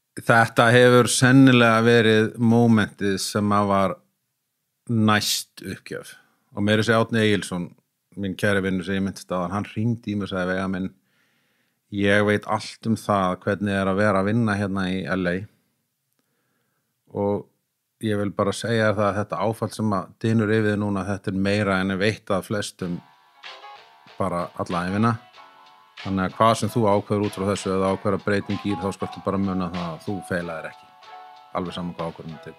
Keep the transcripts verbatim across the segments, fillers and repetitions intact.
Þetta hefur sennilega verið mómentið sem að var næst uppgjöf og meira sér Árni Egilsson, minn kæri vinur sem ég myndist að hann hringdi í mig og sagði vega minn, ég veit allt um það hvernig er að vera að vinna hérna í L A og ég vil bara segja það að þetta áfall sem að dynur yfir þig núna, þetta er meira en ég veit að flestum bara alla ævina. Þannig að hvað sem þú ákveður út frá þessu eða ákveður að breyting í þá skaltu bara muna það að þú feilaðir ekki. Alveg saman hvað ákveðum til.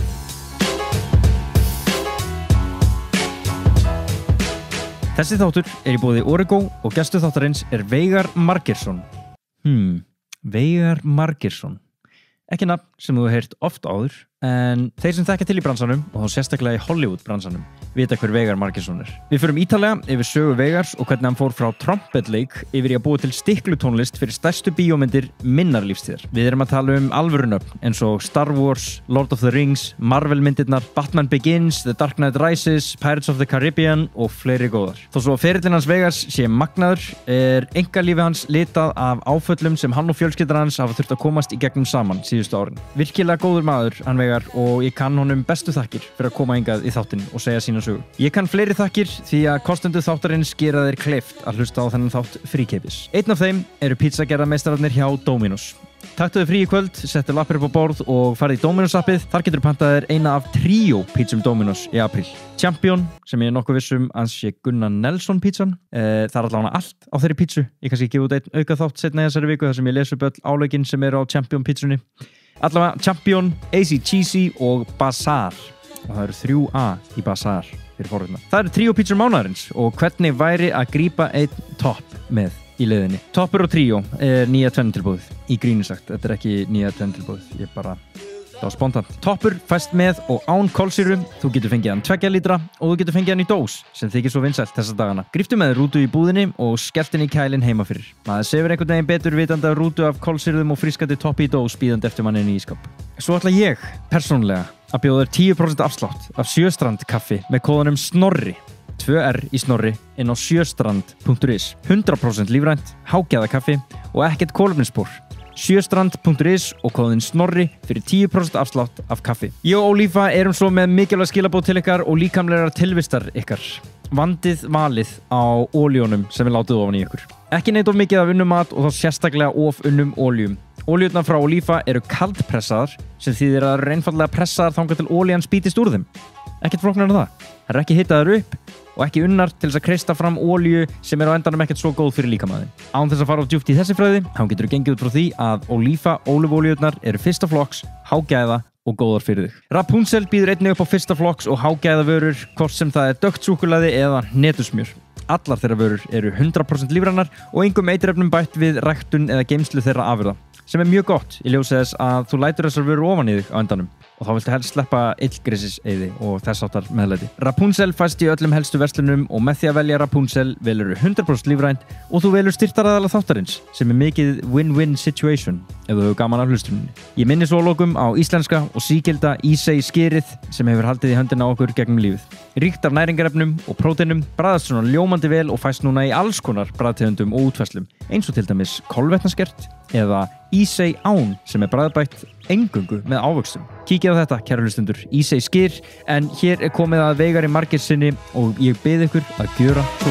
Þessi þáttur er í boði Origo og gestur þáttarins er Veigar Margeirsson. Hmm, Veigar Margeirsson. Ekki nafn sem þú hefur heyrt oft áður, en þeir sem þekkja til í bransanum og þá sérstaklega í Hollywood bransanum vita hver Veigar Margeirsson er. Við förum ítarlega yfir sögu Veigars og hvernig hann fór frá trompetleik yfir í að búa til stiklutónlist fyrir stærstu bíómyndir minnar lífstíðar. Við erum að tala um alvörunöfn eins og Star Wars, Lord of the Rings, Marvel myndirnar, Batman Begins, The Dark Knight Rises, Pirates of the Caribbean og fleiri góðar. Þó svo ferillinn hans Veigars sé magnaður er einkalífið hans litað af áföllum sem hann og fjölskyldan hans hafa þurft að komast í gegnum saman síðustu árin. Virkilega góður maður, hann Veigar, og ég kann honum bestu þakkir fyrir að koma hingað í þáttinn og segja sína sögu. Ég kann fleiri þakkir því að kostendur þáttarins gera þeir kleift að hlusta á þennan þátt fríkeipis. Einn af þeim eru pizzagerðarmeistararnir hjá Dominos. Taktu þau frí í kvöld, settu lappir upp á borð og farið í Dominos-appið. Þar getur pantað þér eina af tríó pítsum Dominos í apríl. Champion, sem ég er nokkuð vissum að sé Gunnar Nelson pítsan. Eh, það er allavega allt á þeirri pítsu. Ég kannski gefa út einn auka þátt seinna í þessari viku þar sem ég les upp öll álögin sem eru á Champion pítsunni. Allavega Champion, Easy Cheesy og Bazaar. Og það eru þrjú A í Bazaar fyrir forriðna. Það eru tríó pítsur mánaðarins og hvernig væri að grípa einn topp með í leiðinni. Toppur og tríó er nýja tvennutilbúðið. Í gríni sagt, þetta er ekki nýja tvennutilbúðið. Ég bara, það var spontant. Toppur fæst með og án kolsýru. Þú getur fengið hann tveggja lítra og þú getur fengið hann í dós sem þykir svo vinsælt þessa dagana. Gríptu með rútu í búðinni og skellt inn í kælinn heima fyrir. Maður sefur einhvern veginn betur vitandi af rútu af kolsýruðum og frískandi toppi í dós bíðandi eftir manni inn í ískap. Svo ætla ég, persónulega, að bjóða þér tíu prósent afslátt af Sjöstrand kaffi með kóðanum Snorri. tvö R í Snorri inn á sjöstrand punktur is. hundrað prósent lífrænt, hágæða kaffi og ekkert kolefnisspor. sjöstrand punktur is og kóðin Snorri fyrir tíu prósent afslátt af kaffi. Ég og Ólífa erum svo með mikilvæg skilabóð til ykkar og líkamlegar tilvistar ykkar. Vandið valið á ólíunum sem við látið ofan í ykkur. Ekki neitt of mikið af unnum mat og þá sérstaklega of unnum ólíum. Ólíurnar frá Ólífa eru kaldpressaðar sem þýðir að það eru einfaldlega pressaðar þangað til ólían spýtist úr þeim. Ekkert flóknar en það. Það er ekki hitaðar upp og ekki unnar til þess að kreista fram ólíu sem er á endanum ekkert svo góð fyrir líkamæðin. Án þess að fara á djúpt í þessi fræði, þá getur þú gengið út frá því að Ólífa ólífuolíurnar eru fyrsta flokks, hágæða og góðar fyrir þig. Rapunzel býður einnig upp á fyrsta flokks og hágæða vörur, hvort sem það er dökkt súkkulaði eða hnetusmjör. Allar þeirra vörur eru hundrað prósent lífrænar og engum eiturefnum bætt við ræktun eða geymslu þeirra afurða, sem er mjög gott í ljósi þess að þú lætur þessar vörur ofan í þig á endanum og þá viltu helst sleppa illgrisiseyði og þess áttar meðlæti. Rapunzel fæst í öllum helstu verslunum og með því að velja Rapunzel velur hundrað prósent lífrænt og þú velur styrktaraðala þáttarins sem er mikið win-win situation ef þú hefur gaman af hlustuninni. Ég minni svo að lokum á íslenska og sígilda Ísey skýrið sem hefur haldið í höndina á okkur gegnum lífið. Ríkt af næringarefnum og próteinum, bragðast svona ljómandi vel og fæst núna í alls konar bragðtegundum og útfærslum, eins og til dæmis kolvetnaskert eða Ísey án sem er bragðbætt eingöngu með ávöxtum. Kíkið á þetta, kæru hlustendur, Ísey skýr, en hér er komið að Veigari Margeirssyni og ég bið ykkur að gjöra svo.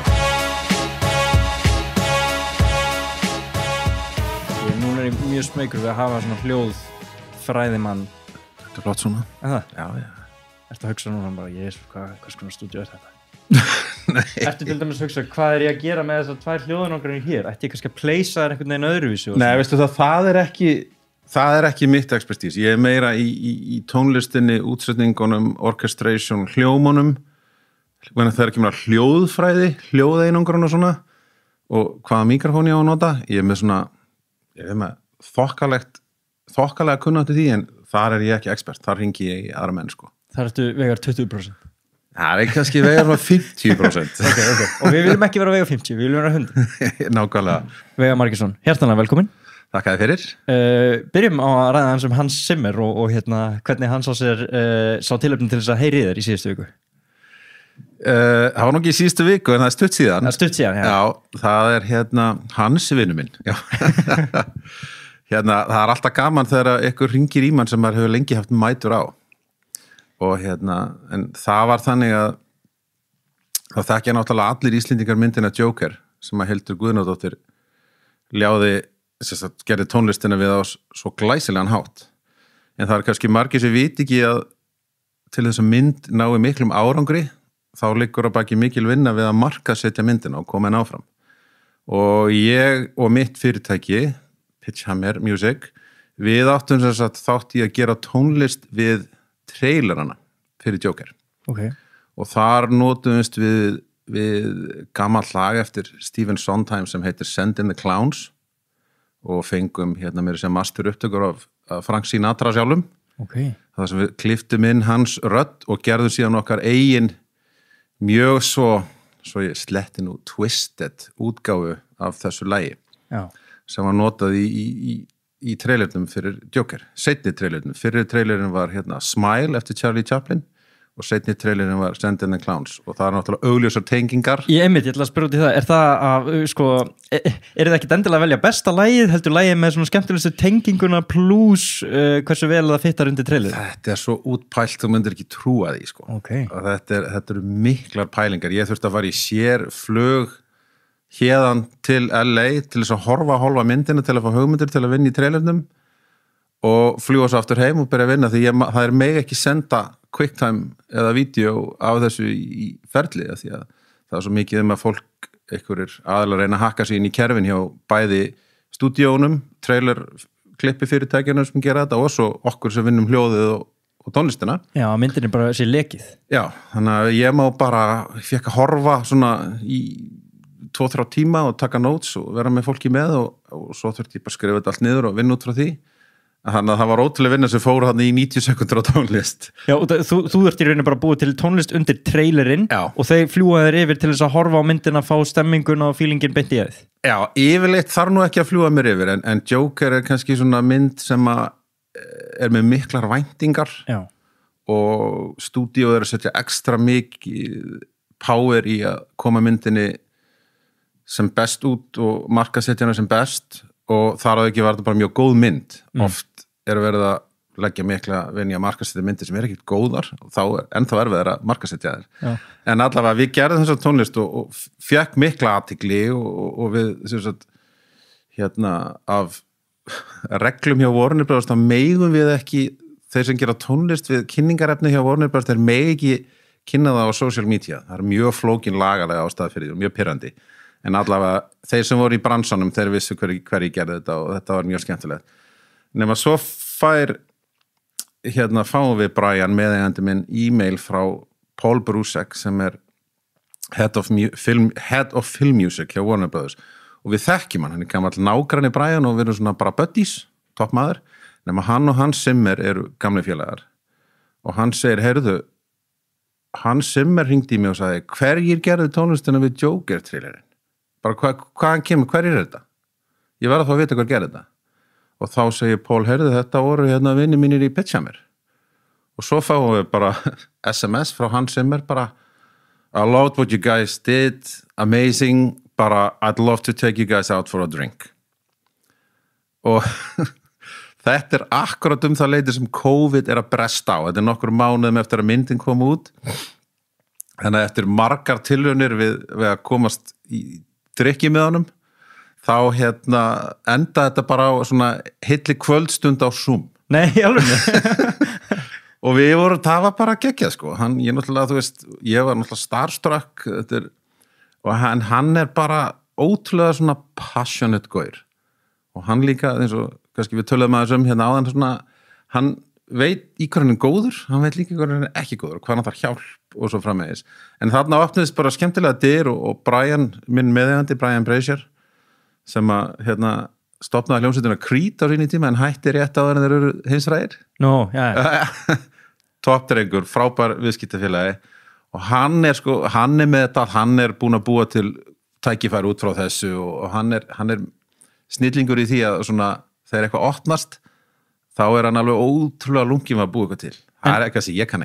Núna er ég mjög smeykur við að hafa svona hljóð fræðimann. Þetta er flott svona. Eða? Já, já. Ertu að hugsa núna bara, ég er hvað, hvað skona stúdíu er þetta? Ertu til dæmis að hugsa, hvað er ég að gera með þessar tvær hljóðanokkarnir hér? Ætti ég kannski að pleysa þær einhvern veginn öðruvísi? Nei, veistu það, það er ekki, það er ekki mitt expertís. Ég er meira í, í, í tónlistinni, útsetningunum, orchestration, hljómunum, það er ekki meira hljóðfræði, hljóðeinangrun og svona, og hvaða mikrofón ég á að nota. Ég er með svona, ég er með þokkalegt, þokkalega kunnáttu því, en þar er ég ekki expert, þar hringi ég í aðra menn, sko. Þar ertu Veigar tuttugu prósent. Það er kannski Veigar svona fimmtíu prósent. okay, okay. Og við viljum ekki vera Veigar fimmtíu, við viljum vera hundrað. Nákvæmlega. Veigar Margeirsson, hjartanlega velkomin. Takk að þið fyrir. Uh, byrjum á að ræða hans um Hans Zimmer og, og hérna, hvernig hann sá sér uh, sá tilefni til þess að heyri þér í síðustu viku. Uh, það var nú ekki í síðustu viku en það er stutt síðan. Það er stutt síðan, já. Já, það er hérna Hans vinur minn. Já. hérna, það er alltaf gaman þegar ykkur ringir í mann sem maður hefur lengi haft mætur á og hérna, en það var þannig að þá þekkja náttúrulega allir Íslendingar myndina Joker sem að Hildur Guðnadóttir ljáði, sagt, gerði tónlistina við á svo glæsilegan hátt en það er kannski margir sem viti ekki að til þess að mynd nái miklum árangri þá liggur að baki mikil vinna við að markaðsetja myndina og koma henn áfram og ég og mitt fyrirtæki Pitchhammer Music við áttum sem sagt þátt í að gera tónlist við trailerana fyrir Joker okay. og þar notumst við, við gammal lag eftir Stephen Sondheim sem heitir Send in the Clowns og fengum hérna mér sem master upptökur af, af Frank Sinatra sjálfum okay. það sem við kliftum inn hans rödd og gerðum síðan okkar eigin mjög svo, svo ég sletti nú twisted útgáfu af þessu lagi Já. sem var notað í, í, í í trailernum fyrir Joker, seinni trailernum fyrir trailerin var hérna Smile eftir Charlie Chaplin og seinni trailerin var Send in the Clowns og það er náttúrulega augljósar tengingar. Ég einmitt, ég ætla að spyrja út í það, er það að, sko, er, er það ekki endilega að velja besta lagið, heldur lagið með svona skemmtilegustu tenginguna plus uh, hversu vel það fittar undir trailer? Þetta er svo útpælt, þú myndir ekki trúa því, sko. Okay. Og þetta, er, þetta eru miklar pælingar, ég þurfti að fara í sér flug hérðan til L A til þess að horfa hálfa myndina til að fá hugmyndir til að vinna í trailernum og fljúa svo aftur heim og byrja að vinna því ég, það er meg ekki senda quicktime eða vídeo af þessu í ferli því að það er svo mikið um að fólk einhverjir aðalega reyna að hakka sig inn í kerfin hjá bæði stúdíónum, trailer klippi fyrirtækjunum sem gera þetta og svo okkur sem vinnum hljóðið og, og tónlistina. Já, myndin er bara sér lekið. Já, þannig að ég má bara, ég fekk að horfa svona í tvo, þrjá tíma og taka notes og vera með fólki með og, og svo þurfti ég bara að skrifa þetta allt niður og vinna út frá því. Þannig að það var ótrúlega vinna sem fór hann í níutíu sekundur á tónlist. Já, og þú, þú ert í rauninni bara búið til tónlist undir trailerinn Já. Og þeir fljúa þér yfir til þess að horfa á myndina, fá stemmingun og feelingin beint í aðeins. Já, yfirleitt þarf nú ekki að fljúa mér yfir en, en Joker er kannski svona mynd sem að er með miklar væntingar Já. Og stúdíó er að setja ekstra mikið power í að koma myndinni sem best út og markasetja hana sem best og þar að ekki var þetta bara mjög góð mynd mm. oft er verið að leggja mikla vinni að markasetja myndir sem er ekkert góðar og þá er ennþá erfiðar að markasetja þær en allavega við gerðum þessa tónlist og, og fekk mikla athygli og, og við sagt, hérna af reglum hjá Warner Bros. Það megum við ekki þeir sem gera tónlist við kynningarefni hjá Warner Bros. Þeir megi ekki kynna það á social media það er mjög flókin lagalega ástæða fyrir því og mjög pirrandi en allavega þeir sem voru í bransanum þeir vissu hverju hver gerði þetta og þetta var mjög skemmtilegt nema svo fær hérna fáum við Brian meðeigandi minn e-mail frá Paul Brusek sem er head of film, head of film music hjá Warner Brothers og við þekkjum hann, hann er gamall nágranni Brian og við erum svona bara buddies, toppmaður nema hann og Hans Zimmer eru gamli félagar og hann segir, heyrðu Hans Zimmer hringdi í mig og sagði hverjir gerðu tónlistina við Joker trailerinn bara hvað hva hann kemur, hver er þetta? Ég verð að þá að vita hvað gerði þetta og þá segir Paul, heyrðu þetta voru hérna vinni mínir í Pitchhammer og svo fáum við bara S M S frá Hans Zimmer bara I loved what you guys did, amazing bara I'd love to take you guys out for a drink og þetta er akkurat um það leiti sem COVID er að bresta á þetta er nokkur mánuðum eftir að myndin kom út þannig að eftir margar tilraunir við, við að komast í drykki með honum þá hérna enda þetta bara á svona hilli kvöldstund á Zoom Nei, alveg og við vorum, það var bara geggjað sko hann, ég náttúrulega, þú veist, ég var náttúrulega starstruck er, og hann, hann er bara ótrúlega svona passionate gaur og hann líka, eins og kannski við töluðum aðeins um hérna áðan svona, hann veit í hvað hann er góður, hann veit líka hvað hann er ekki góður og hvað hann þarf hjálp og svo framvegis en þarna opniðist bara skemmtilega dyr og, og Brian, minn meðeigandi, Brian Brazier sem að hérna stofnaði hljómsveitina Creed á sínu tíma en hætti rétt áður en þeir eru hinsræðir no, yeah. toppdrengur, frábær viðskiptafélagi og hann er sko, hann er með þetta hann er búin að búa til tækifæri út frá þessu og, og hann er, hann er snillingur í því að svona þegar eitthvað opnast þá er hann alveg ótrúlega lungin að búa eitthvað til það er eitthvað sem ég kann ekki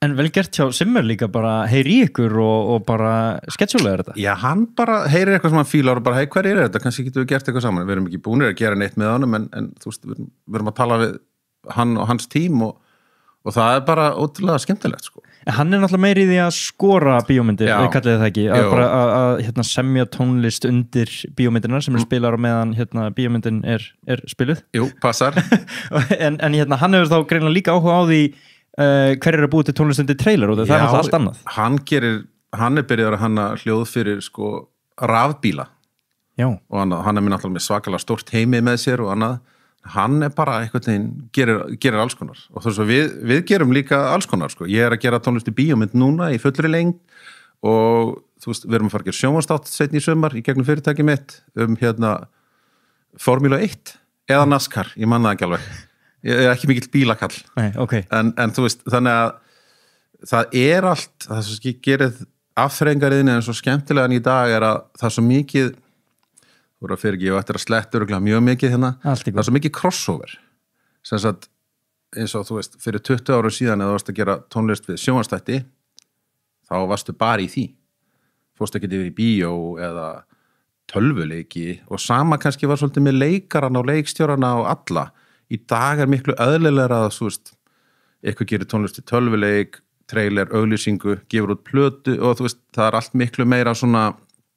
En vel gert hjá Simmer líka bara heyri í ykkur og, og bara sketsjulega þetta. Já, hann bara heyrir eitthvað sem hann fílar og bara, hei, hver er þetta? Kannski getum við gert eitthvað saman. Við erum ekki búinir að gera neitt með honum en, en þú veist, við, við erum að tala við hann og hans tím og, og það er bara ótrúlega skemmtilegt, sko. En hann er náttúrulega meiri í því að skora bíómyndir, við kallið það ekki, að, bara, að, að hérna, semja tónlist undir bíómyndirna sem er mm. spilar á meðan hérna, bíómyndin er, er spiluð. Jú, passar. en en hérna, hann hefur þá greinlega líka áhuga á því uh, hver er að búið til tónlist undir trailer og það er alltaf allt annað. Hann gerir, hann er byrjaður að hanna hljóð fyrir sko rafbíla. Já. Og hann, hann er minn alltaf með svakalega stórt heimi með sér og annað. Hann er bara eitthvað neginn, gerir, gerir alls konar og þess að við, við gerum líka alls konar sko. Ég er að gera tónlist í bíómynd núna í fullri lengd og þú veist, við erum að fara að gera sjónvarpsþátt seinni í sumar í gegnum fyrirtæki mitt um hérna Formúlu eitt eða NASCAR, ég man það ekki alveg ég er ekki mikill bílakall. Nei, okay. en, en þú veist, þannig að það er allt, það sem gerir afþreyingariðinni en svo skemmtilegan í dag er að það er svo mikið þú voru að fyrir ekki og eftir að sletta öruglega mjög mikið hérna, það er svo mikið crossover sem sagt, eins og þú veist fyrir tuttugu ára síðan eða þú varst að gera tónlist við sjónvarpsþætti þá varstu bara í því fórstu ekki yfir í bíó eða tölvuleiki og sama kannski var svolítið með leikaran og leikstjórana og alla, í dag er miklu öðlilegra að þú veist eitthvað gerir tónlist í tölvuleik trailer, auglýsingu, gefur út plötu og þú veist, það er allt miklu meira svona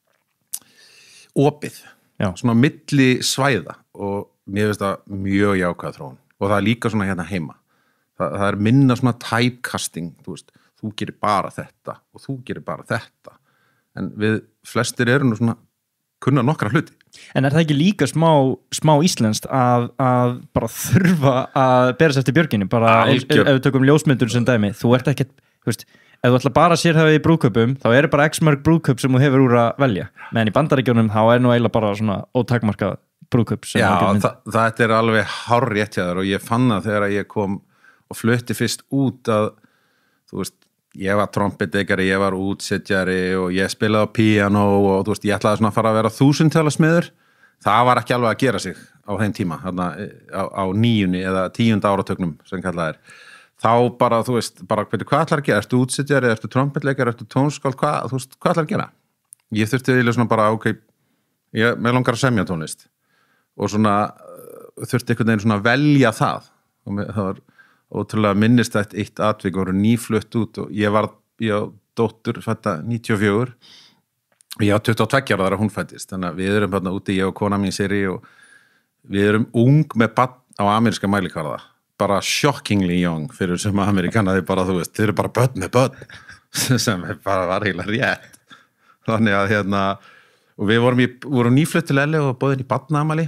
opið Já. Svona milli svæða og mér finnst það mjög jákvæð þróun og það er líka svona hérna heima það, það er minna svona typecasting þú veist, þú gerir bara þetta og þú gerir bara þetta en við flestir eru nú svona kunna nokkra hluti. En er það ekki líka smá, smá íslenskt að, að bara þurfa að berast eftir björginni bara ef, ef við tökum ljósmyndur sem dæmi, þú ert ekkert, þú veist ef þú ætla bara að sér það í brúðkaupum þá eru bara x mörg brúðkaup sem þú hefur úr að velja meðan í bandaríkjunum þá er nú eiginlega bara svona ótakmarkað brúðkaup Já, það, það er alveg hárrétt hjá þér og ég fann það þegar ég kom og flutti fyrst út að þú veist, ég var trompetleikari ég var útsetjari og ég spilaði á píanó og þú veist, ég ætlaði svona að fara að vera þúsundtala smiður það var ekki alveg að gera sig á þeim tíma þarna, á, á níunni eða tíunda áratögnum sem kallað er þá bara, þú veist, bara, hvað ætlar að gera? Ertu útsetjari, ertu trompetleikari, ertu tónskáld, hvað, þú veist, hvað ætlar að gera? Ég þurfti eiginlega svona bara, ok, ég, mér langar að semja tónlist og svona þurfti einhvern veginn svona að velja það og mér, það var ótrúlega minnistætt eitt atvik og voru nýflutt út og ég var, ég á dóttur fætta níutíu og fjögur og ég á tuttugu og tveggja ára þar að hún fættist, þannig að við erum hérna úti, ég og kona mín Siri og við erum ung með barn á ameríska mælikvarða bara shockingly young fyrir sem Amerikana þeir bara, þú veist, þeir eru bara börn með börn sem bara var heila rétt þannig að hérna og við vorum, í, vorum nýflutt til L A og bóðin í barnaafmæli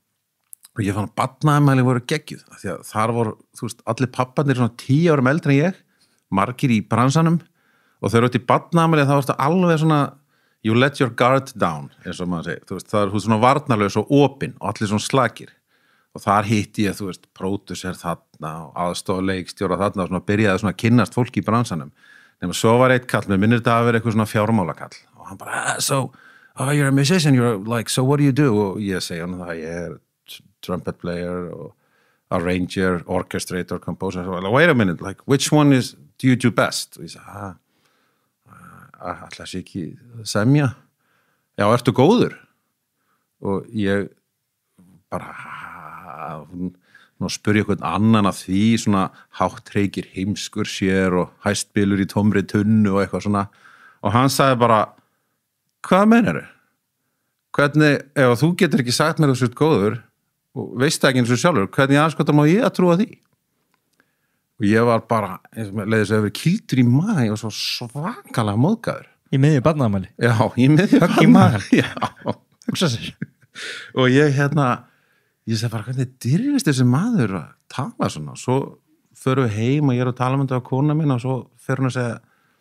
og ég fann að barnaafmæli voru geggjuð því að þar voru, þú veist, allir papparnir svona tíu árum eldri en ég margir í bransanum og þeir eru út í barnaafmæli þá varstu alveg svona you let your guard down eins og maður segir, þú veist, það er svona varnarlaus og opin og allir svona slakir og þar hitti ég, þú veist, pródusser þarna og aðstofleikstjóra þarna og svona byrjaði svona að kynnast fólki í bransanum nema svo var eitt kall, mér minnir þetta að vera eitthvað svona fjármálakall og hann bara, ah, so, oh, you're a musician, you're like, so what do you do? Og ég segi hann það, ég er trumpet player og arranger, orchestrator, composer so, like, wait a minute, like, which one is do you do best? Og ég segi, ah, alltaf sé ekki semja já, ertu góður? Og ég bara nú spurði ég eitthvað annan að því svona háttreykir heimskur sér og hæstbylur í tómri tunnu og eitthvað svona og hann sagði bara hvað meinar þau? Hvernig, ef þú getur ekki sagt mér þessu góður og veist það ekki eins og sjálfur, hvernig anskotar má ég að trúa því? Og ég var bara, eins og leiði þess að vera kildur í maður, ég var svo svakalega móðgæður. Í miðju barnaafmæli? Já, í miðju barnaafmæli. Já. Hugsa sér. Og ég hérna ég segi bara, hvernig dyrfist þessi maður að tala svona, svo förum við heim og ég er að tala um þetta á kona mín og svo fer hún að segja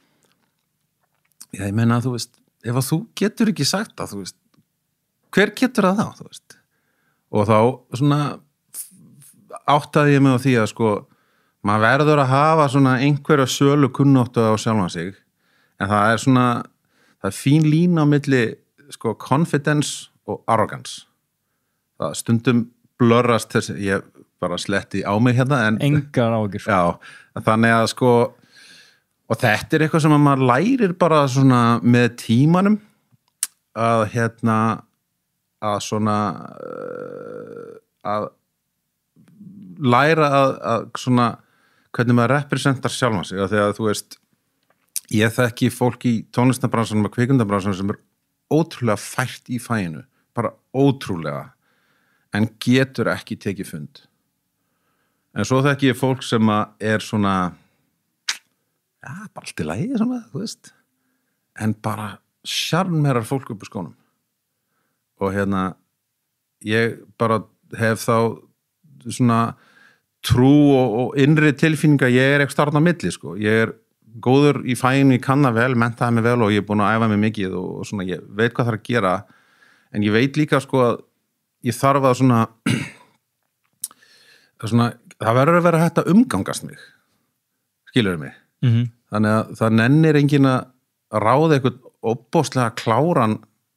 já, ég meina að þú veist ef að þú getur ekki sagt það, þú veist hver getur það þá, þú veist og þá svona áttaði ég mig á því að sko maður verður að hafa svona einhverja sölu kunnáttu á sjálfan sig en það er svona það er fín lína á milli sko confidence og arrogance það stundum blörrast þessi, ég bara sletti á mig hérna en, engar áhyggjur já, þannig að sko og þetta er eitthvað sem maður lærir bara svona með tímanum að hérna að svona að læra að, að svona hvernig maður representar sjálfan sig, þegar þú veist ég þekki fólk í tónlistarbransanum og kvikmyndabransanum sem er ótrúlega fært í fæinu, bara ótrúlega en getur ekki tekið fund en svo þekki ég fólk sem er svona ja, bara allt í lagi svona, þú veist en bara sjarmerar fólk upp í skónum og hérna ég bara hef þá svona trú og, og innri tilfinninga ég er ekki starfn á milli sko, ég er góður í fæinu, ég kann það vel, menntaði mig vel og ég er búin að æfa mig mikið og, og svona ég veit hvað það er að gera en ég veit líka sko að ég þarf að svona, svona það verður að vera hægt að umgangast mig skilurðu mig mm-hmm. þannig að það nennir enginn að ráða eitthvað óbóðslega kláran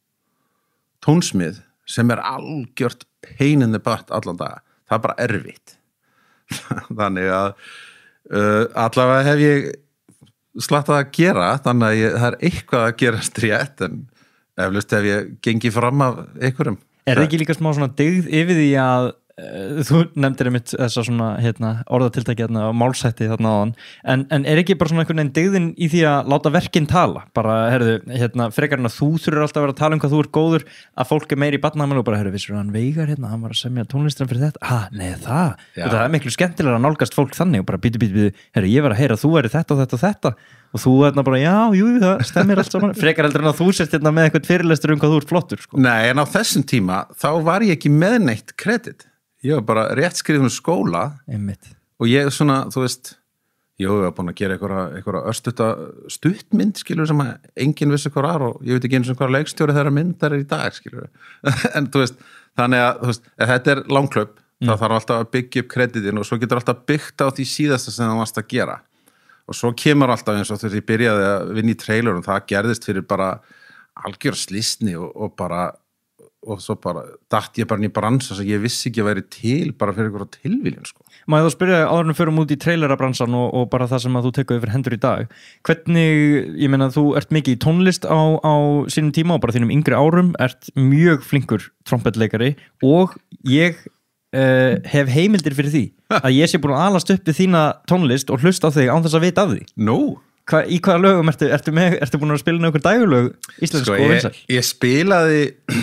tónsmið sem er algjört pain in the butt allan dag, það er bara erfitt þannig að uh, allavega hef ég slattað að gera, þannig að ég, það er eitthvað að gerast rétt en eflaust hef ég gengið fram af einhverjum. Er það ekki líka smá svona dyggð yfir því að uh, þú nefndir einmitt þessa svona hérna, orðatiltæki hérna á málsætti þarna áðan en, en er ekki bara svona einhvern veginn dyggðin í því að láta verkin tala bara, herðu, hérna, frekar en að þú þurfur alltaf að vera að tala um hvað þú ert góður að fólk er meiri í barnaðamann og bara, herðu, vissur hann Veigar hérna, hann var að semja tónlistina fyrir þetta ah, nei, það, þetta er miklu skemmtilega að nálgast fólk þannig og bara bítu, bítu, bítu, herðu, ég var að heyra að þú væri þetta og þetta og þetta og þú hérna bara, já, jú, það stemmir allt saman frekar heldur en að þú sért hérna með eitthvað fyrirlestur um hvað þú ert flottur, sko. Nei, en á þessum tíma, þá var ég ekki með neitt kredit. Ég var bara rétt skrifin skóla Einmitt. Og ég svona, þú veist, ég var búin að gera einhverja, einhverja örstutta stuttmynd, skilur, sem að enginn vissi hvað er og ég veit ekki eins og hvað leikstjóri þeirra myndar er í dag, skilur. En þú veist, þannig að, þú veist, að þetta er langklaup, mm. það þarf alltaf að byggja upp kreditin og svo getur alltaf byggt á því síðasta sem það varst að gera. Og svo kemur alltaf eins og þegar ég byrjaði að vinna í trailerum, það gerðist fyrir bara algjör slísni og, og bara, og svo bara datt ég bara inn í bransa sem ég vissi ekki að væri til bara fyrir einhverja tilviljun, sko. Má ég þá spyrja áður en förum út í trailerabransan og, og bara það sem að þú tekur yfir hendur í dag. Hvernig, ég meina, þú ert mikið í tónlist á, á sínum tíma og bara þínum yngri árum, ert mjög flinkur trompetleikari og ég Uh, hef heimildir fyrir því að ég sé búin að alast upp við þína tónlist og hlusta á þig án þess að vita af því no. Hva, í hvaða lögum ertu, ertu, með, ertu búin að spila nokkur dægulög íslensk sko, og vinsæl? Ég, ég spilaði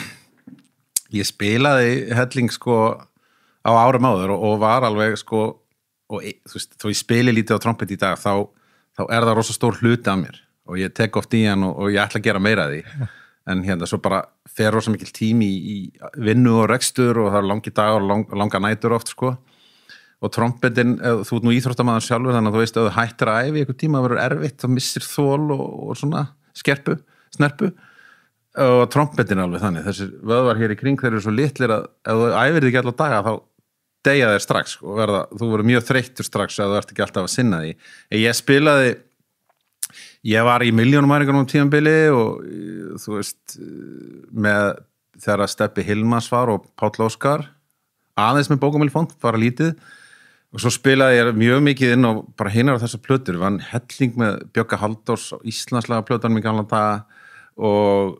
ég spilaði helling sko á árum áður og, og var alveg sko og þú veist, þó ég spili lítið á trompet í dag þá, þá er það rosa stór hluti af mér og ég tek oft í hann og, og ég ætla að gera meira af því en hérna svo bara fer rosa mikil tími í, í vinnu og rekstur og það er langi dagar og lang, langa nætur oft sko og trompetin, þú ert nú íþróttamaður sjálfur þannig að þú veist að þú hættir að æfi einhver tíma það verður erfitt, þá missir þol og, og svona skerpu, snerpu og trompetin er alveg þannig þessir vöðvar hér í kring þeir eru svo litlir að ef þú æfir þig ekki alla daga þá deyja þeir strax og verða, þú verður mjög þreyttur strax ef þú ert ekki alltaf að sinna því ég spilaði Ég var í milljónumæringunum um tímabili og þú veist með þegar að Stebbi Hilmas var og Páll Óskar aðeins með bókamilfond, bara lítið og svo spilaði ég mjög mikið inn og bara hinnar á þessar plötur, var helling með Bjögga Halldórs og íslensklega plötunum í gamla daga og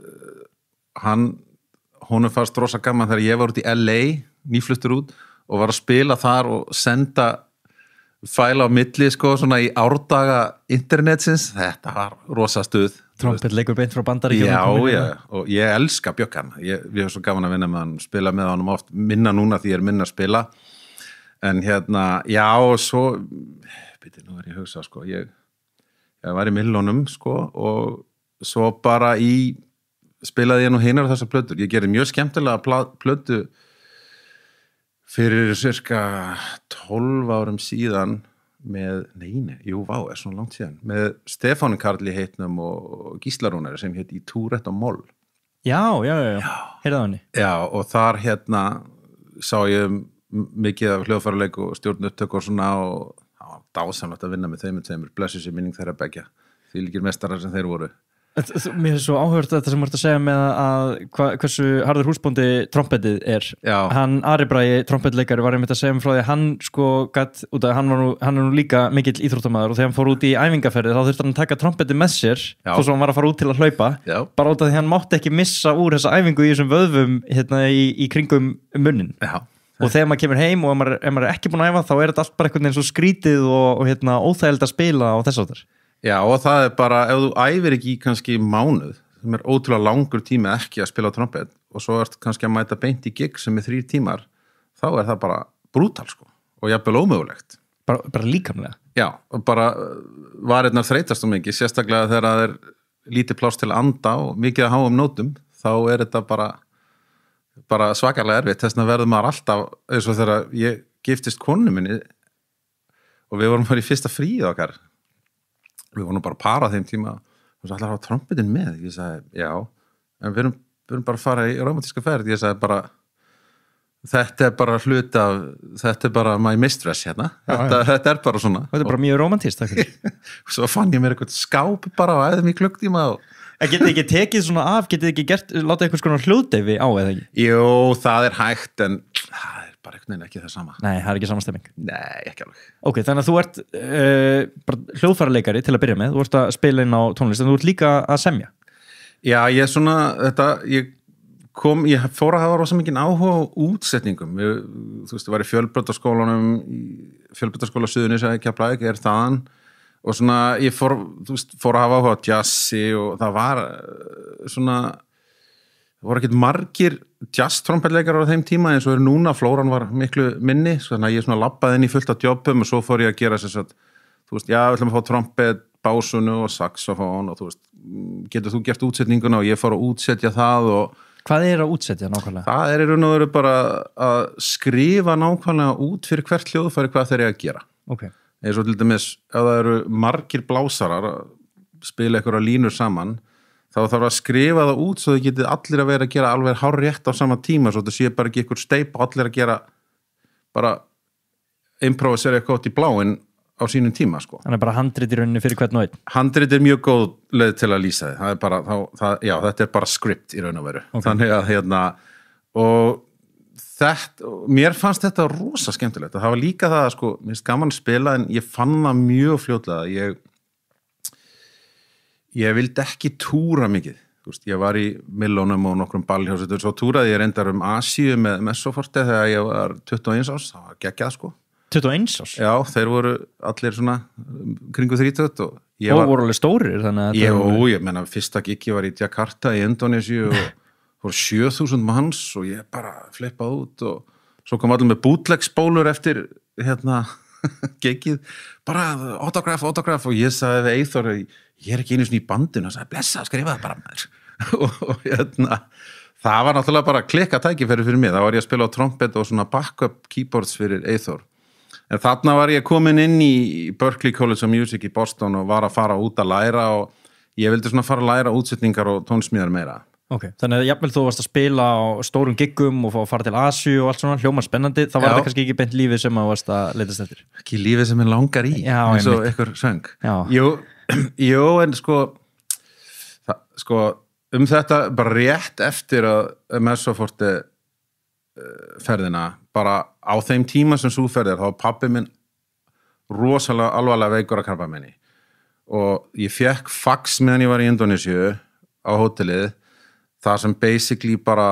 hann, honum fannst rosa gaman þegar ég var út í L A, nýfluttur út og var að spila þar og senda fæla á milli sko svona í árdaga internetsins, þetta var rosa stuð Trompet leikur beint frá Bandaríkjum Já, já, og ég elska Bjöggan ég, ég er svo gaman að vinna með hann spila með hann oft, minna núna því ég er minna að spila en hérna, já og svo byrju, nú er ég að hugsa sko ég, ég var í milljónum sko og svo bara í spilaði ég nú hinar þessar plötur, ég gerði mjög skemmtilega plötu fyrir cirka tólf árum síðan með, neini, jú, vá, er svona langt síðan, með Stefáni Karl í heitnum og Gísla Rúnari sem heit í Túrett og Moll. Já, já, já, já. Heyrðu á henni. Já, og þar hérna sá ég mikið af hljóðfæraleik og stjórnupptök og svona og það var dásamlegt að vinna með þeim og þeim, blessu sér minning þeirra begja, því líkir mestarar sem þeir voru. Mér er svo áhört þetta sem þú ert að segja með að hva, hversu harður húsbóndi trompetið er. Já. Hann Ari Bragi, trompetleikari, var einmitt að segja um frá því að hann sko gatt, út af hann var nú, hann er nú líka mikill íþróttamaður og þegar hann fór út í æfingaferði þá þurfti hann að taka trompetið með sér þó svo hann var að fara út til að hlaupa. Já. Bara út af því hann mátti ekki missa úr þessa æfingu í þessum vöðvum hérna í, í kringum munnin. Já. Og þegar maður kemur heim og ef maður, ef maður er ekki búin að æfa þá er þetta allt bara einhvern veginn svo skrítið og, og hérna, óþægilegt að spila og þess áttar. Já, og það er bara, ef þú æfir ekki í kannski mánuð, sem er ótrúlega langur tími ekki að spila á trompet og svo ert kannski að mæta beint í gig sem er þrír tímar, þá er það bara brútal sko og jafnvel ómögulegt. Bara, bara líkamlega? Já, og bara varirnar þreytast um mikið, sérstaklega þegar það er lítið pláss til að anda og mikið að háum nótum, þá er þetta bara, bara svakalega erfitt, þess vegna verður maður alltaf, eins og þegar ég giftist konu minni og við vorum bara í fyrsta fríið okkar, við vorum bara að para þeim tíma og svo allar hafa trompetin með, ég sagði, já en við erum, við erum bara að fara í romantíska ferð, ég sagði bara þetta er bara hlut af þetta er bara my mistress hérna já, þetta, já. Þetta er bara svona þetta er bara mjög romantist, takk fyrir svo fann ég mér eitthvað skáp bara og æðum í klukktíma og en getið ekki tekið svona af, getið ekki gert láta einhvers konar hljóðdeyfi á eða ekki? Jú, það er hægt en það er bara einhvern veginn ekki það sama. Nei, það er ekki sama stemming. Nei, ekki alveg. Ok, þannig að þú ert uh, bara hljóðfæraleikari til að byrja með, þú ert að spila inn á tónlist en þú ert líka að semja. Já, ég er svona, þetta, ég kom, ég fór að hafa rosa mikinn áhuga á útsetningum. Ég, þú veist, ég var í fjölbrautaskólanum, fjölbrautaskóla Suðurnesja í Keflavík, er þaðan og svona, ég fór, þú veist, fór að hafa áhuga á jazzi og það var svona, það voru ekkert margir jazz-trompetleikar á þeim tíma eins og er núna, flóran var miklu minni, þannig að ég svona labbaði inn í fullt af jobbum og svo fór ég að gera þess að, þú veist, já, við ætlum að fá trompet, básunu og saxofón og þú veist, getur þú gert útsetninguna og ég fór að útsetja það og hvað er að útsetja nákvæmlega? Það er í raun og veru bara að skrifa nákvæmlega út fyrir hvert hljóðfæri hvað þeir eru að gera. Ok. Eins og til dæmis, ef það eru margir blásarar að spila einhverja línur saman, þá þarf að skrifa það út svo þau getið allir að vera að gera alveg hárrétt á sama tíma, svo þetta sé bara ekki einhver steip og allir að gera bara improvisera eitthvað út í bláinn á sínum tíma, sko. Þannig bara handrit í rauninni fyrir hvern og einn. Handrit er mjög góð leið til að lýsa þið. Það er bara, þá, það, já, þetta er bara script í raun og veru. Okay. Þannig að, hérna, og þetta, mér fannst þetta rosa skemmtilegt. Það var líka það, sko, mér finnst gaman að spila en ég fann það mjög fljótlega. Ég, ég vildi ekki túra mikið. Þú veist, ég var í Millónum og nokkrum ballhjósetur, svo túraði ég reyndar um Asíu með Messoforte þegar ég var tuttugu og eins árs, það var geggjað, sko. tuttugu og eins árs? Já, þeir voru allir svona kringu þrítugt og ég og var... voru alveg stórir, þannig að... Jú, voru... ég menna, fyrsta gig ég var í Jakarta í Indonésiu og voru sjö þúsund manns og ég bara flippaði út og svo kom allir með bootleg-spólur eftir, hérna, gigið, bara autograph, autograph og ég sagði við Eyþór, ég er ekki einu svona í bandinu og sagði, blessa, skrifa það bara með og, og hérna, það var náttúrulega bara klikka tækifæri fyrir mig, þá var ég að spila á trompet og svona backup keyboards fyrir Eyþór. En þarna var ég komin inn í Berklee College of Music í Boston og var að fara út að læra og ég vildi svona fara að læra útsetningar og tónsmíðar meira. Ok, þannig að jafnvel þú varst að spila á stórum giggum og fá að fara til Asíu og allt svona, hljómar spennandi, þá var þetta kannski ekki beint lífið sem að varst að leitast eftir. Ekki lífið sem ég langar í, Já, eins og einhver söng. Já. Jú, jú, en sko, það, sko, um þetta bara rétt eftir að Messoforte ferðina, bara á þeim tíma sem svo ferðir, þá var pabbi minn rosalega alvarlega veikur að krabbameini og ég fekk fax meðan ég var í Indonésiu á hótelið, það sem basically bara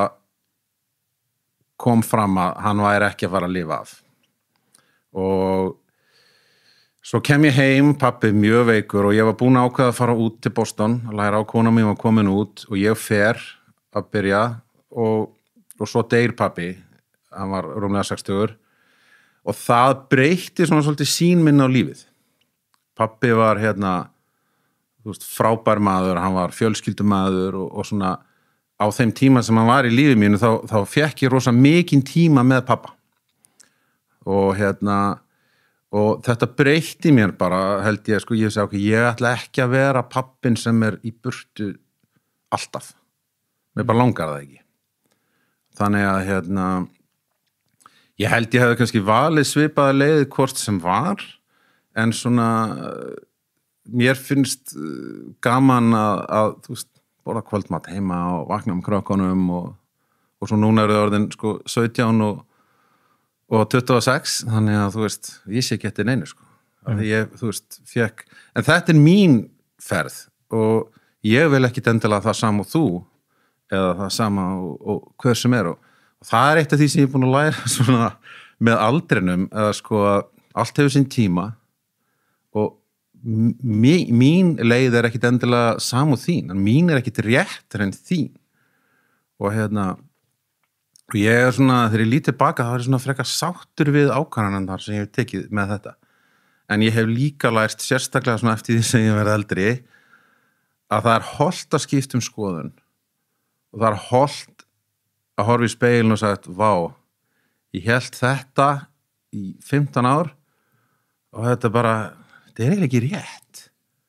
kom fram að hann væri ekki að fara að lifa af og svo kem ég heim, pabbi mjög veikur og ég var búin að ákveða að fara út til Boston að læra á kona mín var komin út og ég fer að byrja og og svo deyr pabbi, hann var rúmlega sextugur og það breytti svona svolítið sín minn á lífið. Pabbi var hérna, þú veist, frábær maður, hann var fjölskyldumaður og, og svona á þeim tíma sem hann var í lífið mínu þá, þá fekk ég rosa mikinn tíma með pappa og hérna og þetta breytti mér bara, held ég, sko, ég segi okkur, ég ætla ekki að vera pappin sem er í burtu alltaf. Mér bara langar það ekki. Þannig að hérna ég held ég hefði kannski valið svipaða leið hvort sem var en svona mér finnst gaman að, að þú veist, borða kvöldmat heima og vakna um krökkunum og, og svo núna eru það orðin sko sautján og, og tuttugu og sex, þannig að þú veist, ég sé ekki eftir neinu sko. Mm. Ég, þú veist, fekk, en þetta er mín ferð og ég vil ekki endilega það sama og þú eða það sama og, og hver sem er og, og það er eitt af því sem ég er búin að læra svona með aldrinum eða sko að allt hefur sinn tíma og mín, mín leið er ekkit endilega sam og þín, en mín er ekkit réttur en þín og hérna og ég er svona, þegar ég lítið baka þá er ég svona frekar sáttur við ákvarðanirnar sem ég hef tekið með þetta en ég hef líka lært sérstaklega svona eftir því sem ég verið eldri að það er hollt að skipta um skoðun og það er hollt að horfa í speilin og sagt, vá, ég held þetta í fimmtán ár og þetta bara, þetta er eiginlega ekki rétt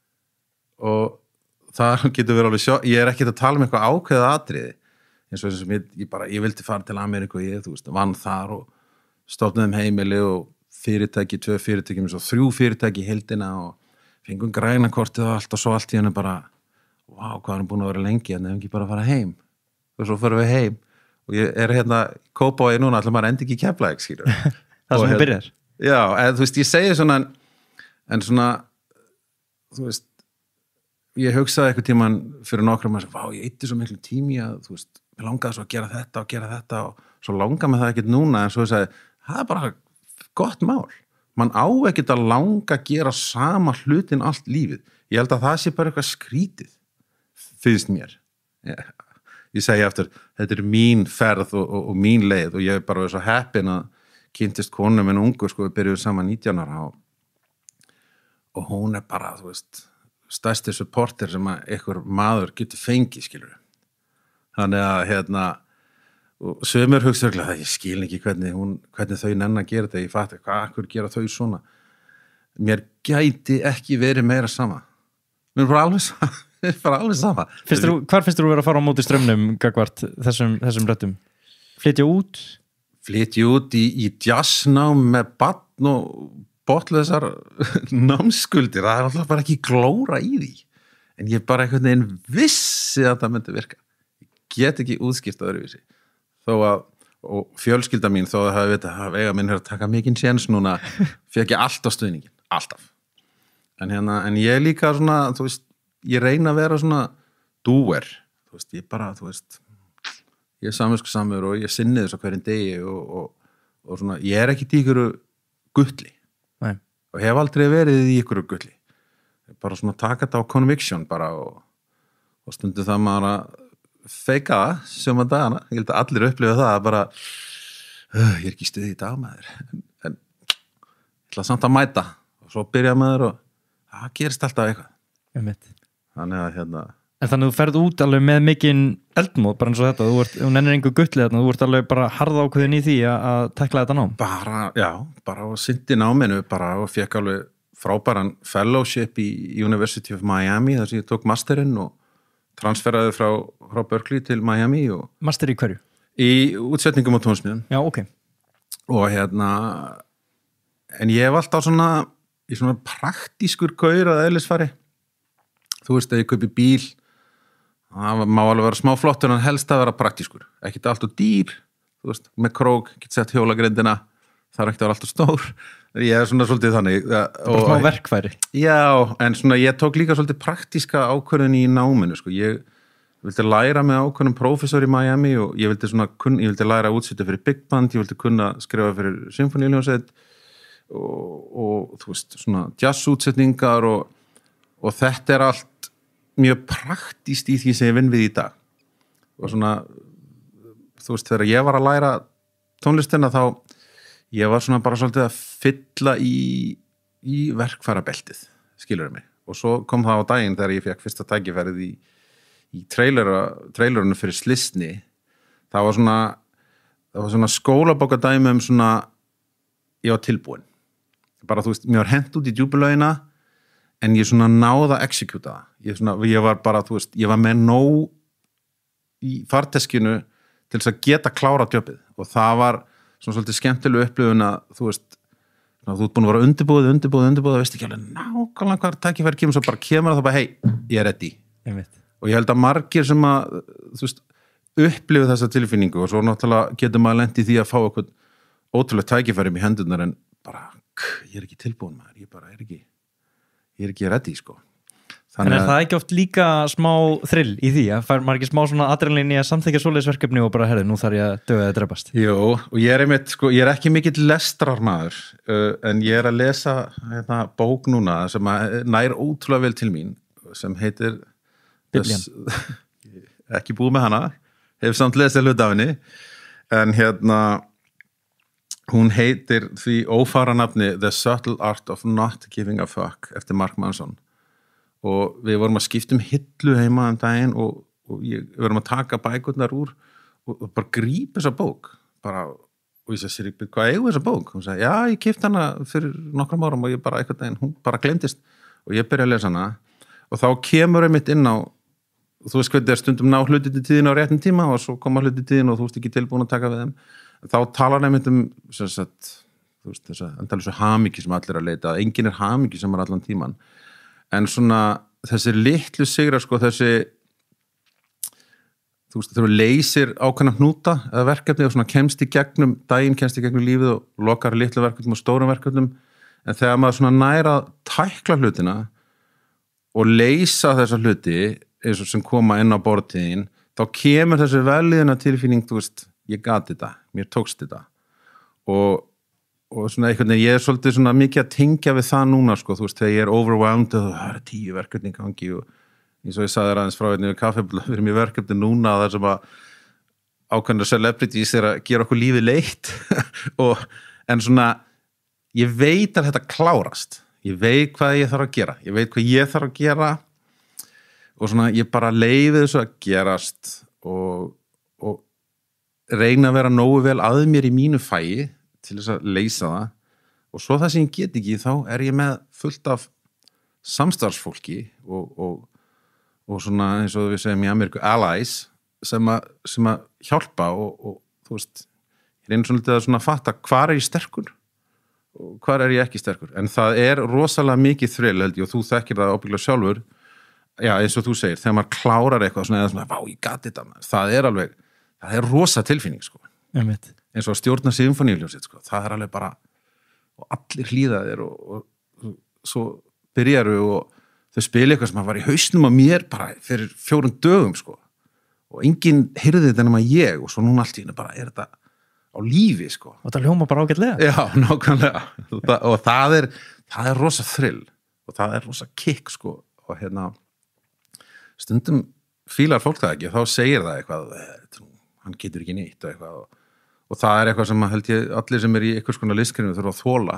og það getur verið alveg sjó, ég er ekki að tala um eitthvað ákveðið atriði eins og þess að ég, ég bara, ég vildi fara til Ameríku og ég, þú veist, vann þar og stofnaði um heimili og fyrirtæki, tvö fyrirtæki, eins og þrjú fyrirtæki í heildina og fengum grænakortið og allt og svo allt í henni bara vá, hvað erum búin að vera lengi en ef ekki bara fara heim og svo förum við heim og ég er hérna Kópavogi núna, allir maður endi ekki í Keflavík, skilur það sem þú byrjar já, en þú veist, ég segi svona en, en svona þú veist, ég hugsaði eitthvað tíman fyrir nokkrum að vá, ég eitti svo miklu tími að, þú veist, mér langaði svo að gera þetta og gera þetta og svo langaði mig það ekkert núna en svo ég sagði, það er bara gott mál, mann á ekkert að langa að gera sama hlutin allt lífið, ég held að það sé bara eitthvað skrítið finnst mér ég, ég segi eftir, þetta er mín ferð og, og, og mín leið og ég er bara svo heppin að kynntist konu minn ungu sko, við byrjuðum saman nítján ára og, og hún er bara, þú veist stærsti supporter sem að einhver maður getur fengið, skilur þannig að, hérna og sömur hugsa að ég skil ekki hvernig, hún, hvernig þau nenn að gera þetta, ég fatt hvað, akkur gera þau svona mér gæti ekki verið meira sama mér er bara alveg sama, mér er bara alveg sama. Finnst þú, hvar finnst þú að vera að fara á móti strömmnum gagvart þessum, þessum röddum? Flytja út? Flytja út í, í jazznám með barn og botlaðisar námskuldir, það er alltaf bara ekki glóra í því en ég er bara einhvern veginn vissi að það myndi virka ég get ekki útskýrt öðruvísi þó að, og fjölskylda mín þó að það hafi vitað að eiga minn er að taka mikinn séns núna, fekk ég alltaf stuðningin alltaf, en hérna en ég líka svona, þú veist ég reyna að vera svona doer þú veist, ég bara, þú veist ég er samviskusamur og ég sinni þess á hverjum degi og, og, og svona, ég er ekki í ykkur gulli Nei. og hef aldrei verið í ykkur gulli bara svona taka þetta á conviction bara og, og stundu það maður að feika það sem að dagana, ég held að allir upplifa það bara, uh, ég er ekki stuðið í dag maður en, en ég ætla samt að mæta og svo byrja maður og það gerist alltaf eitthvað Einmitt. þannig að hérna En þannig að þú ferð út alveg með mikinn eldmóð bara eins og þetta, þú, ert, þú nennir einhver gullið þarna, þú ert alveg bara harða ákveðin í því að, að tekla þetta nám bara, já, bara og syndi náminu bara og fekk alveg frábæran fellowship í University of Miami þar sem ég tók masterinn og transferaði frá, frá Berkeley til Miami og Master í hverju? í útsetningum og tónsmíðum Já, ok og hérna en ég hef alltaf svona í svona praktískur gaur að eðlisfari þú veist að ég kaupi bíl það má alveg vera smá flottur en helst að vera praktískur ekkert allt og dýr þú veist, með krók, get sett hjólagrindina það er ekkert að vera allt og stór ég er svona svolítið þannig og smá verkfæri já, en svona ég tók líka svolítið praktíska ákvörðun í náminu sko. ég vildi læra með ákvörðum prófessor í Miami og ég vildi svona kun, ég vildi læra að útsetja fyrir big band, ég vildi kunna skrifa fyrir symfóníuljónsveit og, og þú veist, svona jazzútsetningar og, og þetta er allt mjög praktíst í því sem ég vinn við í dag og svona þú veist, þegar ég var að læra tónlistina þá ég var svona bara svolítið að fylla í, í verkfærabeltið, skilurðu mig. Og svo kom það á daginn þegar ég fekk fyrsta tækifærið í, í trailerunum fyrir Slisni. Það var svona, það var svona skólabókadæmi um svona, ég var tilbúin. Bara, þú veist, mér var hent út í djúpulögina, en ég svona náða að execúta það. Ég, svona, ég var bara, þú veist, ég var með nóg í farteskinu til þess að geta klára djöpið. Og það var svona svolítið skemmtileg upplifun að, þú veist, Ná, þú ert búin að vera undirbúið, undirbúið, undirbúið og veist ekki alveg nákvæmlega hvað tækifæri kemur svo bara kemur það bara, hei, ég er ready Einmitt. og ég held að margir sem að þú veist, upplifu þessa tilfinningu og svo náttúrulega getur maður lent í því að fá eitthvað ótrúlega tækifæri í hendurnar en bara, ég er ekki tilbúin maður, ég bara er ekki ég er ekki ready, sko En er það ekki oft líka smá þrill í því að fær maður ekki smá svona adrenalín í að samþykja svoleiðisverkefni og bara herði, nú þarf ég að döga eða drepast? Jú, og ég er einmitt, sko, ég er ekki mikill lestrarmaður, uh, en ég er að lesa hérna, bók núna sem að nær ótrúlega vel til mín sem heitir Biblían. Ekki búið með hana, hef samt lesið hluta af henni, en hérna hún heitir því ófara nafni The Subtle Art of Not Giving a Fuck eftir Mark Manson. Og við vorum að skipta um hillu heima um daginn og, og ég, við vorum að taka bækurnar úr og, og bara grípa þessa bók bara, og ég sagði, Siri, hvað eigum þessa bók? Hún sagði, já, ég keypti hana fyrir nokkrum árum og ég bara eitthvað daginn, hún bara glemdist og ég byrja að lesa hana og þá kemur einmitt inn á þú veist hvernig er stundum ná hluti til tíðin á réttum tíma og svo koma hluti til tíðin og þú veist ekki tilbúin að taka við þeim þá talar einmitt um sem sagt, þú veist, þess að endala þessu hamingju sem allir að leita, enginn er hamingju sem er allan tíman en svona þessi litlu sigrar sko þessi þú veist þegar þú leysir ákveðna hnúta eða verkefni og svona kemst í gegnum daginn kemst í gegnum lífið og lokar litlu verkefnum og stórum verkefnum en þegar maður svona næra tækla hlutina og leysa þessa hluti eins og sem koma inn á borðtíðin þá kemur þessi veliðina tilfinning þú veist ég gat þetta, mér tókst þetta og og svona einhvern veginn, ég er svolítið svona mikið að tengja við það núna, sko, þú veist, þegar ég er overwhelmed og það er tíu verkefni í gangi og eins og ég sagði þér aðeins frá einnig við kaffibla fyrir mér verkefni núna þar sem að ákveðna celebrities er að gera okkur lífið leitt og, en svona ég veit að þetta klárast ég veit hvað ég þarf að gera ég veit hvað ég þarf að gera og svona ég bara leyfi þessu að gerast og, og reyna að vera nógu vel að mér í mínu fæi til þess að leysa það og svo það sem ég get ekki þá er ég með fullt af samstarfsfólki og, og, og svona eins og við segjum í Ameríku allies sem að, sem að hjálpa og, og þú veist ég reynir svona litið að svona fatta hvar er ég sterkur og hvar er ég ekki sterkur en það er rosalega mikið þrill held ég og þú þekkir það ábyggilega sjálfur já eins og þú segir þegar maður klárar eitthvað svona eða svona vá ég gat þetta það er alveg það er rosa tilfinning sko Einmitt. eins og að stjórna symfóníuljónsveit sko. það er alveg bara og allir hlýða þér og, og, og svo byrjaru og þau spila eitthvað sem að var í hausnum á mér bara fyrir fjórum dögum sko. og enginn heyrði þetta nema ég og svo núna allt í henni bara er þetta á lífi sko. og það hljóma bara ágætlega já, nákvæmlega og það er, það er rosa þrill og það er rosa kick sko. og hérna stundum fílar fólk það ekki og þá segir það eitthvað hann getur ekki neitt og eitthvað og og það er eitthvað sem held ég allir sem er í einhvers konar listgreinu þurfa að þola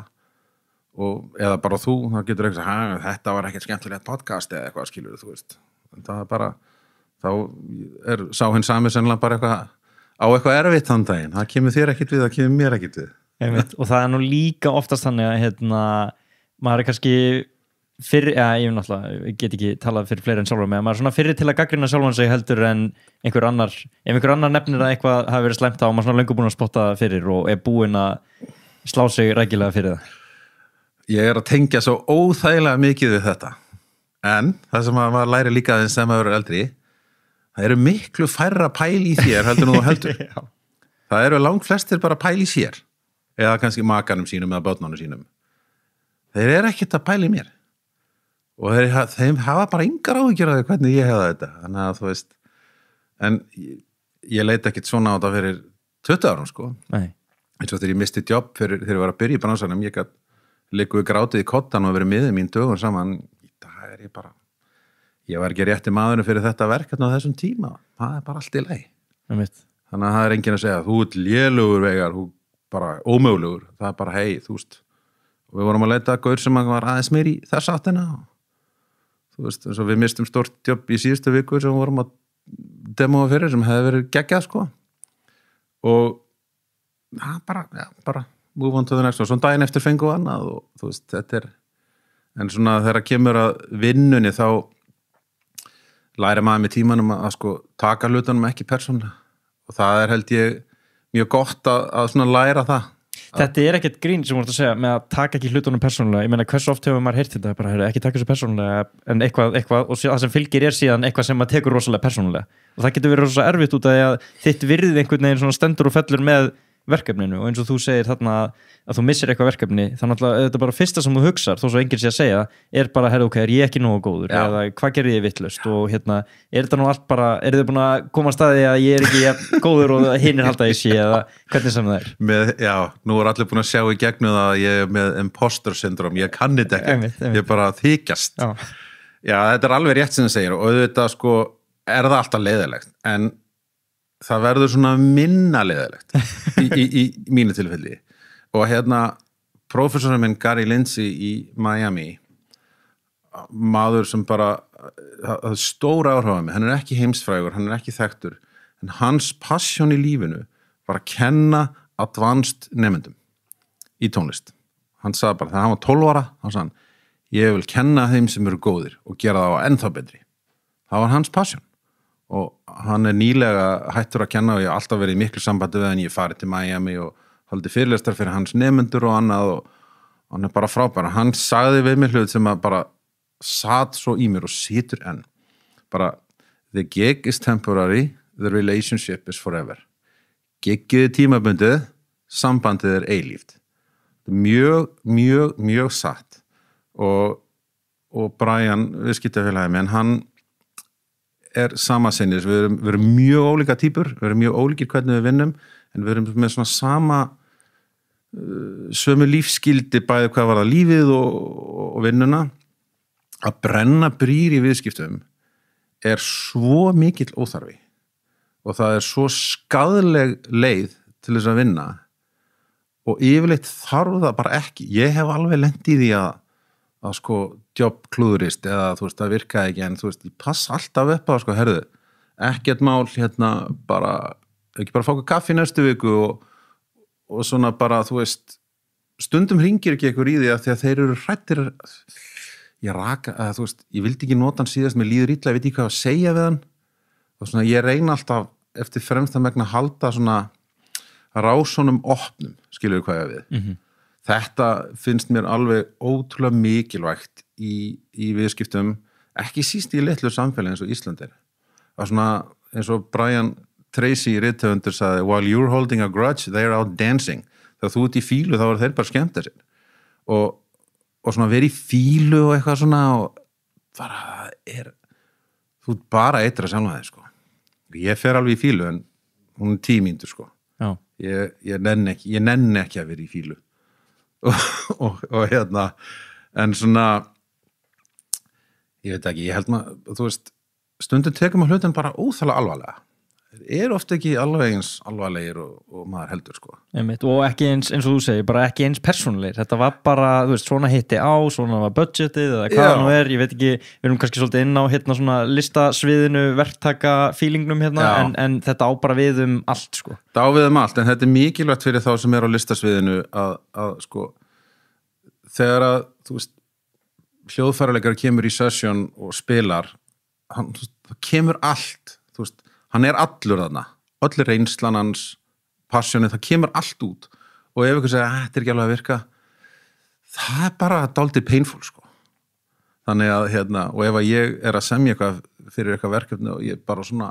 og eða bara þú, það getur eitthvað þetta var ekkert skemmtilegt podcast eða eitthvað skilur þú veist, en það er bara þá er sá hinn sami sennilega bara eitthvað á eitthvað erfitt þann daginn, það kemur þér ekkert við, það kemur mér ekkert við Einmitt. og það er nú líka oftast þannig að hérna, maður er kannski fyrir, ja, ég náttúrulega get ekki talað fyrir fleiri en sjálfur með, maður er svona fyrir til að gaggrina sjálfan sig heldur en einhver annar ef einhver annar nefnir að eitthvað hafi verið slæmt á og maður svona löngu búin að spotta það fyrir og er búin að slá sig rækilega fyrir það Ég er að tengja svo óþægilega mikið við þetta en það sem maður læri líka aðeins sem maður er eldri það eru miklu færra pæl í þér heldur nú heldur það eru langt flestir bara pæl í sér eða kannski makanum sínum eða börnunum sínum þeir eru ekkert að pæla í mér og þeir, þeim hafa bara yngar áhyggjur af því hvernig ég hefa þetta þannig að þú veist en ég, ég leita ekkert svona á þetta fyrir tuttugu árum sko Nei. eins og þegar ég misti jobb fyrir, þegar ég var að byrja í bransanum ég gætt ligguð grátið í kottan og verið miðið mín dögum saman það er ég bara ég var ekki rétti maðurinn fyrir þetta verkefni á þessum tíma það er bara allt í lagi Einmitt. þannig að það er enginn að segja þú ert lélugur Veigar, þú bara ómögulegur það er bara hei, þú veist og við vorum að leita að gaur sem var aðeins meir í þess áttina og þú veist, eins og við mistum stórt jobb í síðustu viku sem vorum að demóa fyrir sem hefði verið geggjað sko og ja, bara, ja, bara move on to the next og svona daginn eftir fengu annað og þú veist, þetta er en svona þegar kemur að vinnunni þá læri maður með tímanum að, að sko taka hlutunum ekki persónulega og það er held ég mjög gott að, að svona læra það þetta er ekkert grín sem voru að segja með að taka ekki hlutunum persónulega, ég meina hversu oft hefur maður heyrt þetta bara, heyrðu, ekki taka þessu persónulega en eitthvað, eitthvað og það sem fylgir er síðan eitthvað sem maður tekur rosalega persónulega og það getur verið rosalega erfitt út af því að þitt virðið einhvern veginn svona stendur og fellur með verkefninu og eins og þú segir þarna að þú missir eitthvað verkefni þannig að þetta er bara fyrsta sem þú hugsar þó svo enginn sé að segja er bara, herru, ok, er ég ekki nógu góður Já. Eða hvað gerði ég vitlaust og hérna, er þetta nú allt bara, er þið búin að koma að staði að ég er ekki ja, góður og hinir halda ég sé eða hvernig sem það er með, Já, nú er allir búin að sjá í gegnum það að ég er með imposter syndrom, ég kann þetta ekki einmitt, einmitt. Ég er bara að þykjast Já. Já, þetta er alveg rétt sem þið segir og auðvitað sko er það alltaf leiðilegt en það verður svona minna leiðilegt í, í, í mínu tilfelli og hérna prófessorinn minn Gary Lindsay í Miami maður sem bara það er stóra áhrif á mig, hann er ekki heimsfrægur hann er ekki þekktur, en hans passion í lífinu var að kenna advanced nemendum í tónlist, hann sagði bara þegar hann var tólf ára, hann sagði hann ég vil kenna þeim sem eru góðir og gera það á ennþá betri, það var hans passion og hann er nýlega hættur að kenna og ég hef alltaf verið í miklu sambandi við hann, ég farið til Miami og haldi fyrirlestar fyrir hans nemendur og annað og hann er bara frábær, hann sagði við mig hlut sem að bara satt svo í mér og situr enn bara, the gig is temporary the relationship is forever gigið er tímabundið sambandið er eilíft mjög, mjög, mjög satt og, og Brian viðskiptafélagi minn, hann er sama sinnis, við erum, við erum mjög ólíka týpur, við erum mjög ólíkir hvernig við vinnum, en við erum með svona sama uh, sömu lífsskildi bæði hvað var það lífið og, og vinnuna að brenna brýr í viðskiptum er svo mikill óþarfi og það er svo skaðleg leið til þess að vinna og yfirleitt þarf það bara ekki, ég hef alveg lent í því að að sko jobb klúðurist eða þú veist það virkaði ekki en þú veist ég passa alltaf upp á sko herðu ekkert mál hérna bara ekki bara fá kaffi næstu viku og, og svona bara þú veist stundum hringir ekki eitthvað í því að því að þeir eru hrættir ég raka að þú veist ég vildi ekki nota hann síðast með líður illa ég veit ekki hvað að segja við hann og svona ég reyna alltaf eftir fremst að megna halda svona rásunum opnum skilur við hvað ég við mm-hmm. Þetta finnst mér alveg ótrúlega mikilvægt í, í viðskiptum, ekki síst í litlu samfélagi eins og Ísland er. Það er svona eins og Brian Tracy rithöfundur sagði, while you're holding a grudge, they're out dancing. Þegar þú ert í fílu, þá er þeir bara skemmta sér. Og, og svona verið í fílu og eitthvað svona og bara er, þú ert bara eitra sjálf að þig, sko. Ég fer alveg í fílu, en hún er tímíndur, sko. Já. Ég, ég nenni ekki, ég nenni ekki að vera í fílu. Og, og, og hérna en svona ég veit ekki, ég held maður þú veist, stundum tekum að hlutin bara óþálega alvarlega er ofta ekki alveg eins alvarlegir og, og maður heldur sko Einmitt, og ekki eins, eins og þú segir, bara ekki eins persónulegir, þetta var bara, þú veist, svona hitti á svona var budgetið eða hvað það nú er ég veit ekki, við erum kannski svolítið inn á hérna svona listasviðinu, verktaka feelingnum hérna, en, en þetta á bara við um allt sko. Þetta á við um allt, en þetta er mikilvægt fyrir þá sem er á listasviðinu að, að sko þegar að, þú veist hljóðfæraleikari kemur í session og spilar hann, það kemur allt, þú veist hann er allur þarna, allir reynslan hans, passionið, það kemur allt út og ef ykkur segja, að þetta er ekki alveg að virka það er bara dálítið painful sko þannig að, hérna, og ef að ég er að semja eitthvað fyrir eitthvað verkefni og ég bara svona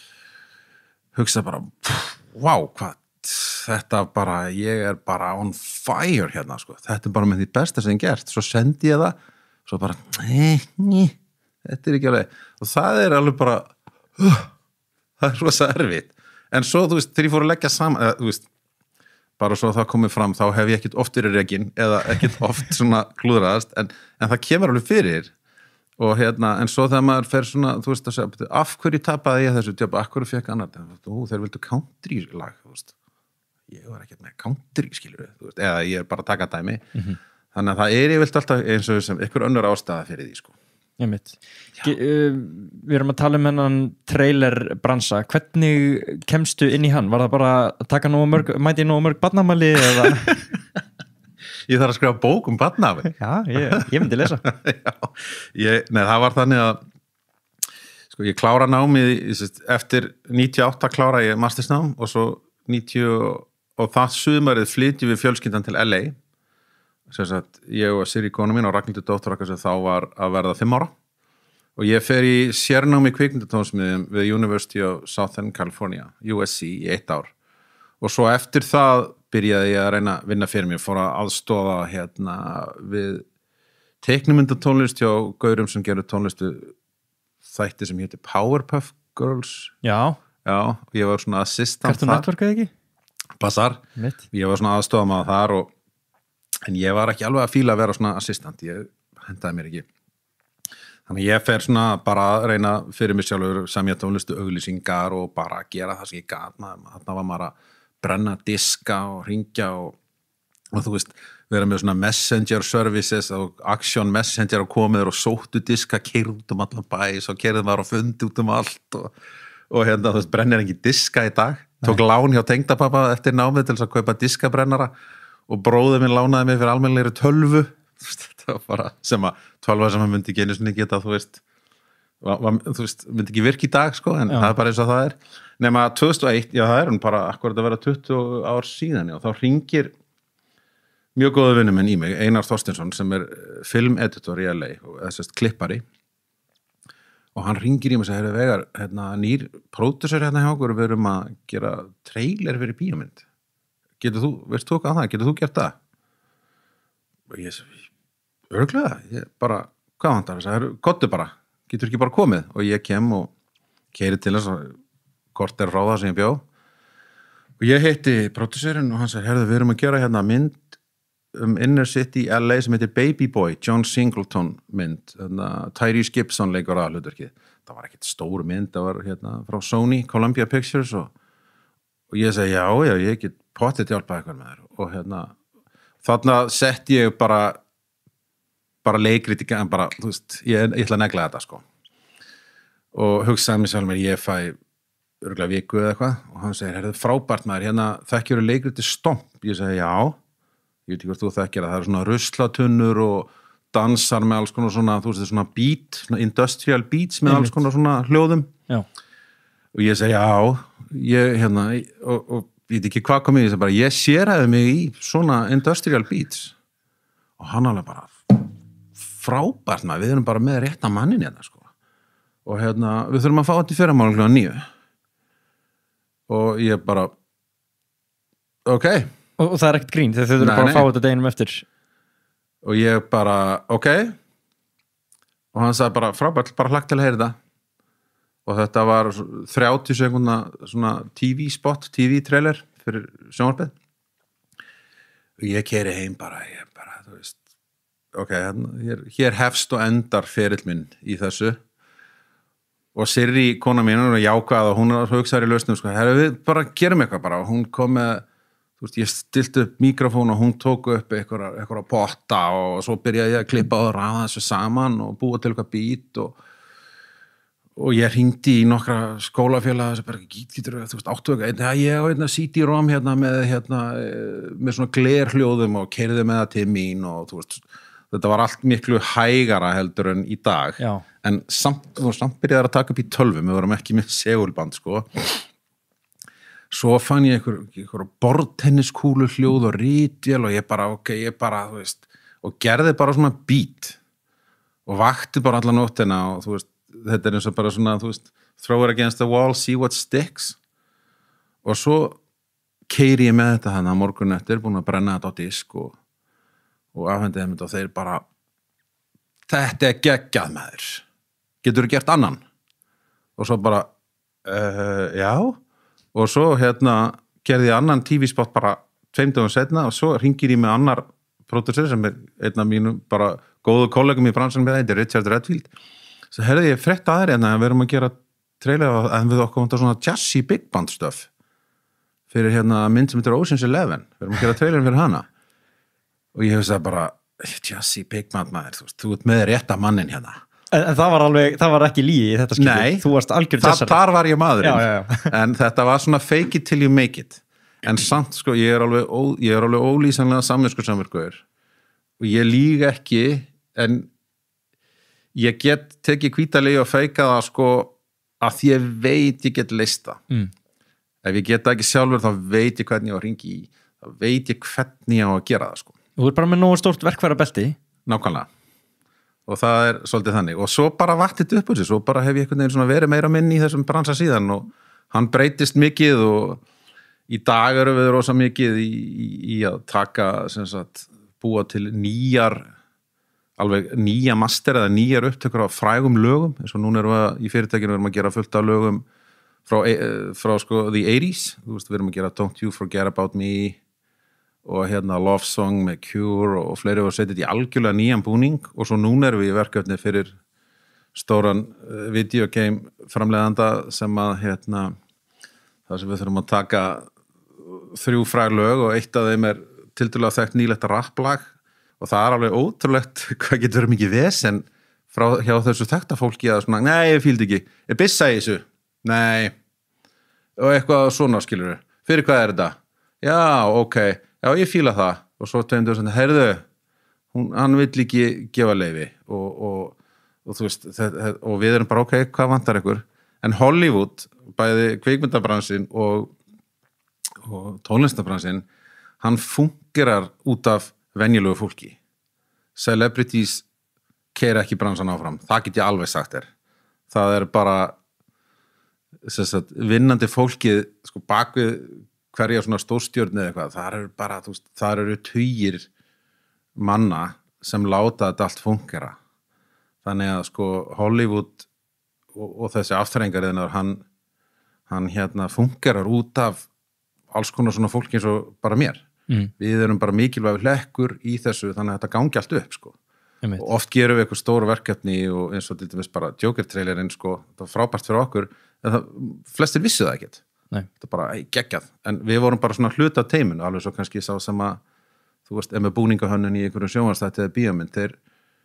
hugsa bara, wow, hvað þetta bara, ég er bara on fire hérna sko, þetta er bara með því besta sem ég gert, svo sendi ég það svo bara, nei, nei þetta er ekki alveg, og það er alveg bara uh, það er rosa erfitt, en svo þú veist þegar ég fór að leggja saman, eða, þú veist bara svo það komið fram, þá hef ég ekkert oft verið rekinn, eða ekkert oft svona klúðraðast, en, en það kemur alveg fyrir og hérna, en svo þegar maður fer svona, þú veist að segja, af hverju tapaði ég þessu jobb, af hverju fekk annar þú, þeir vildu country lag, þú veist ég var ekkert með country, skilur við, þú veist, eða ég er bara að taka dæmi mm-hmm. þannig að það er ég vilt alltaf eins og sem ykkur önnur ástæða fyrir því, sko Ég mitt. Uh, við erum að tala um hennan trailer bransa, hvernig kemstu inn í hann? Var það bara að taka nógu mörg, mæti nógu mörg barnamæli eða? Ég þarf að skrifa bók um barnamæli. Já, ég, ég myndi lesa. Já, ég, nei, það var þannig að sko, ég klára námið eftir níutíu og átta klára ég mastersnám og svo níutíu og og það sumarið flytjum við fjölskyldan til L A sem sagt, ég og Siri konu mín og Ragnhildur dóttir okkar sem þá var að verða fimm ára og ég fer í sérnámi í kvikmyndatónsmiðjum við University of Southern California, U S C, í eitt ár og svo eftir það byrjaði ég að reyna að vinna fyrir mér, fór að aðstofa hérna við teiknimyndatónlist hjá gaurum sem gerðu tónlistu þætti sem héti Powerpuff Girls. Já. Já, ég var svona assistant Cartoon Network eða ekki? Passar. Mitt. Ég var svona aðstofa maður þar og en ég var ekki alveg að fíla að vera svona assistant, ég hendaði mér ekki. Þannig ég fer svona bara að reyna fyrir mig sjálfur semja tónlistu auglýsingar og bara gera það sem ég gat. Þarna var maður að brenna diska og hringja og, og þú veist, vera með svona messenger services og action messenger og komiður og sóttu diska, keyrðu út um allan bæ, svo keyrðu maður og fundi út um allt og, og hérna, þú veist, brennir ekki diska í dag. Tók lán hjá tengdapappa eftir námið til þess að kaupa diskabrennara og bróðir minn lánaði mig fyrir almennilegri tölvu. Þetta var bara sem að tölva sem að myndi ekki einu sinni geta, þú veist, var, var, þú veist, myndi ekki virka í dag, sko, en já. Það er bara eins og það er. Nema tvö þúsund og eitt, já það er hann bara akkurat að vera tuttugu ár síðan, já, þá hringir mjög góða vinur minn í mig, Einar Þorsteinsson, sem er filmeditor í L A og þess að klippari og hann hringir í mig og segir, Veigar, hérna, nýr pródusser hérna hjá okkur, við erum að gera trailer fyrir bíómynd. Getur þú, veist þú hvað það, getur þú gert það? Og ég segi, örglega, ég bara, hvað vantar það? Það er, kottu bara, getur ekki bara komið? Og ég kem og keiri til þess að kort er frá það sem ég bjó. Og ég heiti pródusserinn og hann sagði, herðu, við erum að gera hérna mynd um Inner City L A sem heitir Baby Boy, John Singleton mynd, hérna, Tyrese Gibson leikur að hlutverkið. Það var ekkert stór mynd, það var hérna frá Sony, Columbia Pictures og, og ég segi, já, já, ég get potið hjálpa eitthvað með þér og hérna, þarna sett ég bara bara leikrit í gang, bara, þú veist, ég, ég ætla að negla þetta, sko. Og hugsaði mér sjálf mér, ég fæ örgulega viku eða eitthvað og hann segir, herðu frábært maður, hérna þekkjur leikriti Stomp, ég segi, já ég veit ekki hvort þú þekkir að það eru svona ruslatunnur og dansar með alls konar svona, þú veist, svona beat, svona industrial beats með alls konar svona hljóðum. Já. Og ég segi, já, ég, hérna, og, og ég veit ekki hvað kom í, ég segi bara, ég séræði mig í svona industrial beats. Og hann alveg bara, frábært maður, við erum bara með rétta mannin hérna, sko. Og hérna, við þurfum að fá þetta í fyrramálum klukkan níu. Og ég bara, ok. Og, og það er ekkert grín, þegar þau þurfum bara að fá þetta deginum eftir. Og ég bara, ok. Og hann sagði bara, frábært, bara hlagt til að heyra þetta. Og þetta var þrjátíu sekúndna svona T V spot, T V trailer fyrir sjónvarpið. Og ég keyri heim bara, ég bara, þú veist, ok, hér, hér hefst og endar ferill minn í þessu. Og Sirri, kona mín, hún er jákvæð og hún er hugsaður í lausnum, sko, herru, við bara gerum eitthvað bara. Og hún kom með, þú veist, ég stilti upp mikrofón og hún tók upp eitthvað, eitthvað potta og svo byrjaði ég að klippa og raða þessu saman og búa til eitthvað beat og, og ég hringdi í nokkra skólafélaga sem bara, getur þú veist, áttu eitthvað, ja, ég á einna C D-ROM hérna með, hérna, með svona glerhljóðum og keyrði með það til mín og þú veist, þetta var allt miklu hægara heldur en í dag. Já. En samt, þú veist, samt byrjaði að taka upp í tölvum, við vorum ekki með segulband, sko. Svo fann ég einhver, einhver borðtenniskúlu hljóð og rítvél og ég bara, ok, ég bara, þú veist, og gerði bara svona beat og vakti bara alla nóttina og þú veist, þetta er eins og bara svona, þú veist, throw it against the wall, see what sticks. Og svo keyri ég með þetta þannig að morgun eftir, búin að brenna þetta á disk og, og afhendiði þeim þetta og þeir bara, þetta er geggjað með þér. Getur þú gert annan? Og svo bara, uh, já. Og svo hérna gerði ég annan T V-spot bara tveim dögum setna og svo hringir ég með annar pródusser sem er einn af mínum bara góðu kollegum í bransanum með þetta, Richard Redfield. Svo herði ég frétt aðeins hérna að við erum að gera trailer en við okkur vantar svona jazzy big band stuff fyrir hérna mynd sem heitir Ocean's Eleven. Við erum að gera trailer fyrir hana. Og ég hefði bara, jazzy big band maður, þú veist, þú ert með rétta mannin hérna. En, en það var alveg, það var ekki lígi í þetta skipti. Nei, þú varst algjör þessari. Þar var ég maðurinn. Já, já, já. En þetta var svona fake it till you make it. En samt, sko, ég er alveg, ó, ég er alveg ólýsanlega samvinskusamur og ég lýg ekki, en ég get tekið hvítalegi og feika það, sko, að ég veit ég get lista. Mm. ef ég geta ekki sjálfur þá veit ég hvernig ég á að ringi í þá veit ég hvernig ég á að gera það sko. Þú er bara með nógu stórt verkfærabelti. Nákvæmlega og það er svolítið þannig og svo bara vattið upp úr sig, svo bara hef ég einhvern veginn svona verið meira minn í þessum bransa síðan og hann breytist mikið og í dag eru við rosa mikið í, í, í að taka sem sagt, búa til nýjar alveg nýja master eða nýjar upptökur af frægum lögum eins og núna erum við í fyrirtækinu við erum að gera fullt af lögum frá, frá sko the eighties, þú veist við erum að gera Don't You Forget About Me og hérna Love Song með Cure og fleiri og setja þetta í algjörlega nýjan búning og svo núna erum við í verkefni fyrir stóran uh, videogame framleiðanda sem að hérna það sem við þurfum að taka þrjú fræg lög og eitt af þeim er tildulega þekkt nýlegt rapplag og það er alveg ótrúlegt hvað getur verið mikið vesen frá hjá þessu þekkta fólki að svona, nei ég fíldi ekki, ég bissa í þessu nei, og eitthvað svona skilur fyrir hvað er þetta? Já, ok, já ég fíla það og svo tegum við svona, heyrðu hún, hann vill ekki gefa leyfi og, og, og þú veist það, og við erum bara ok, hvað vantar ykkur en Hollywood, bæði kvikmyndabransin og, og tónlistabransin hann fungerar út af venjulegu fólki celebrities keyra ekki bransan áfram, það get ég alveg sagt þér það er bara sagt, vinnandi fólkið sko bakvið hverja svona stórstjörn eða eitthvað, þar eru bara þú veist, þar eru tugir manna sem láta þetta allt fungera þannig að sko Hollywood og, og þessi afturrengariðnar hann, hann hérna fungerar út af alls konar svona fólki eins og bara mér mm. við erum bara mikilvægur hlekkur í þessu þannig að þetta gangi allt upp sko og oft gerum við eitthvað stóru verkefni og eins og til dæmis bara Joker-trailerinn sko, það var frábært fyrir okkur en það, flestir vissu það ekkert Nei. Það er bara ei, geggjað, en við vorum bara svona hluta af teiminu, alveg svo kannski sá sem að þú veist, ef með búningahönnun í einhverjum sjónvarpsþætti eða bíómynd, þeir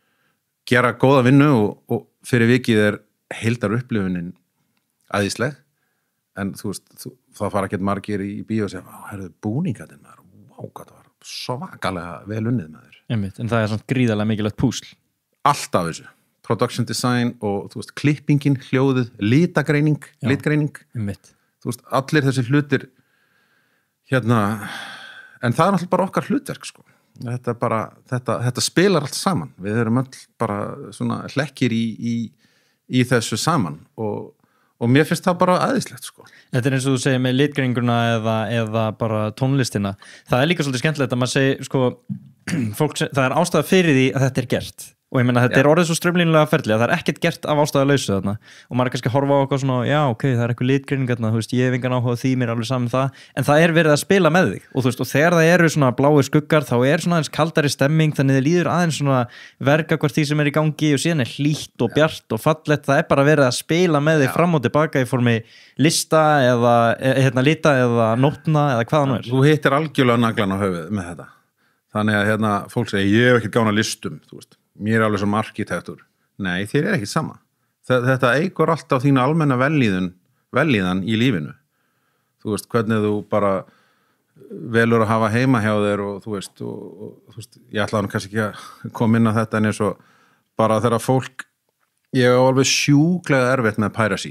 gera góða vinnu og, og fyrir vikið er heildar upplifunin æðisleg, en þú veist þú, það fara ekkert margir í bíó og segja, herðu búningatinn maður, vá, hvað það var svakalega vel unnið maður. Einmitt, en það er svona gríðarlega mikilvægt púsl. Allt af þessu, production design og þú veist, klippingin, hljóðið, litagreining, Já. litgreining. Einmitt. Þú veist, allir þessi hlutir hérna, en það er náttúrulega bara okkar hlutverk sko, þetta er bara þetta, þetta spilar allt saman, við erum öll bara svona hlekkir í, í, í þessu saman og, og mér finnst það bara æðislegt sko. Þetta er eins og þú segir með litgreininguna eða, eða bara tónlistina, það er líka svolítið skemmtilegt að maður segir sko, fólk, það er ástæða fyrir því að þetta er gert og ég meina þetta já. Er orðið svo strömlínulega ferli að það er ekkert gert af ástæðalausu þarna og maður er kannski að horfa á eitthvað svona já ok, það er eitthvað litgreining þarna, þú veist, ég hef engan áhuga á því, mér er alveg saman það en það er verið að spila með þig og þú veist, og þegar það eru svona bláir skuggar þá er svona aðeins kaldari stemming þannig þið líður aðeins svona verka hvort því sem er í gangi og síðan er hlýtt og bjart og fallett, það er bara verið að spila með þig fram og tilbaka í formi lista eða hérna lita eða nótna eða hvað nú er. Þú hittir algjörlega naglan á höfuð með þetta. Þannig að hérna fólk segir ég hef ekkert gána listum, þú veist. Mér er alveg sem arkitektur. Nei, þér er ekkert sama. Þetta eigur alltaf þína almenna velíðun, velíðan í lífinu. Þú veist, hvernig þú bara velur að hafa heima hjá þér og þú veist, og, og, þú veist ég ætla hann kannski ekki að koma inn á þetta en eins og bara þegar fólk, ég er alveg sjúklega erfitt með piracy,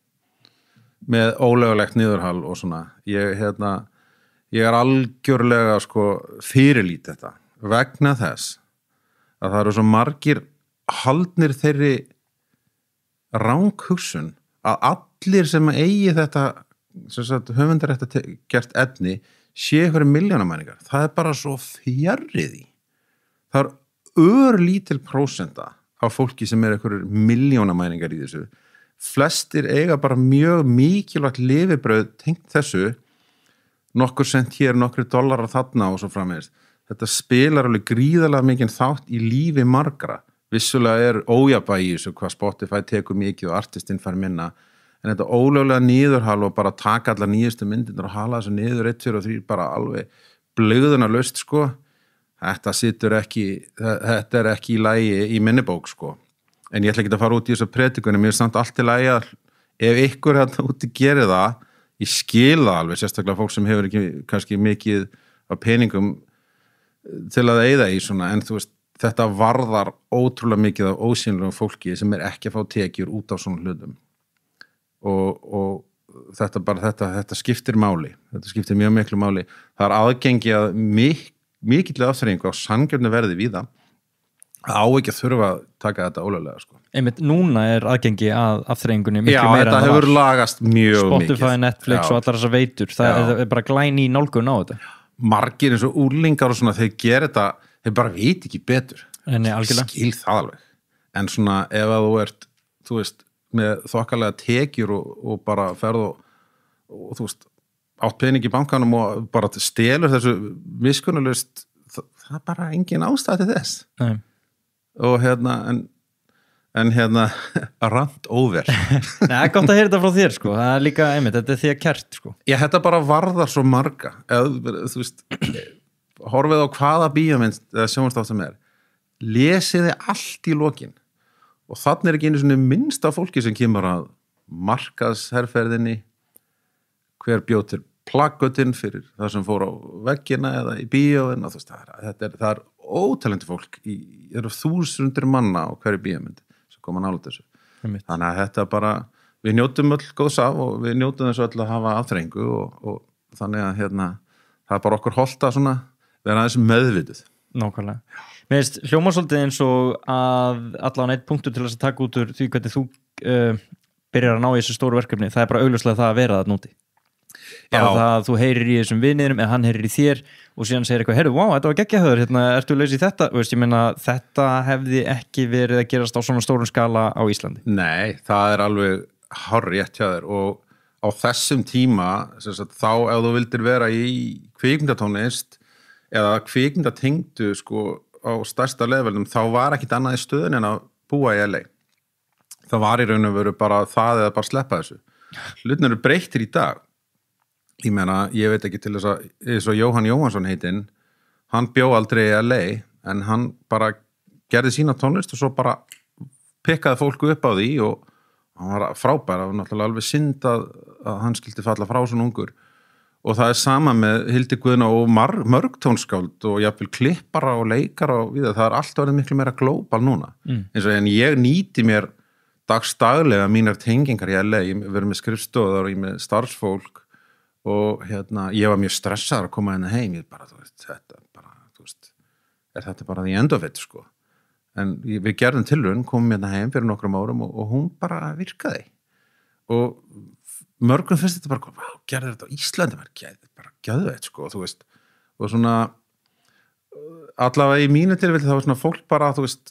með ólögulegt niðurhal og svona. Ég, hérna, ég er algjörlega sko fyrirlít þetta vegna þess að það eru svo margir haldnir þeirri ranghugsun að allir sem eigi þetta höfundar þetta gert efni sé ykkur milljónamæningar. Það er bara svo fjarri því. Það er örlítil prósenta af fólki sem er ykkur milljónamæningar í þessu. Flestir eiga bara mjög mikilvægt lifibrauð tengt þessu, nokkur sent hér, nokkur dollarar þarna og svo framvegis. Þetta spilar alveg gríðarlega mikinn þátt í lífi margra. Vissulega er ójafnvægi í þessu hvað Spotify tekur mikið og artistinn fær minna, en þetta ólöglega niðurhal og bara taka allar nýjustu myndirnar og hala þessu niður eitt, tveir og þrír bara alveg blöðunarlaust sko. Þetta situr ekki, þetta er ekki í lagi í minnibók sko. En ég ætla ekki að fara út í þessu predikunni, mér er samt allt í lagi að ef ykkur hérna úti gerir það, ég skil það alveg, sérstaklega fólk sem hefur ekki kannski mikið af peningum til að eyða í svona, en þú veist, þetta varðar ótrúlega mikið af ósýnilegum fólki sem er ekki að fá tekjur út á svona hlutum og, og þetta bara þetta, þetta skiptir máli þetta skiptir mjög miklu máli það er aðgengi að mik mikill afþreyingu á sanngjörnu verði víða á ekki að þurfa að taka þetta ólöglega sko. Einmitt núna er aðgengi að afþreyingunni miklu Já, meira þetta en það hefur var. lagast mjög Spotify, mikið Netflix Já. og allar þessar veitur það Já. er, er bara glæni í nálgun á þetta margir eins og úrlingar og svona þeir gera þetta, þeir bara veit ekki betur Nei, algjörlega. skil það alveg en svona ef að þú ert þú veist, með þokkalega tekjur og, og bara ferð og, og þú veist, átt pening í bankanum og bara stelur þessu miskunnulust, það, það er bara engin ástæð til þess Nei. og hérna en, en hérna rant over Nei, gott að heyra þetta frá þér sko það er líka, einmitt, þetta er því að kert sko ég þetta bara varðar svo marga eða þú veist horfið á hvaða bíómynd eða sjónvarpsþátt sem er lesiði allt í lokin og þannig er ekki einu svona minnsta fólki sem kemur að markaðsherferðinni hver bjóð til plaggötinn fyrir það sem fór á veggina eða í bíóin og þú veist, það er, það er, það er ótalenti fólk í, eru þúsundir manna á hverju bíómynd sem koma nálægt þessu Einmitt. þannig að þetta bara, við njótum öll góðs af og við njótum þessu öll að hafa afþrengu og, og þannig að hérna, það er bara okkur holta svona vera aðeins meðvituð Nákvæmlega. Mér veist, hljóma svolítið eins og að allan eitt punktur til þess að taka út úr því hvernig þú uh, byrjar að ná í þessu stóru verkefni, það er bara augljóslega það að vera það núti. Bara það að þú heyrir í þessum viniðurum eða hann heyrir í þér og síðan segir eitthvað, heyrðu, wow, þetta var geggjahöður, hérna, ertu laus í þetta? Og veist, ég meina, þetta hefði ekki verið að gerast á svona stórum skala á Íslandi. Nei, það er alveg hárrétt hjá þér og á þessum tíma, sem sagt, þá ef þú vildir vera í kvikmyndatónlist eða kvikmyndatengdu sko á stærsta levelnum, þá var ekkit annað í stöðun en að búa í L A. Það var í raun og veru bara það eða bara sleppa þessu. Hlutin eru breyttir í dag. Ég meina, ég veit ekki til þess að, eins og Jóhann Jóhansson heitinn, hann bjó aldrei í L A, en hann bara gerði sína tónlist og svo bara pikkaði fólku upp á því og hann var frábær, það var náttúrulega alveg synd að, að hann skildi falla frá svona ungur. Og það er sama með Hildi Guðna og mörg tónskáld og jafnvel klippara og leikara og við það, það er allt orðið miklu meira glóbal núna. Mm. Eins og en ég nýti mér dagstaglega mínar tengingar í L A, ég verið með skrifstofar og ég með starfsfólk og hérna, ég var mjög stressaður að koma hérna heim, ég bara, þú veist, þetta bara, þú veist, er þetta bara the end of it, sko. En við gerðum tilraun, komum hérna heim fyrir nokkrum árum og, og hún bara virkaði. Og mörgum finnst þetta bara, vá, gerði þetta á Íslandi, bara gæðu þetta, sko, þú veist. Og svona, allavega í mínu tilfelli, þá var svona fólk bara, þú veist,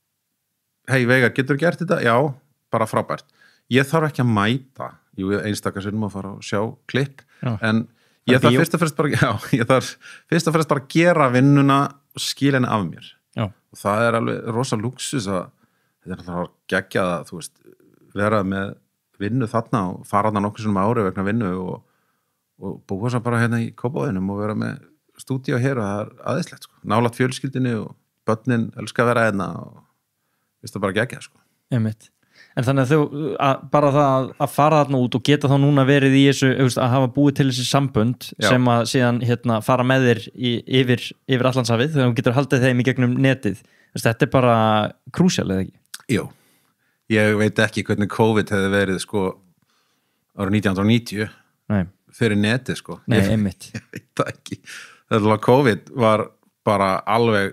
hei, Veigar, getur þú gert þetta? Já, bara frábært. Ég þarf ekki að mæta, jú, einstakar sinnum að fara og sjá klipp, já. En ég þarf fyrst og fremst bara, já, ég þarf fyrst og fremst bara að gera vinnuna og skila henni af mér. Já. Og það er alveg rosa lúksus að þetta er alltaf geggjað að, þú veist, vera með vinnu þarna og fara þarna nokkuð sem ári vegna vinnu og, og búa svo bara hérna í Kópavoginum og vera með stúdíó hér og það er aðeinslegt, sko. Nálægt fjölskyldinni og börnin elska að vera hérna og veist það bara geggjað, sko. Einmitt. En þannig að þú, að, bara það að fara þarna út og geta þá núna verið í þessu, að hafa búið til þessi sambönd Já. Sem að síðan hérna, fara með þér í, yfir, yfir Allandshafið þegar þú getur haldið þeim í gegnum netið. Þetta er bara krúsjál, eða ekki? Jú, ég veit ekki hvernig COVID hefði verið sko árið nítján hundruð níutíu Nei. Fyrir netið sko. Nei, ég, einmitt. Ég veit ekki. Þetta var COVID var bara alveg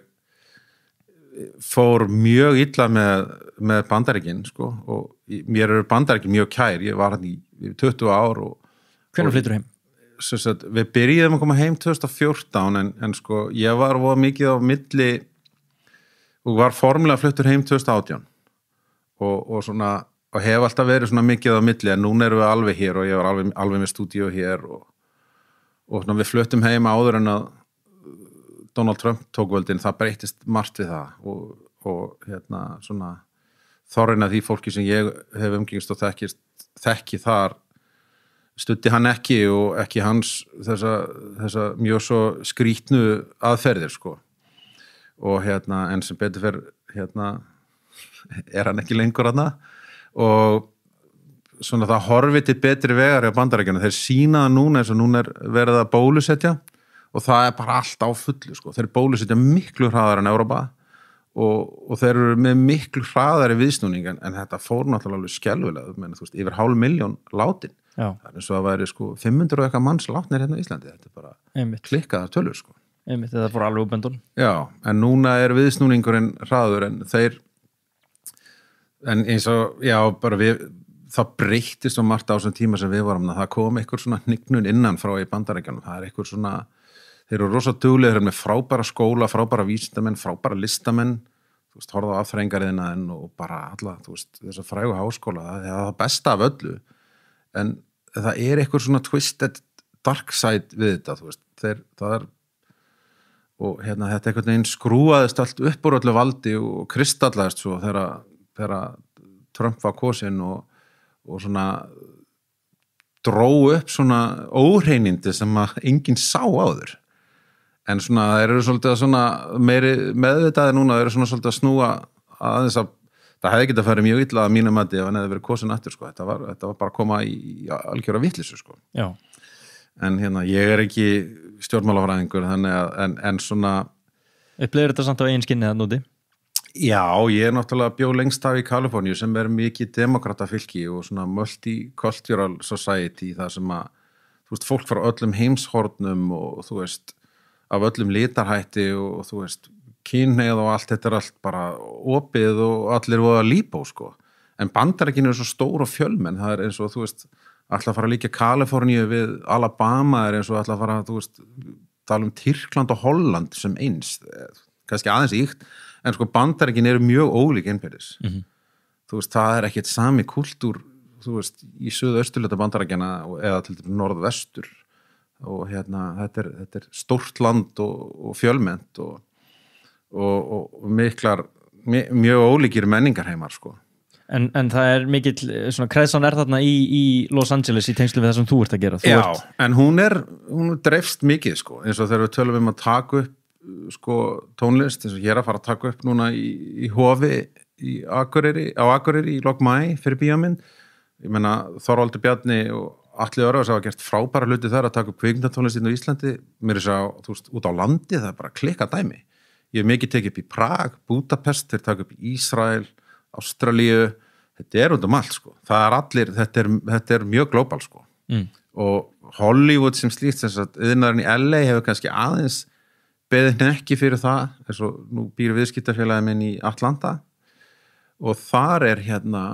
fór mjög illa með, með Bandaríkin sko og mér eru Bandaríkin mjög kær, ég var hann í, í tuttugu ár og Hvenær flyttur heim? Sagt, við byrjuðum að koma heim tvö þúsund og fjórtán en, en sko ég var voða mikið á milli og var formulega fluttur heim tvö þúsund og átján og, og svona og hef alltaf verið svona mikið á milli en núna erum við alveg hér og ég var alveg, alveg með stúdíó hér og, og svona við fluttum heim áður en að Donald Trump tók völdin, það breytist margt við það og, og hérna svona þorrin að því fólki sem ég hef umgengist og þekkist, þekki þar studdi hann ekki og ekki hans þessa, þessa mjög svo skrítnu aðferðir sko og hérna en sem betur fer hérna er hann ekki lengur hana og svona það horfið til betri vegar í Bandaríkjunum, þeir sína það núna eins og núna er verið að bólusetja og það er bara allt á fullu sko. Þeir bólusetja miklu hraðar en Evrópa og, og þeir eru með miklu hraðari viðsnúning en, en þetta fór náttúrulega alveg skelfilega, menn, þú veist, yfir hálf milljón látin Já. Það er eins og að væri sko fimm hundruð og eitthvað manns látnir hérna í Íslandi, þetta er bara Einmitt. Klikkaðar tölur sko. Einmitt, þetta fór alveg uppendun. Já, en núna er viðsnúningurinn hraður en þeir en eins og, já, bara við það breyttist svo margt á þessum tíma sem við varum, það kom einhver svona hnignun innan frá í Bandaríkjunum, það er einhver svona þeir eru rosa duglegir með frábæra skóla, frábæra vísindamenn, frábæra listamenn, þú veist, horfða á afþreyingariðina en og bara alla, þú veist, þess að frægu háskóla, það er það besta af öllu, en það er eitthvað svona twisted dark side við þetta, þú veist, þeir, það er, og hérna, þetta einhvern veginn skrúaðist allt upp úr öllu valdi og kristallaðist svo þegar, þegar Trump var kosinn og, og svona dró upp svona óhreinindi sem að enginn sá áður. En svona, þeir eru svolítið að svona meiri meðvitaði núna, þeir eru svona svolítið að snúa aðeins að það hefði getað farið mjög illa að mínu mati ef hann hefði verið kosin aftur, sko. Þetta var, þetta var bara að koma í, í algjöra vitleysu, sko. Já. En hérna, ég er ekki stjórnmálafræðingur, þannig að, en, en svona... Upplifir þetta samt á eigin skinni að núti? Já, ég er náttúrulega bjó lengst af í Kaliforníu sem er mikið demokratafylki og svona multicultural society, það sem að, þú veist, fólk frá öllum heimshornum og þú veist, af öllum litarhætti og þú veist, kynhneigð og allt þetta er allt bara opið og allir voða líbó, sko. En Bandaríkin er svo stór og fjölmenn, það er eins og, þú veist, alltaf að fara líka Kaliforníu við Alabama er eins og alltaf að fara, þú veist, tala um Tyrkland og Holland sem eins, kannski aðeins íkt, en sko Bandaríkin eru mjög ólík innbyrðis. Mm-hmm. Þú veist, það er ekkert sami kultúr, þú veist, í suðausturluta Bandaríkjana eða til dæmis norðvestur og hérna, þetta er, þetta er stórt land og, og fjölmennt og, og, og miklar, mjög ólíkir menningarheimar, sko. En, en það er mikill, svona kreðsan er þarna í, í Los Angeles í tengslu við það sem þú ert að gera. Þú Já, ert... en hún er, hún dreifst mikið, sko, eins og þegar við tölum um að taka upp, sko, tónlist, eins og ég er að fara að taka upp núna í, í Hofi, í Akureyri, á Akureyri í lok maí fyrir bíómynd. Ég meina, Þorvaldur Bjarni og Atli Örvars hafa gert frábæra hluti þar að taka upp kvikmyndatónlist inn á Íslandi, mér er þess að, þú veist, út á landi, það er bara klikka dæmi. Ég hef mikið tekið upp í Prag, Budapest, þeir taka upp í Ísrael, Ástralíu, þetta er út um allt, sko. Það er allir, þetta er, þetta er mjög global, sko. Mm. Og Hollywood sem slíkt, þess að yðnaðurinn í L A hefur kannski aðeins beðið hnekki fyrir það, þess að nú býr viðskiptafélagið minn í Atlanta og þar er hérna,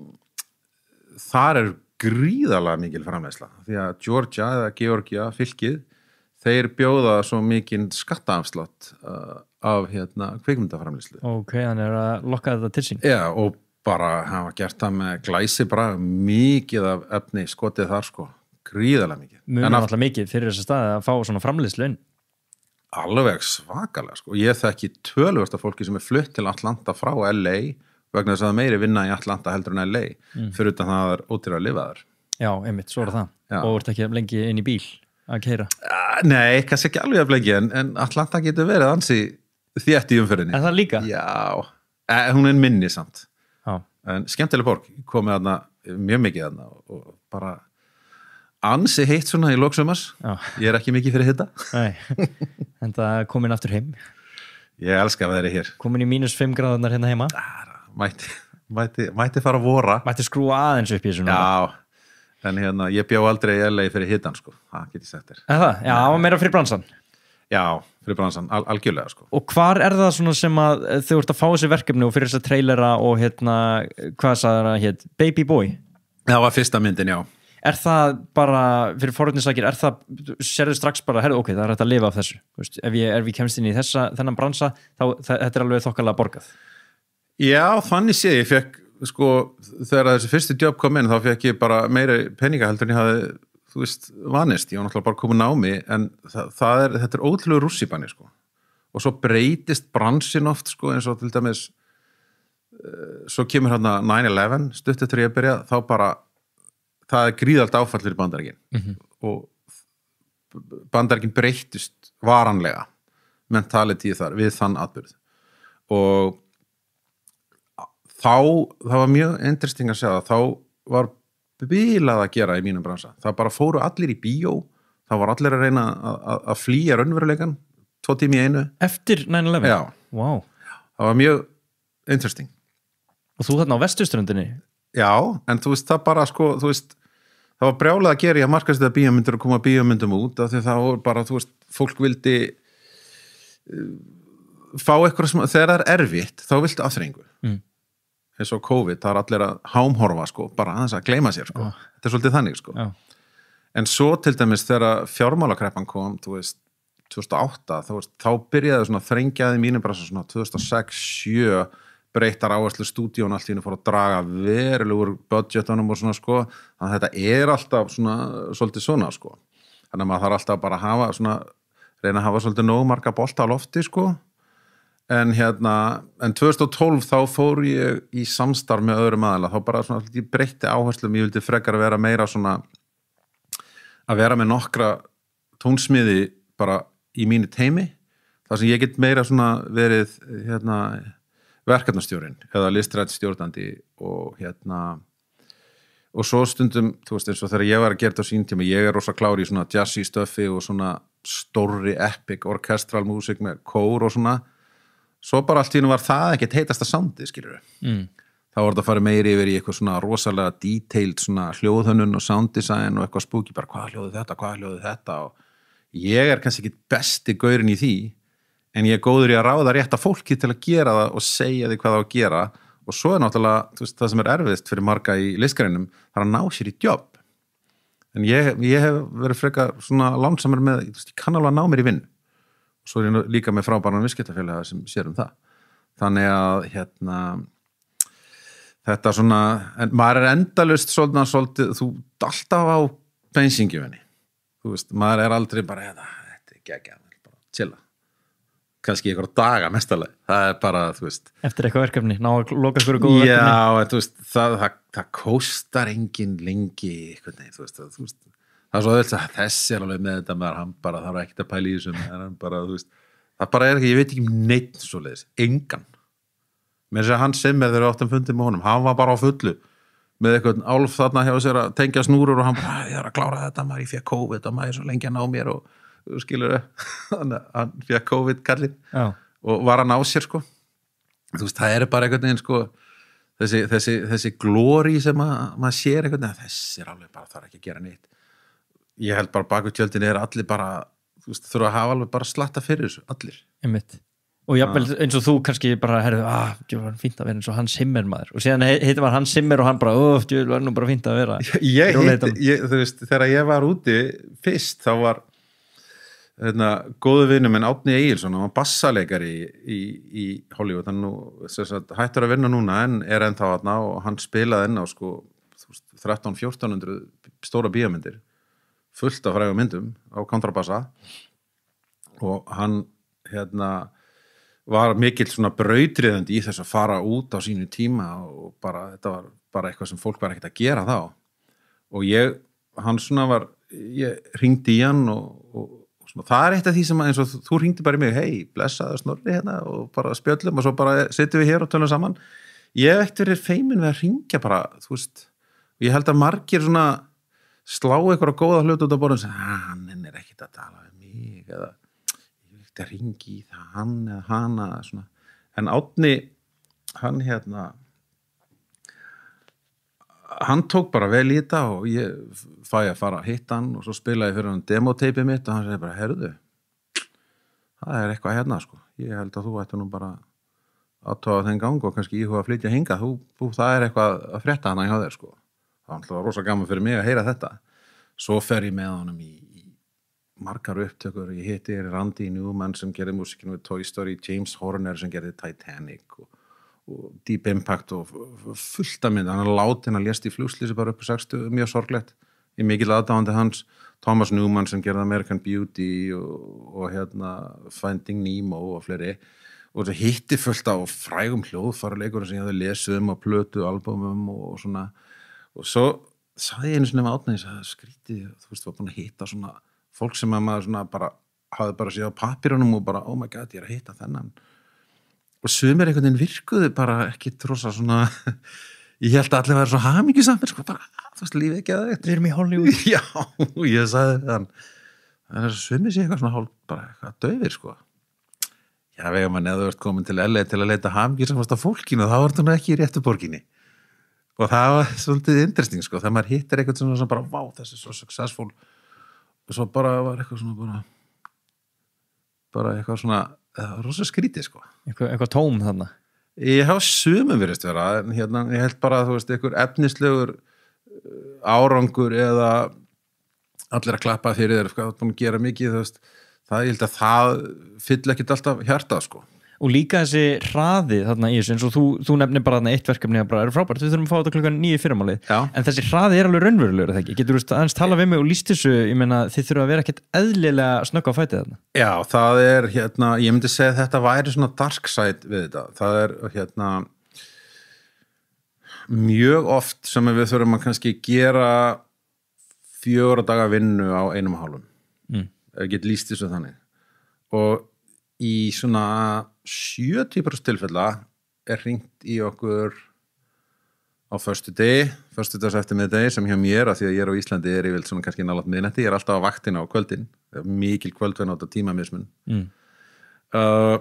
þar er gríðarlega mikil framleiðsla því að Georgia eða Georgia fylkið, þeir bjóða svo mikinn skattaafslátt uh, af hérna kvikmyndaframleiðslu. Ok, þannig er að lokka þetta til sín. Já, og bara hafa gert það með glæsi bara mikið af efni skotið þar, sko, gríðarlega mikið. Mjög náttúrulega mikið fyrir þessa staði að fá svona framleiðslu inn. Alveg svakalega, sko. Ég þekki töluvert af fólki sem er flutt til Atlanta frá L A vegna þess að það meiri vinna í Atlanta heldur en L A mm. fyrir utan það er ódýrara að lifa þar. Já, einmitt, svo er það. Já. Og ert ekki lengi inn í bíl að keyra. Uh, nei, kannski ekki alveg að lengi en, en Atlanta getur verið ansi þétt í umferðinni. Er það líka? Já, eh, hún er minni samt. Já. En skemmtileg borg, komið þarna mjög mikið þarna og bara ansi heitt svona í loksumars. Já. Ég er ekki mikið fyrir hitta. Nei, en það komin aftur heim. Ég elska að vera hér. Komin í mínus fimm gráðunar hérna heima. Mætti, mætti, mætti fara að vora. Mætti skrúa aðeins upp í þessu. Já, en hérna, ég bjó aldrei í L A fyrir hittan, sko. Það get ég sagt þér. Er það? Já, það var meira fyrir bransan. Já, fyrir bransan, al algjörlega, sko. Og hvar er það svona sem að þau ert að fá þessi verkefni og fyrir þessa trailera og hérna, hvað sagði það hétt? Baby Boy? Það var fyrsta myndin, já. Er það bara, fyrir forvitnisakir, er það, sérðu strax bara, herðu, ok, það er hægt að lifa af þessu. Veist, ef ég, ef ég kemst inn í þessa, þennan bransa, þá, það, þetta er alveg þokkalega borgað. Já, þannig sé ég fekk, sko, þegar þessi fyrstu jobb kom inn, þá fekk ég bara meiri peninga heldur en ég hafði, þú veist, vanist. Ég var náttúrulega bara komin á mig, en það, það er, þetta er ótrúlega rússibanni, sko. Og svo breytist bransin oft, sko, eins og til dæmis, uh, svo kemur hérna nine eleven, stutt eftir ég að byrja, þá bara, það er gríðalt áfall fyrir Bandaríkin mm-hmm. og Bandaríkin breyttist varanlega mentality þar við þann atburð og þá, það var mjög interesting að segja, þá var bilað að gera í mínum bransa, það bara fóru allir í bíó, það var allir að reyna að, að, að flýja raunveruleikan tvo tími í einu. Eftir nine eleven? Já. Wow. Það var mjög interesting. Og þú þarna á vesturströndinni? Já, en þú veist, það bara sko, þú veist, það var brjálað að gera í að markast þetta bíómyndir og koma bíómyndum út af því það voru bara, þú veist, fólk vildi uh, fá eitthvað sem, þegar það er erfitt þá viltu afþrengu mm. eins og COVID, það er allir að hámhorfa sko, bara aðeins að gleyma sér sko. Já. Þetta er svolítið þannig sko. Já. En svo til dæmis þegar fjármálakreppan kom, þú veist tvö þúsund og átta, þá, veist, þá byrjaði svona þrengjaði mínum bara svona tvö þúsund og sex sjö breyttar áherslu stúdíón allt í henni fór að draga verulegur budgetunum og svona sko, þannig að þetta er alltaf svona, svolítið svona sko, þannig að maður þarf alltaf bara að hafa svona, reyna að hafa svolítið nóg marga bolta á lofti sko, en hérna, en tvö þúsund og tólf þá fór ég í samstarf með öðrum aðila, þá bara svona, ég breytti áherslum, ég vildi frekar að vera meira svona, að vera með nokkra tónsmiði bara í mínu teimi, þar sem ég get meira svona verið, hérna, verkefnastjórinn eða listrætt stjórnandi og hérna og svo stundum, þú veist eins og þegar ég var að gera þetta á sín tíma, ég er rosa klár í svona jazzy stöfi og svona stórri epic orkestral músík með kór og svona, svo bara allt í hennu var það ekkert heitasta soundið, skilur við mm. þá var þetta að fara meiri yfir í eitthvað svona rosalega detailed svona hljóðhönnun og sound design og eitthvað spooky, bara hvað hljóði þetta, hvað hljóði þetta og ég er kannski ekki besti gaurinn í því en ég er góður í að ráða rétta fólki til að gera það og segja því hvað það á að gera og svo er náttúrulega, þú veist, það sem er erfiðst fyrir marga í listgreinum, það er að ná sér í jobb en ég, ég hef verið frekar svona lánsamur með, þú veist, ég kann alveg að ná mér í vinn og svo er ég líka með frábæran viðskiptafélaga sem sér um það þannig að, hérna þetta svona, en maður er endalaust svona svolítið, þú alltaf á bensingjöfinni, þú veist, maður er aldrei bara, þetta er geggjað, bara chilla kannski einhverja daga mestalega, það er bara, þú veist eftir eitthvað verkefni, ná að loka fyrir góða verkefni já, þú veist, það, það, það kostar engin lengi eitthvað, nei, þú veist, það, þú veist það er svo öðvöld að þessi er alveg með þetta með hann bara, það er ekkert að pæla í þessum hann bara, þú veist, það bara er ekki, ég veit ekki neitt svo leiðis, engan með þess að hann sem er þegar áttum fundið með honum, hann var bara á fullu með eitthvað álf þarna hjá sér að tengja snúrur og hann bara, ég er að klára þetta maður, ég fékk COVID og maður er svo lengi að ná mér og skilur hann fékk COVID kallinn og var að ná sér sko þú veist, það er bara einhvern veginn sko þessi, þessi, þessi glóri sem að, maður sér einhvern veginn, þessi er alveg bara, það er ekki að gera neitt ég held bara baku tjöldin er allir bara, þú veist, þurfa að hafa alveg bara slatta fyrir þessu, allir einmitt. Og jafnvel eins og þú kannski bara herðu, ah, það var fínt að vera eins og Hans Zimmer maður og síðan heitir maður Hans Zimmer og hann bara, ó, það var nú bara fínt að vera ég heiti, ég, þú veist, þegar ég var úti fyrst, þá var hérna, góðu vinur minn Árni Egilsson, hann var bassaleikari í, í, í Hollywood, hann nú sagt, hættur að vinna núna en er ennþá þarna og hann spilaði enn á sko þrettán til fjórtán hundruð stóra bíómyndir fullt af frægum myndum á kontrabassa og hann hérna var mikill svona brautriðandi í þess að fara út á sínu tíma og bara, þetta var bara eitthvað sem fólk var ekkert að gera þá og ég, hann svona var ég hringdi í hann og, og, og svona, það er eitt af því sem að eins og þú hringdi bara í mig, hei, blessaðu Snorri hérna og bara spjöllum og svo bara sittum við hér og tölum saman ég hef ekkert verið feimin við að hringja bara, þú veist, ég held að margir svona slá eitthvað góða hlut út á borðum sem, hann er ekkert að tala um mig eða að ringi í það hann eða hana svona. En Árni hann hérna hann tók bara vel í þetta og ég fæ að fara að hitta hann og svo spilaði fyrir hann demoteipið mitt og hann segi bara, herðu það er eitthvað hérna sko ég held að þú ætti nú bara aðtóa þenn gang og kannski íhuga að flytja hinga þú, þú, það er eitthvað að frétta hana hjá þér sko það var rosa gaman fyrir mig að heyra þetta svo fer ég með honum í margar upptökur, ég hitti Randy Newman sem gerði músikinu við Toy Story, James Horner sem gerði Titanic og, og Deep Impact og fullt af mynd, hann er látin að lést í flugslýsi bara upp á sextíu, mjög sorglegt ég mikil aðdáandi hans, Thomas Newman sem gerði American Beauty og, og hérna Finding Nemo og fleiri og það hitti fullt af frægum hljóðfæruleikur sem ég hafði lesið um á plötu albumum og svona og svo sagði ég einu sinni með Árni, ég sagði skrítið, þú veist, var búin að hitta svona fólk sem að maður svona bara hafði bara séð á pappírunum og bara, oh my god, ég er að hitta þennan og sumir einhvern veginn virkuðu bara ekki trossa svona ég held að allir væri svo hamingjusamir sko, bara, þú veist, lífið ekki að Við erum í Hollywood Já, ég sagði þann það er sumir sér eitthvað svona hálf, bara eitthvað daufir sko Já, vegum að neðu ert komin til L A til að leita hamingjusamast á fólkinu, þá ert hún ekki í réttu borginni og það var svolítið interesting sko, þegar maður hittir eitthvað svona, svona bara, vá, þessi er svo successful og svo bara var eitthvað svona bara bara eitthvað svona rosa skrítið sko eitthvað, eitthvað tóm þarna ég hafa sumum virðist vera en hérna, ég held bara að þú veist, einhver efnislegur árangur eða allir að klappa fyrir þér, hvað þú búin að gera mikið þú veist, það, ég held að það fyll ekkit alltaf hjartað sko og líka þessi hraði þarna í þessu eins og þú, þú nefnir bara þarna eitt verkefni að bara er frábært, við þurfum að fá þetta klukkan níu fyrramálið en þessi hraði er alveg raunverulegur það ekki, getur þú aðeins tala við mig og lýst þessu ég meina þið þurfa að vera ekkert eðlilega snögg á fætið þarna Já, það er hérna, ég myndi segja að þetta væri svona dark side við þetta, það er hérna mjög oft sem við þurfum að kannski gera fjóra daga vinnu á einum og hálfum mm. ef ég get lýst þessu þannig og í svona sjötíu prósent tilfella er hringt í okkur á föstu degi, föstu dags eftir miðdegi sem hjá mér að því að ég er á Íslandi er ég vil svona kannski nálægt miðnætti, ég er alltaf á vaktina á kvöldin, mikil kvöldvenn á þetta tímamismun mm. uh,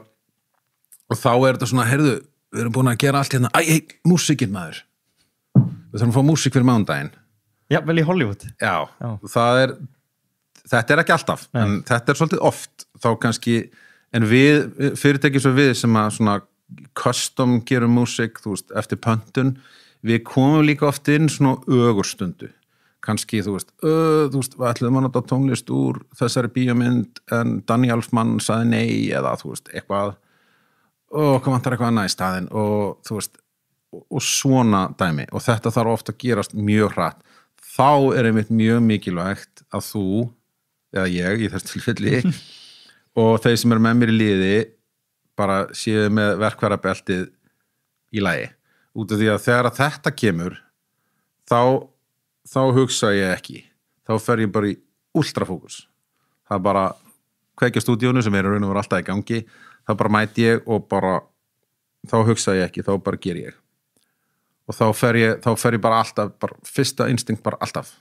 og þá er þetta svona, heyrðu, við erum búin að gera allt hérna, æ, ei, músikinn maður við þurfum að fá músik fyrir mánudaginn Já, vel í Hollywood Já, Já. það er þetta er ekki alltaf, Nei. en þetta er svolítið oft þá kannski en við, fyrirtæki svo við sem að svona custom gerum músik, þú veist, eftir pöntun, við komum líka oft inn svona ögurstundu. Kannski, þú veist, öð, þú veist, við ætlum að nota tónlist úr þessari bíómynd en Danny Elfman sagði nei eða, þú veist, eitthvað og hvað vantar eitthvað annað í staðinn og þú veist, og, og svona dæmi og þetta þarf ofta að gerast mjög hratt. Þá er einmitt mjög mikilvægt að þú, eða ég í þessu tilfelli og þeir sem eru með mér í liði bara séu með verkfærabeltið í lagi. Út af því að þegar að þetta kemur þá, þá hugsa ég ekki. Þá fer ég bara í ultrafókus. Það er bara kveikja stúdíónu sem er raun og veru alltaf í gangi. Þá bara mæti ég og bara þá hugsa ég ekki, þá bara ger ég. Og þá fer ég, þá fer ég bara alltaf, bara fyrsta instinkt bara alltaf.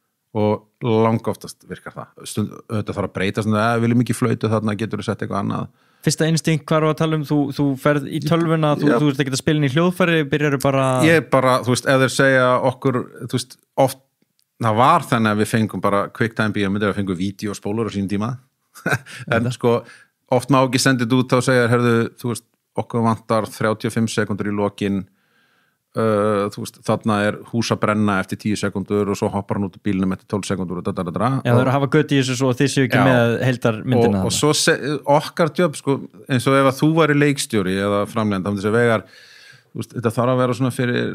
Og langoftast virkar það Stund, þetta þarf að breyta svona, að viljum ekki flautu þarna getur þú sett eitthvað annað Fyrsta instinkt, hvað er að tala um, þú, þú ferð í tölvuna þú, þú ert ekki að spila inn í hljóðfæri byrjar bara Ég bara, þú veist, ef þeir segja okkur, þú veist, oft það var þannig að við fengum bara QuickTime bíómyndir við fengum vídeospólur á sín tíma en sko, oft má ekki sendið út þá segja, herðu, þú veist, okkur vantar þrjátíu og fimm sekundur í lokin Uh, þú veist, þarna er hús að brenna eftir tíu sekundur og svo hoppar hann út í bílnum eftir tólf sekundur og da, da, da, da. Já, það er að hafa gött í þessu svo þið séu ekki já, með heildar myndina og, og svo se, okkar jobb, sko, eins og ef að þú væri leikstjóri eða framlegenda, þá þessi vegar veist, þetta þarf að vera svona fyrir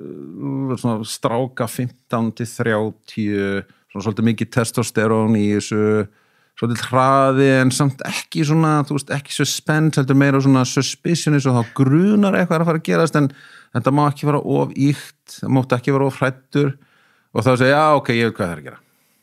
svona stráka fimmtán til þrjátíu svona svolítið mikið testosterón í þessu svolítið hraði en samt ekki svona, þú veist, ekki suspense heldur meira svona suspicion eins og þá grunar eitthvað að fara að gerast en þetta má ekki vera of íkt, það mátti ekki vera of hrættur og þá segja, já, ok, ég veit hvað það er að gera.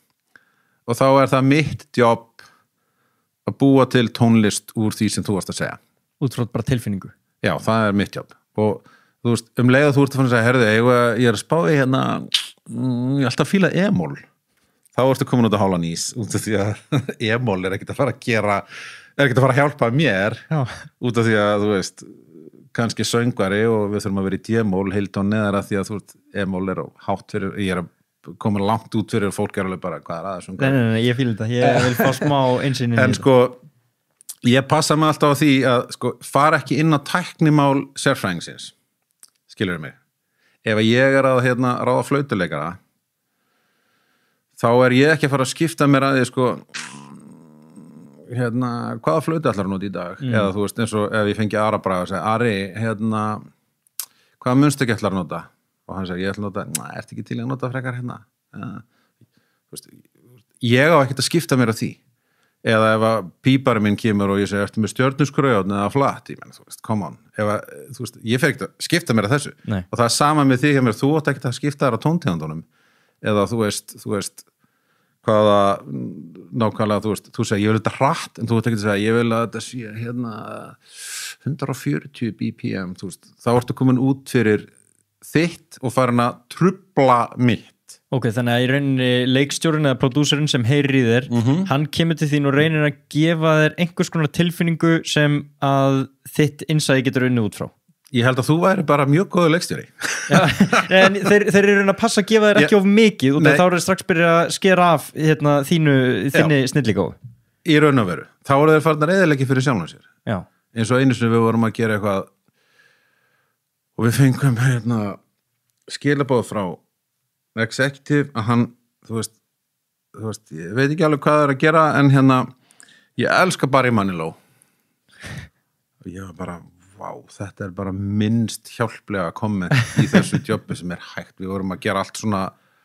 Og þá er það mitt jobb að búa til tónlist úr því sem þú varst að segja. Út frá bara tilfinningu. Já, það er mitt jobb. Og þú veist, um leið að þú ert að fann að segja, herðu, ég er að spá í hérna, ég er alltaf að fíla e-mól. Þá ertu komin út að hála nýs, út af því að e-mól er ekkert að fara að gera, er ekkert að fara að hjálpa mér, já. Út af því að, þú veist, kannski söngvari og við þurfum að vera í D-mól heilt og neðar að því að þú veist, e-mól er hátt fyrir, ég er að koma langt út fyrir og fólk er alveg bara, hvað er aðeins söngvari? Nei, nei, nei, ég fíl þetta, ég vil fá smá einsýnin. En sko, ég passa mig alltaf á því að sko, fara ekki inn á tæknimál sérfræðingsins, skilur mig. Ef ég er að hérna, ráða flautuleikara, þá er ég ekki að fara að skipta mér að því sko, hérna, hvaða flautu ætlar hann út í dag mm. eða þú veist eins og ef ég fengi Ara Braga og segja, Ari, hérna hvaða munstöki ætlar hann nota og hann segir, ég ætla að nota, næ, ertu ekki til að nota frekar hérna ja. veist, ég á ekkert að skipta mér af því eða ef að pípari minn kemur og ég segi, ertu með stjörnusgröðun eða flatt, ég menn, þú veist, come on ef að, þú veist, ég fer ekkert að skipta mér af þessu Nei. Og það er sama með því hjá mér, þú átt ekkert að skipta þér á tóntegundunum eða þú veist, þú veist hvaða nákvæmlega, þú veist, þú segir, ég vil þetta hratt, en þú veist ekki að segja, ég vil að þetta sé hérna hundrað og fjörutíu B P M, þú veist, þá ertu komin út fyrir þitt og farin að trubla mitt. Ok, þannig að í rauninni leikstjórinn eða prodúserinn sem heyrir í þér, mm-hmm. hann kemur til þín og reynir að gefa þér einhvers konar tilfinningu sem að þitt innsæði getur unnið út frá. Ég held að þú væri bara mjög góður leikstjóri. Já, en þeir, þeir eru að passa að gefa þér ekki of mikið og þá eru þeir strax byrja að skera af hérna, þínu, þinni snilligó. Í raun og veru. Þá eru þeir farnar eðileggi fyrir sjálfum sér. Já. Eins og einu sinni við vorum að gera eitthvað og við fengum hérna skilabóð frá executive að hann, þú veist, þú veist, ég veit ekki alveg hvað það er að gera en hérna, ég elska Barry Manilow. Og ég var bara, vá, þetta er bara minnst hjálplega komment í þessu jobbi sem er hægt. Við vorum að gera allt svona,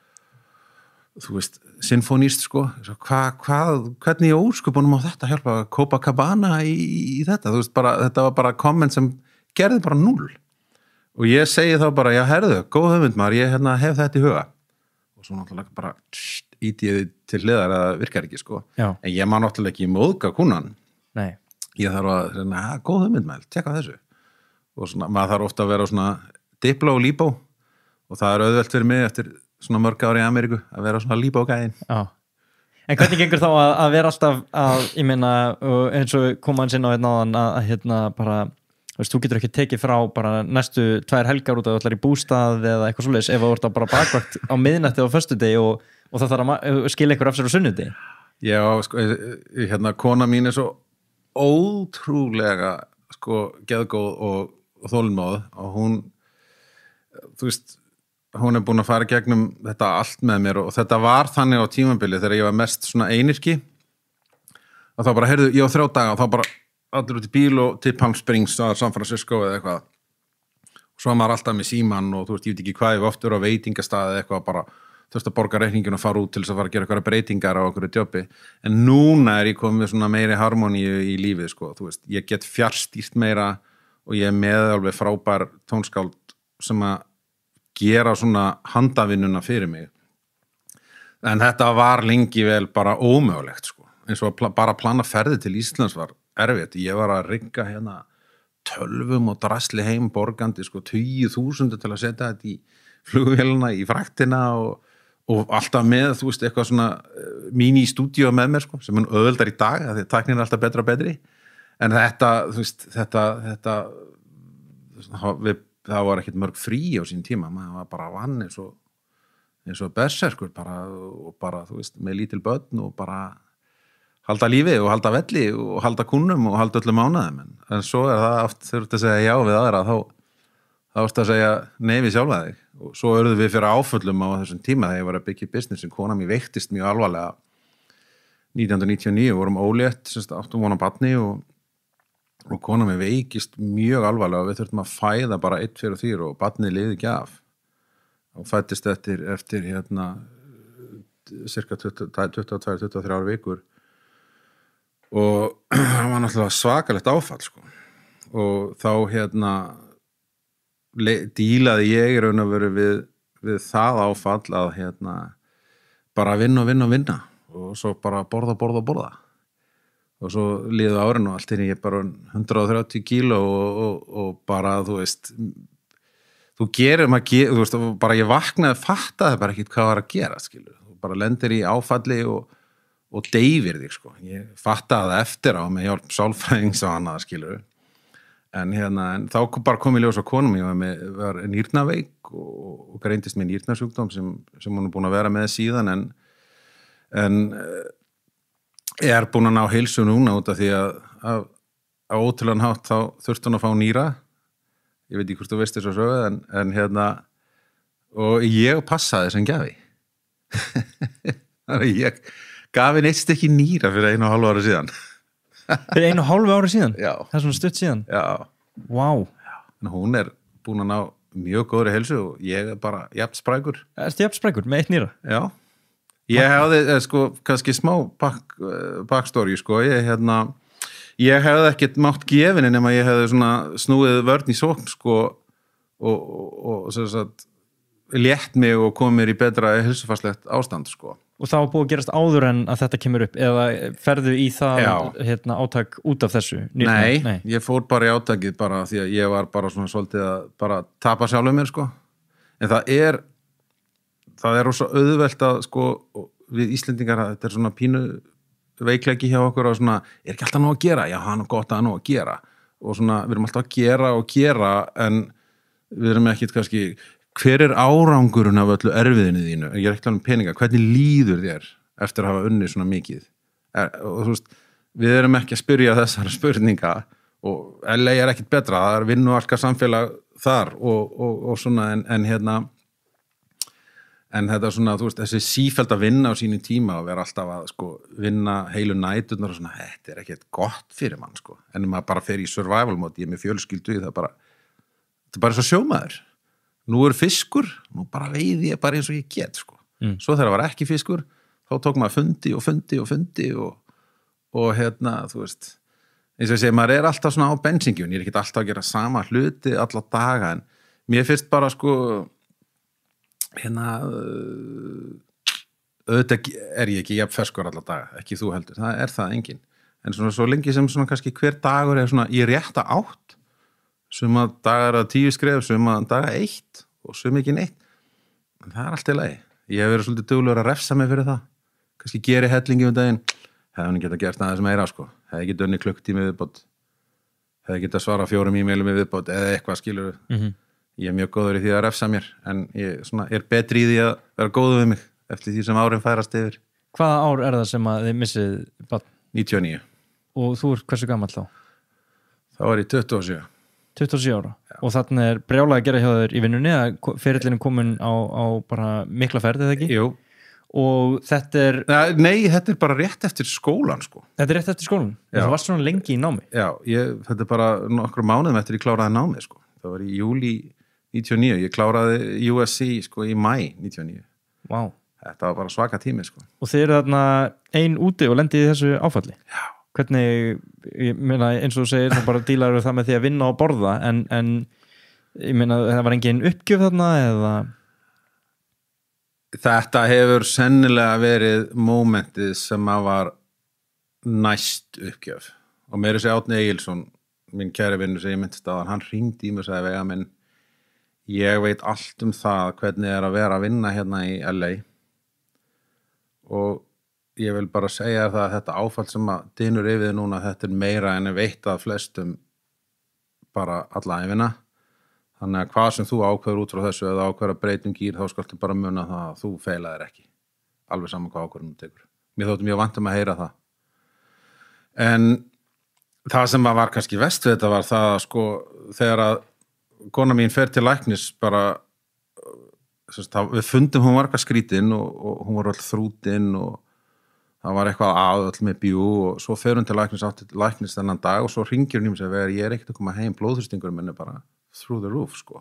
þú veist, sinfonist, sko. Hvað, hvað, hvernig ég óskupunum á þetta hjálpa Copacabana í, í þetta? Þú veist, bara, þetta var bara komment sem gerði bara núll. Og ég segi þá bara, já, herðu, góð hugmynd maður, ég hérna, hef þetta í huga. Og svo náttúrulega bara íti ég þið til hliðar að það virkar ekki, sko. Já. En ég maður náttúrulega ekki móðga kúnan. Nei. Ég þarf að, hérna, góð hugmynd maður, tekka þessu. Og svona, maður þarf ofta að vera svona diplo og líbó. Og það er auðvelt fyrir mig eftir svona mörg ári í Ameríku að vera svona líbó-gæðin. Já. En hvernig gengur þá að, að vera alltaf að, ég meina, eins og koma hans inn á hérna að, að hérna bara Veist, þú getur ekki tekið frá bara næstu tvær helgar út að þú ætlar í bústað eða eitthvað svoleiðis ef þú ert á bara bakvakt á miðnætti á föstudegi og, og það þarf að skilja ykkur af sér á sunnudegi. Já, sko, hérna, kona mín er svo ótrúlega, sko, geðgóð og, og þolinmóð og hún, þú veist, hún er búin að fara gegnum þetta allt með mér og þetta var þannig á tímabili þegar ég var mest svona einirki og þá bara, heyrðu, ég á þrjá daga og þá bara allir út í bíl og til Palm Springs að San Francisco eða eitthvað og svo var maður alltaf með síman og þú veist, ég veit ekki hvað ég var oftur á veitingastað eða eitthvað bara þú veist að borga reikningin og fara út til þess að fara að gera eitthvað breytingar á okkur jobbi en núna er ég komið með svona meiri harmoníu í lífið sko, þú veist, ég get fjarstýrt meira og ég er með alveg frábær tónskáld sem að gera svona handavinnuna fyrir mig en þetta var lengi vel bara ómögulegt sko, eins og að bara plana ferði til Íslands var erfitt, ég var að rigga hérna tölvum og drasli heim borgandi sko tíu þúsund til að setja þetta í flugvélina, í fraktina og, og alltaf með, þú veist, eitthvað svona mini-stúdíu með mér sko, sem er öðvöldar í dag, því að tæknin er alltaf betra og betri, en þetta, þú veist, þetta, þetta, við, það var ekkert mörg frí á sín tíma, maður var bara vann eins og, eins og berserkur bara, og bara, þú veist, með lítil börn og bara halda lífi og halda velli og halda kúnum og halda öllum mánaðum en, en svo er það oft þurft að segja já við aðra þá, þá ertu að segja nei við sjálfa þig og svo eruðum við fyrir áföllum á þessum tíma þegar ég var að byggja business sem kona mér veiktist mjög alvarlega nítján hundruð níutíu og níu vorum ólétt semst áttum vona barni og, og kona mér veikist mjög alvarlega og við þurftum að fæða bara eitt fyrir þýr og barnið liði ekki af og fættist eftir, eftir hérna cirka tuttugu og tvær til tuttugu og þrjár vikur og það var náttúrulega svakalegt áfall sko. Og þá hérna dílaði ég raun og veru við, við það áfall að hérna bara vinna og vinna og vinna og svo bara borða, borða, borða og svo liðu árin og allt inni ég bara hundrað og þrjátíu kíló og, og, og bara þú veist þú gerir maður, ger, þú veist bara ég vaknaði að fattaði bara ekkert hvað var að gera skilur, þú bara lendir í áfalli og og deyfir þig sko, ég fattaði það eftir á með hjálp sálfræðings og annað skilur en hérna, en þá bara kom ég ljós á konum, ég var, með, var nýrnaveik og, og greindist með nýrnasjúkdóm sem, sem hún er búin að vera með síðan en, en ég er búin að ná heilsu núna út af því að að, að ótrúlegan hátt þá þurfti hún að fá nýra ég veit ekki hvort þú veist þessu sögu en, en hérna og ég passaði sem gjafi þannig ég gaf henni eitt stykki nýra fyrir einu og hálfu ára síðan. Fyrir einu og hálfu ára síðan? Já. Það er svona stutt síðan? Já. Vá. Wow. En hún er búin að ná mjög góðri heilsu og ég er bara jafn sprækur. Ertu jafn sprækur með eitt nýra? Já. Ég hefði, sko, kannski smá back, backstory, sko. Ég, hérna, ég hefði ekkert mátt gefinni nema ég hefði svona snúið vörn í sókn, sko, og, og, og sem sagt, létt mig og komið mér í betra heilsufærslegt ástand, sko. Og það var búið að gerast áður en að þetta kemur upp eða ferðu í það hérna, átak út af þessu? Nei, Nei, ég fór bara í átakið bara því að ég var bara svona svolítið að bara tapa sjálfum mér sko en það er það er rosa auðvelt að sko við Íslendingar að þetta er svona pínu veikleiki hjá okkur og svona er ekki alltaf nóg að gera? Já, hann er gott að nóg að gera og svona, við erum alltaf að gera og gera en við erum ekkit kannski hver er árangurinn af öllu erfiðinu þínu, ég er ekki alveg um peninga, hvernig líður þér eftir að hafa unnið svona mikið er, og þú veist, við erum ekki að spyrja þessara spurninga og L A er ekkit betra, það er vinnu alka samfélag þar og, og, og svona en, en hérna en þetta svona, þú veist, þessi sífellt að vinna á sínu tíma og vera alltaf að sko vinna heilu næturnar og svona, þetta er ekkert gott fyrir mann sko, en maður bara fer í survival mode, ég er með fjölskyldu í það bara þetta er bara svo sjómaður nú er fiskur, nú bara veiði ég bara eins og ég get sko, mm. svo þegar það var ekki fiskur þá tók maður fundi og fundi og fundi og, og hérna, þú veist eins og ég segi, maður er alltaf svona á bensingjun ég er ekki alltaf að gera sama hluti alla daga en mér finnst bara sko hérna auðvitað er ég ekki jafn ferskur alla daga, ekki þú heldur, það er það engin en svona svo lengi sem svona kannski hver dagur er svona í rétta átt suma dagar að tíu skref suma daga eitt og suma ekki neitt en það er allt í lagi ég hef verið svolítið duglegur að refsa mig fyrir það kannski geri hellingi um daginn hefði hann geta gert aðeins meira sko hefði ekki dönni klukktími viðbót hefði geta svara fjórum e-mailum viðbót eða eitthvað skilur mm-hmm. ég er mjög góður í því að refsa mér en ég svona, er betri í því að vera góður við mig eftir því sem árin færast yfir Hvaða ár er það sem að þið missið barn? níutíu og níu Og þú er hversu gamall þá? Þá er ég tuttugu og sjö tuttugu og sjö ára Já. Og þarna er brjálega að gera hjá þér í vinnunni að ferillin er komin á, á bara mikla ferð eða ekki? Jú Og þetta er Nei, þetta er bara rétt eftir skólan sko Þetta er rétt eftir skólan? Það var svona lengi í námi? Já, ég, þetta er bara nokkru mánuðum eftir ég kláraði námi sko það var í júlí níutíu og níu ég kláraði U S C sko í mæ níutíu og níu Vá wow. Þetta var bara svaka tími sko Og þið eru þarna ein úti og lendið í þessu áfalli Já Hvernig, ég meina eins og þú segir þá bara dílar það með því að vinna og borða en, en ég meina það var engin uppgjöf þarna eða Þetta hefur sennilega verið mómentið sem að var næst uppgjöf og meiri sig Árni Egilsson minn kæri vinur sem ég myndist á hann hringdi í mig og sagði vega minn ég veit allt um það hvernig er að vera að vinna hérna í L A og ég vil bara segja það að þetta áfall sem að dynur yfir núna þetta er meira en veit að flestum bara alla æfina þannig að hvað sem þú ákveður út frá þessu eða ákveður að breytum gýr þá skaltu bara muna það að þú feilaðir ekki alveg saman hvað ákveðum þú tekur mér þóttum ég vant um að heyra það en það sem var kannski vest við þetta var það að sko þegar að kona mín fer til læknis bara sérst, við fundum hún var eitthvað skrítin og, og hún var all þrútin og það var eitthvað að öll með bjú og svo fer hún til læknis átti læknis þennan dag og svo ringir hún í mig og segir ég er ekkert að koma heim blóðþrýstingur minn er bara through the roof sko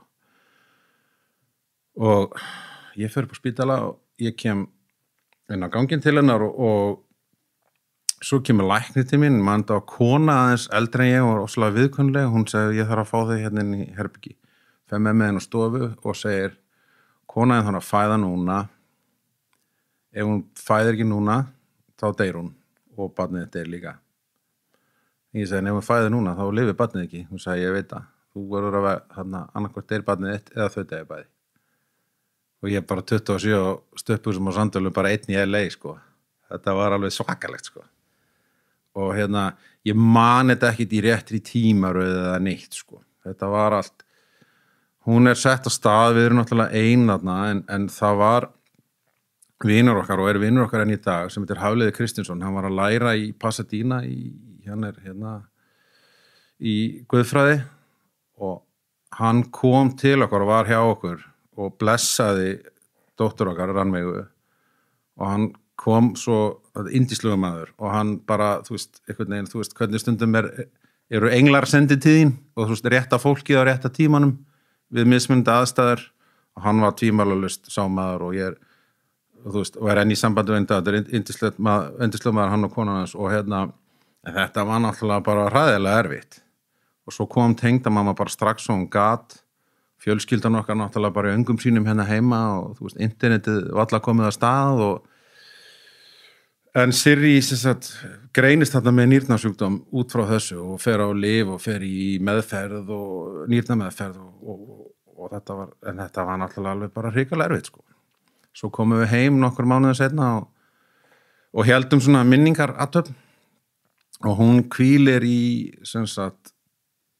og ég fer upp á spítala og ég kem inn á ganginn til hennar og, og svo kemur læknir til mín mann það var kona aðeins eldri en ég og var óslega viðkunnlega hún segir ég þarf að fá þig hérna inn í herbyggi fer með með henn á stofu og segir konaðin þarf að fæða núna ef hún fæðir ekki núna þá deyr hún og barnið deyr líka ég segi ef hún fæðir núna þá lifir barnið ekki hún segi ég veit það þú verður að vera annarkvort deyr barnið þitt eða þau deyr bæði og ég bara tuttugu og sjö og stöppusum og sandölum bara einn í L A sko þetta var alveg svakalegt sko og hérna ég man þetta ekkit í réttri tímaröð eða neitt sko þetta var allt hún er sett á stað við erum náttúrulega ein þarna en, en það var vinur okkar og er vinur okkar enn í dag sem heitir Hafliði Kristinsson hann var að læra í Pasadena í, hérna er hérna í guðfræði og hann kom til okkar og var hjá okkur og blessaði dóttur okkar Rannveigu og hann kom svo indísluga maður og hann bara þú veist, einhvern veginn, þú veist hvernig stundum er, eru englar sendið til þín og þú veist rétta fólkið á rétta tímanum við mismunandi aðstæður og hann var tvímælalust sá maður og ég er og þú veist, og er enn í sambandi við þetta er yndislega maður hann og konan hans og hérna, þetta var náttúrulega bara hræðilega erfitt og svo kom tengdamamma bara strax og hún gat fjölskyldan okkar náttúrulega bara í öngum sínum hérna heima og þú veist, internetið var alltaf komið að stað og en Sirri sagt, greinist þarna með nýrnasjúkdóm út frá þessu og fer á lyf og fer í meðferð og nýrnameðferð og, og, og þetta var, en þetta var náttúrulega alveg bara hrikalega erfitt sko. Svo komum við heim nokkur mánuðir seinna og, og heldum svona minningar athöfn og hún hvílir í sem sagt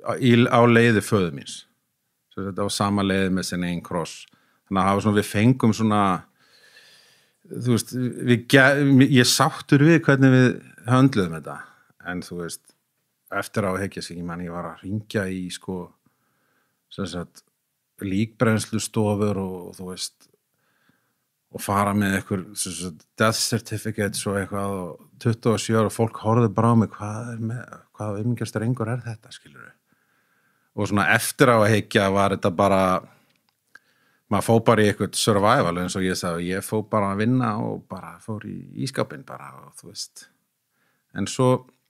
í, á leiði föðu míns svo þetta var sama leiði með sinni einn kross þannig að hafa svona, við fengum svona þú veist við, ég sáttur við hvernig við höndluðum þetta en þú veist eftir á hekja sig ég man ég var að ringja í sko sem sagt líkbrennslustofur og, og þú veist og fara með eitthvað sem sagt death certificates og eitthvað og tuttugu og sjö ára og fólk horfði bara á mig hvað er með, hvað umgjastrengur er þetta skilurðu og svona eftir á að hekja var þetta bara maður fór bara í eitthvað survival eins og ég sagði, ég fór bara að vinna og bara fór í ískápinn bara og þú veist en svo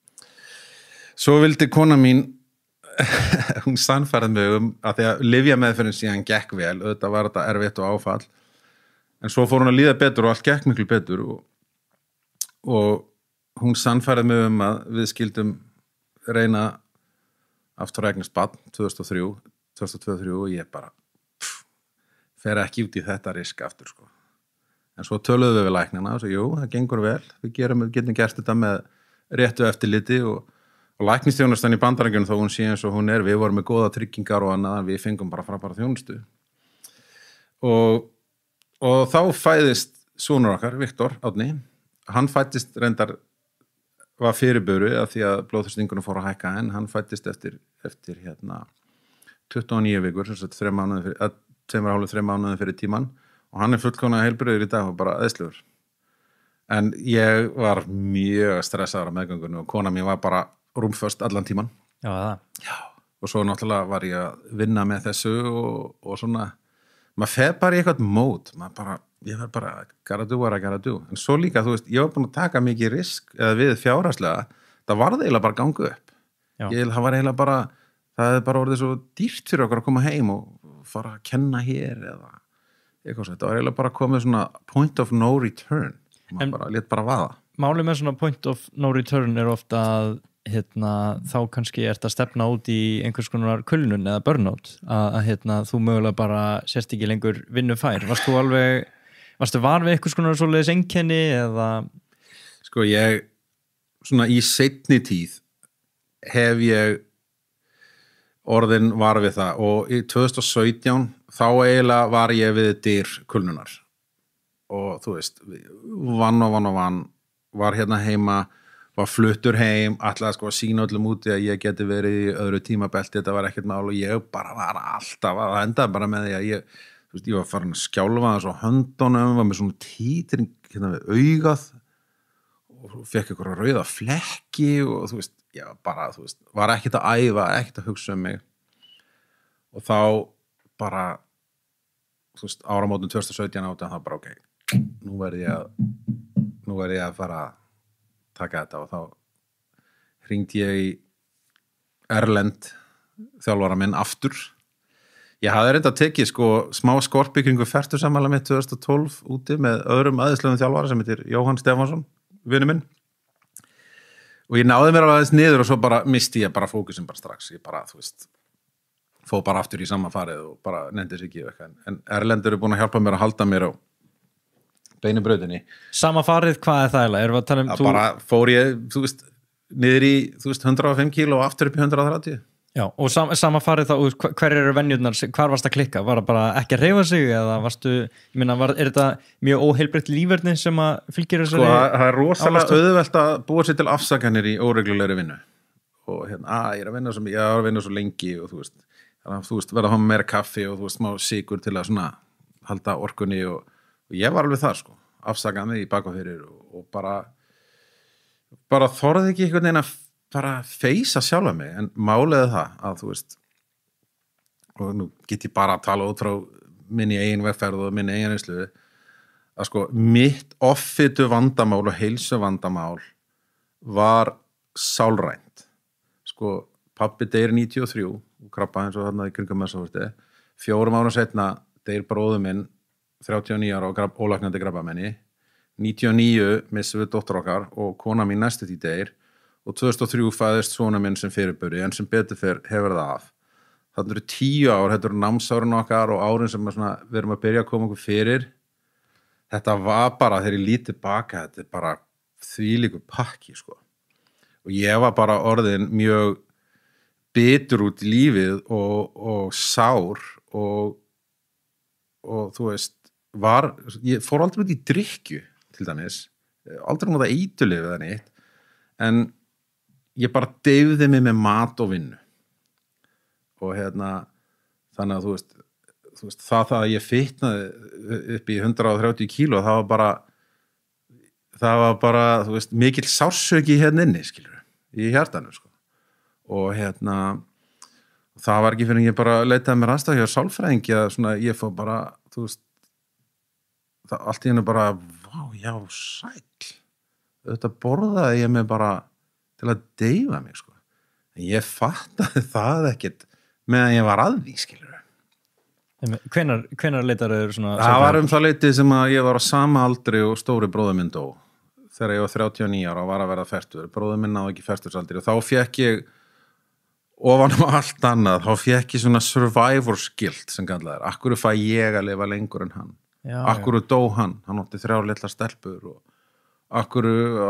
svo vildi kona mín hún sannfærði mig um að því að lyfjameðferðin síðan gekk vel auðvitað var þetta erfitt og áfall en svo fór hún að líða betur og allt gekk miklu betur og, og hún sannfærði mig um að við skildum reyna aftur að eignast barn tvö þúsund og þrjú tvö þúsund og tvö og þrjú og ég bara pff, fer ekki út í þetta risk aftur sko. En svo töluðum við við læknana og svo, jú, það gengur vel við, gerum, við getum gert þetta með réttu eftirliti og, og læknistjónustan í Bandaríkjunum þó hún sé eins og hún er við vorum með góða tryggingar og annað við fengum bara frábæra þjónustu og, og þá fæðist sonur okkar, Viktor Árni hann fættist reyndar var fyrirburu af því að blóðþrýstingurinn fór að hækka en hann fættist eftir, eftir hérna tuttugu og níu vikur, sem sagt þrem mánuði fyrir, tveimur og hálfu þrem mánuði fyrir tíman og hann er fullkomlega heilbrigður í dag og bara eðslugur. En ég var mjög stressaður á meðgöngunni og kona mín var bara rúmföst allan tíman. Já, það. Já. Og svo náttúrulega var ég að vinna með þessu og, og svona, maður fer bara í eitthvað mót, maður bara ég var bara, gotta do what I gotta do en svo líka, þú veist, ég var búin að taka mikið risk eða við fjárhagslega, það var eiginlega bara gangu upp ég, það var eiginlega bara, það er bara orðið svo dýrt fyrir okkur að koma heim og fara að kenna hér eða eitthvað svo, það var eiginlega bara komið svona point of no return maður bara, lét bara vaða Málið með svona point of no return er ofta að hérna, þá kannski ert að stefna út í einhvers konar kulnun eða burnout að, að hérna, þú mögulega bara sérst ekki lengur vinnufær, varst þú alveg Varstu var við eitthvað svona svoleiðis einkenni eða? Sko ég, svona í seinni tíð hef ég orðin var við það og í tvö þúsund og sautján þá eiginlega var ég við dyr kulnunar og þú veist, vann og vann og vann, var hérna heima, var fluttur heim, ætlaði sko að sína öllum úti að ég geti verið í öðru tímabelti, þetta var ekkert mál og ég bara var alltaf að enda bara með því að ég Ég var farin að skjálfa þess á höndunum, var með svona títring hérna við augað og fekk eitthvað rauða flekki og þú veist, ég bara, þú veist, var ekkert að æfa, ekkert að hugsa um mig og þá bara, þú veist, áramótum tvö þúsund og sautján átján þá bara, ok, nú verð ég að, nú verð ég að fara að taka þetta og þá hringdi ég í Erlend þjálfara minn aftur. Ég hafði reynda að tekið sko smá skorpi kringu fertugsafmæli mitt tvö þúsund og tólf úti með öðrum æðislegum þjálfara sem heitir Jóhann Stefánsson, vinur minn. Og ég náði mér aðeins niður og svo bara misti ég bara fókusin bara strax. Ég bara, þú veist, fóð bara aftur í sama farið og bara nefndi sig ekki í eitthvað. En Erlendur er búin að hjálpa mér að halda mér á beinu brautinni. Sama farið, hvað er það eiginlega? Erum við að tala um þú... Bara fór ég, þú veist, niður í, þú veist, hundrað og fimm kíló og aftur upp í hundrað og þrjátíu. Já, og sam, sama farið þá, hver eru venjurnar, hvar varst að klikka? Var það bara ekki að hreyfa sig eða varstu, ég meina, var, er þetta mjög óheilbreytt lífverðni sem að fylgir þessari? Sko, það er rosalega auðvelt að búa sér til afsakanir í óreglulegri vinnu og hérna, að ég er að vinna svo, ég er að vinna svo lengi og þú veist, að, þú veist, verða að hafa meira kaffi og þú veist, smá sykur til að svona halda orkunni og, og ég var alveg þar, sko, afsakað mig í bak og fyrir og, og bara, bara þorði ekki einhvern veginn að bara feysa sjálfa mig, en máliði það að þú veist og nú get ég bara að tala út frá minni eigin vegferð og minni eigin reynslu að sko mitt offitu vandamál og heilsu vandamál var sálrænt sko pabbi deyr níutíu og þrjú og krabba eins og þarna í kringum messahústi fjórum árum setna deyr bróður minn þrjátíu og níu ára og grab, ólæknandi krabbamenni níutíu og níu missum við dóttur okkar og kona mín næstu því deyr og tvö þúsund og þrjú fæðist svona minn sem fyrirburi en sem betur fyrr hefur það af. Þannig eru tíu ár, þetta eru námsárin okkar og árin sem svona, við erum að byrja að koma okkur fyrir. Þetta var bara, þegar ég lít tilbaka, þetta er bara þvílíkur pakki, sko. Og ég var bara orðin mjög bitur út í lífið og, og sár og, og þú veist var, ég fór aldrei út í drykkju til dæmis, aldrei nota eiturlyf eða neitt, en ég bara deyfði mig með mat og vinnu og hérna þannig að þú veist, þú veist það það að ég fitnaði upp í hundrað og þrjátíu kíló, það var bara það var bara, þú veist, mikill sársauki hérna inni, skilur í hjartanu, sko og hérna það var ekki fyrir en ég bara leitaði mér aðstæð hjá sálfræðingi að svona ég fór bara, þú veist það, allt í hennu bara, vá, já, sæll þetta borðaði ég mig bara til að deyfa mig, sko en ég fattaði það ekkert meðan ég var að því, skilur hvenær, hvenær leitar þau svona það var um það leitið sem að ég var á sama aldri og stóri bróðir minn dó þegar ég var þrjátíu og níu ára og var að verða fertugur bróðir minn náði ekki fertugsaldri og þá fekk ég ofan á allt annað, þá fekk ég svona survivor guilt sem kallað er, akkur fæ ég að lifa lengur en hann já, akkur dó hann, hann átti þrjár litlar stelpur og akkur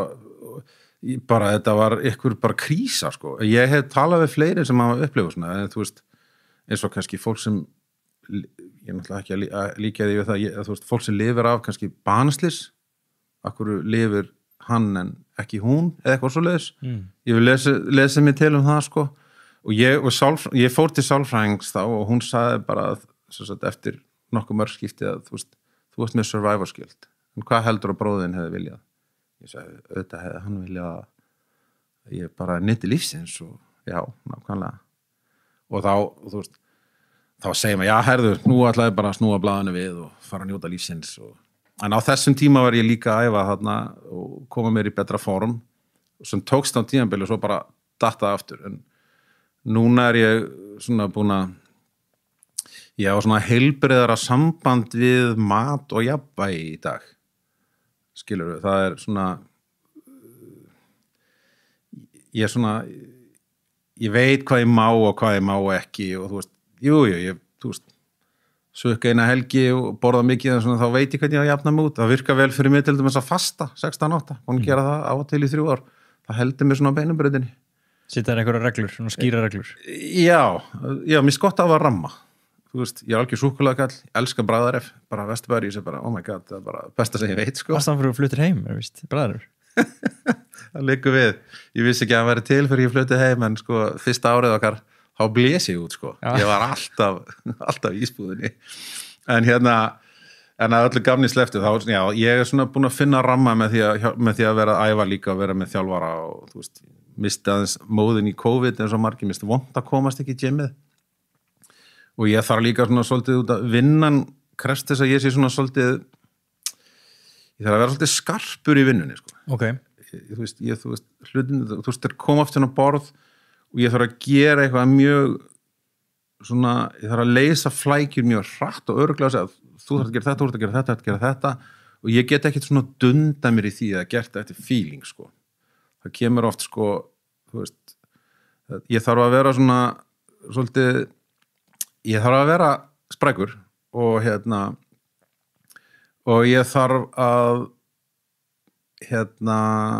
bara þetta var ykkur bara krísa, sko, ég hef talað við fleiri sem hafa upplifað svona, en þú veist eins og kannski fólk sem ég er náttúrulega ekki að líka því við það, ég, þú veist, fólk sem lifir af kannski banaslis, akkur lifir hann en ekki hún eða eitthvað svoleiðis, mm. ég vil lesa, lesa mig til um það, sko og ég, og sálf, ég fór til sálfræðings þá og hún sagði bara að, sagt, eftir nokkuð mörg skipti að þú veist, þú veist með survivor guilt en hvað heldur að bróðin hefði viljað ég sagði, auðvitað hefði hann viljað að ég bara nyti lífsins og já, nákvæmlega og þá, þú veist þá segir maður, já, herðu, nú ætlaði bara að snúa blaðinu við og fara að njóta lífsins og... en á þessum tíma var ég líka að æfa þarna og koma mér í betra form sem tókst á tímabili og svo bara dattaði aftur en núna er ég svona búin að ég hafa svona heilbrigðara samband við mat og jafnvægi í dag skilur við, það er svona ég er svona ég veit hvað ég má og hvað ég má ekki og þú veist, jú, jú, ég þú veist, sökka eina helgi og borða mikið en svona þá veit ég hvernig ég að jafna mig út það virkar vel fyrir mig til dæmis að fasta sextán átta, búin að gera það á og til í þrjú ár það heldur mér svona á beinubrautinni Sittar einhverja reglur, svona skýra reglur Já, já, mér skott af að ramma Þú veist, ég er algjör súkkulaðakall Ég elska bræðaref, bara Vesturbæri Ég sé bara, oh my god, það er bara besta sem ég veit sko. Ástæðan fyrir að fluttir heim, er vist, bræðaref Það liggur við Ég vissi ekki að hann væri til fyrir ég flutti heim En sko, fyrsta árið okkar, þá blés ég út sko. Ég var alltaf alltaf í ísbúðinni En hérna, en að öllu gamni slefti þá, já, ég er svona búin að finna ramma með því að, með því að vera að æfa líka og vera með þjálfara og þú veist misti aðeins móðin í COVID eins og margir misti vont að komast ekki í gymið og ég þarf líka svona svolítið út að vinnan krefst þess að ég sé svona svolítið ég þarf að vera svolítið skarpur í vinnunni sko. okay. ég, þú veist, ég, þú veist, hlutin þú veist, þeir koma oft hérna á borð og ég þarf að gera eitthvað mjög svona, ég þarf að leysa flækjur mjög hratt og öruglega að segja þú þarf að gera þetta, þú þarf að gera þetta, að gera þetta og ég get ekkert svona dunda mér í því að gert þetta eftir feeling sko það kemur oft sko, þú veist, ég þarf að vera svona, svolítið, ég þarf að vera sprækur og hérna, og ég þarf að, hérna,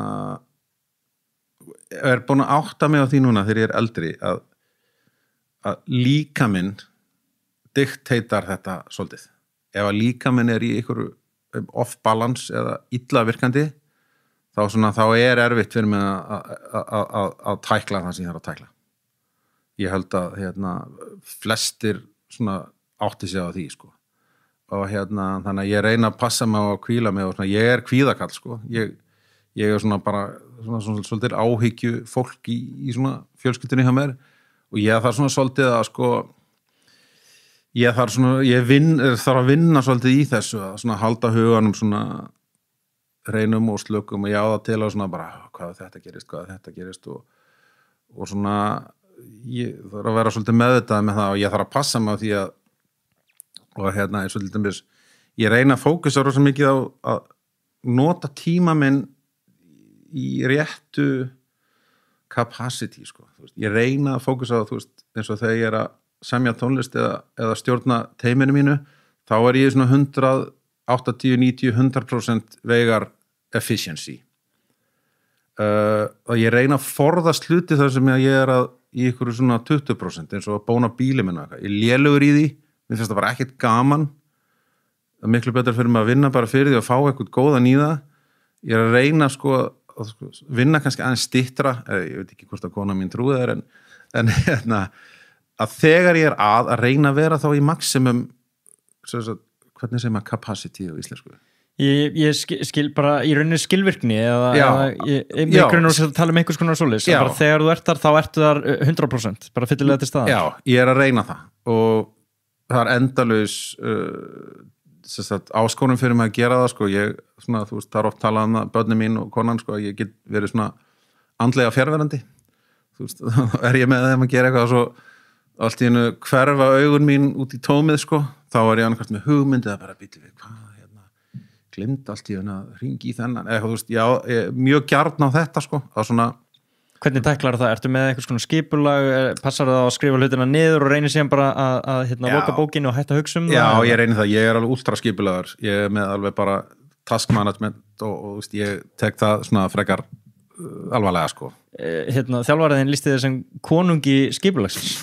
er búin að átta mig á því núna þegar ég er eldri að, að líkaminn dikteitar þetta svolítið. Ef að líkaminn er í einhverju off-balance eða illa virkandi, þá, svona, þá er erfitt fyrir mig að tækla það sem ég þarf að tækla. Ég held að hérna, flestir svona, átti sig á því sko. Og hérna, þannig að ég reyna að passa mig á að hvíla mig og svona, ég er kvíðakall sko. ég, ég er svona bara svona, svona, svolítið áhyggju fólk í, í svona fjölskyldunni hjá mér og ég þarf svona svolítið að sko ég þarf svona ég vinn, þarf að vinna svolítið í þessu að svona halda huganum svona reynum og slökum og ég á það til að svona bara hvað þetta gerist, hvað þetta gerist og, og svona ég þarf að vera svolítið meðvitað með það og ég þarf að passa mig á því að og hérna er svolítið mis, ég reyna að fókusa rosa mikið á að nota tíma minn í réttu capacity sko. Ég reyna að fókusa á þú veist, eins og þegar ég er að semja tónlist eða, eða stjórna teiminu mínu þá er ég svona hundrað áttatíu, níutíu, hundrað prósent vegar efficiency uh, og ég reyna að forðast hluti þar sem ég er að í ykkur svona tuttugu prósent eins og að bóna bíli minna ég er lélugur í því, mér finnst það bara ekkert gaman það er miklu betur fyrir mig að vinna bara fyrir því að fá eitthvað góðan í það ég er að reyna sko að sko, vinna kannski aðeins styttra ég veit ekki hvort að kona mín trúið er en, en hérna, að þegar ég er að að reyna að vera þá í maximum svo, hvernig segir maður capacity á íslensku Ég, ég skil, skil bara í rauninni skilvirkni eða, eða ég, ég grunn að tala um einhvers konar svoleiðis bara þegar þú ert þar þá ertu þar hundrað prósent bara fyllilega til staðar Já, ég er að reyna það og það er endalaus uh, áskorun fyrir mig að gera það sko. ég, svona, þú veist, það er oft talað um það börnin mín og konan, sko, ég get verið svona andlega fjárverandi þú veist, þá er ég með þeim að gera eitthvað og svo allt í hennu hverfa augun mín út í tómið sko. þá er ég annarkvæmt með hugmyndið að bara býta við hvað glimt allt í henni að ringi í þennan eða þú veist, já, mjög gjarn á þetta sko, að svona Hvernig tæklar það? Ertu með einhvers konar skipulag passar það að skrifa hlutina niður og reynir síðan bara að, að hérna, loka bókinu og hætta að hugsa um já, það? Já, ég reynir það, ég er alveg ultra skipulagur ég er með alveg bara task management og, og þú veist, ég tek það svona frekar uh, alvarlega sko eh, hérna, Þjálfariðin lísti þér sem konungi skipulagsins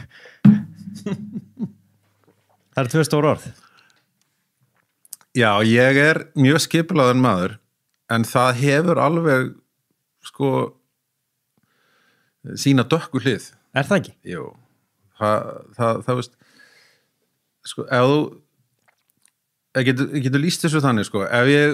Það eru tvö stór orð Já, ég er mjög skipulaður maður en það hefur alveg sko sína dökku hlið. Er það ekki? Jú, það, það, það veist sko, ef þú ég getur, ég getur lýst þessu þannig sko, ef ég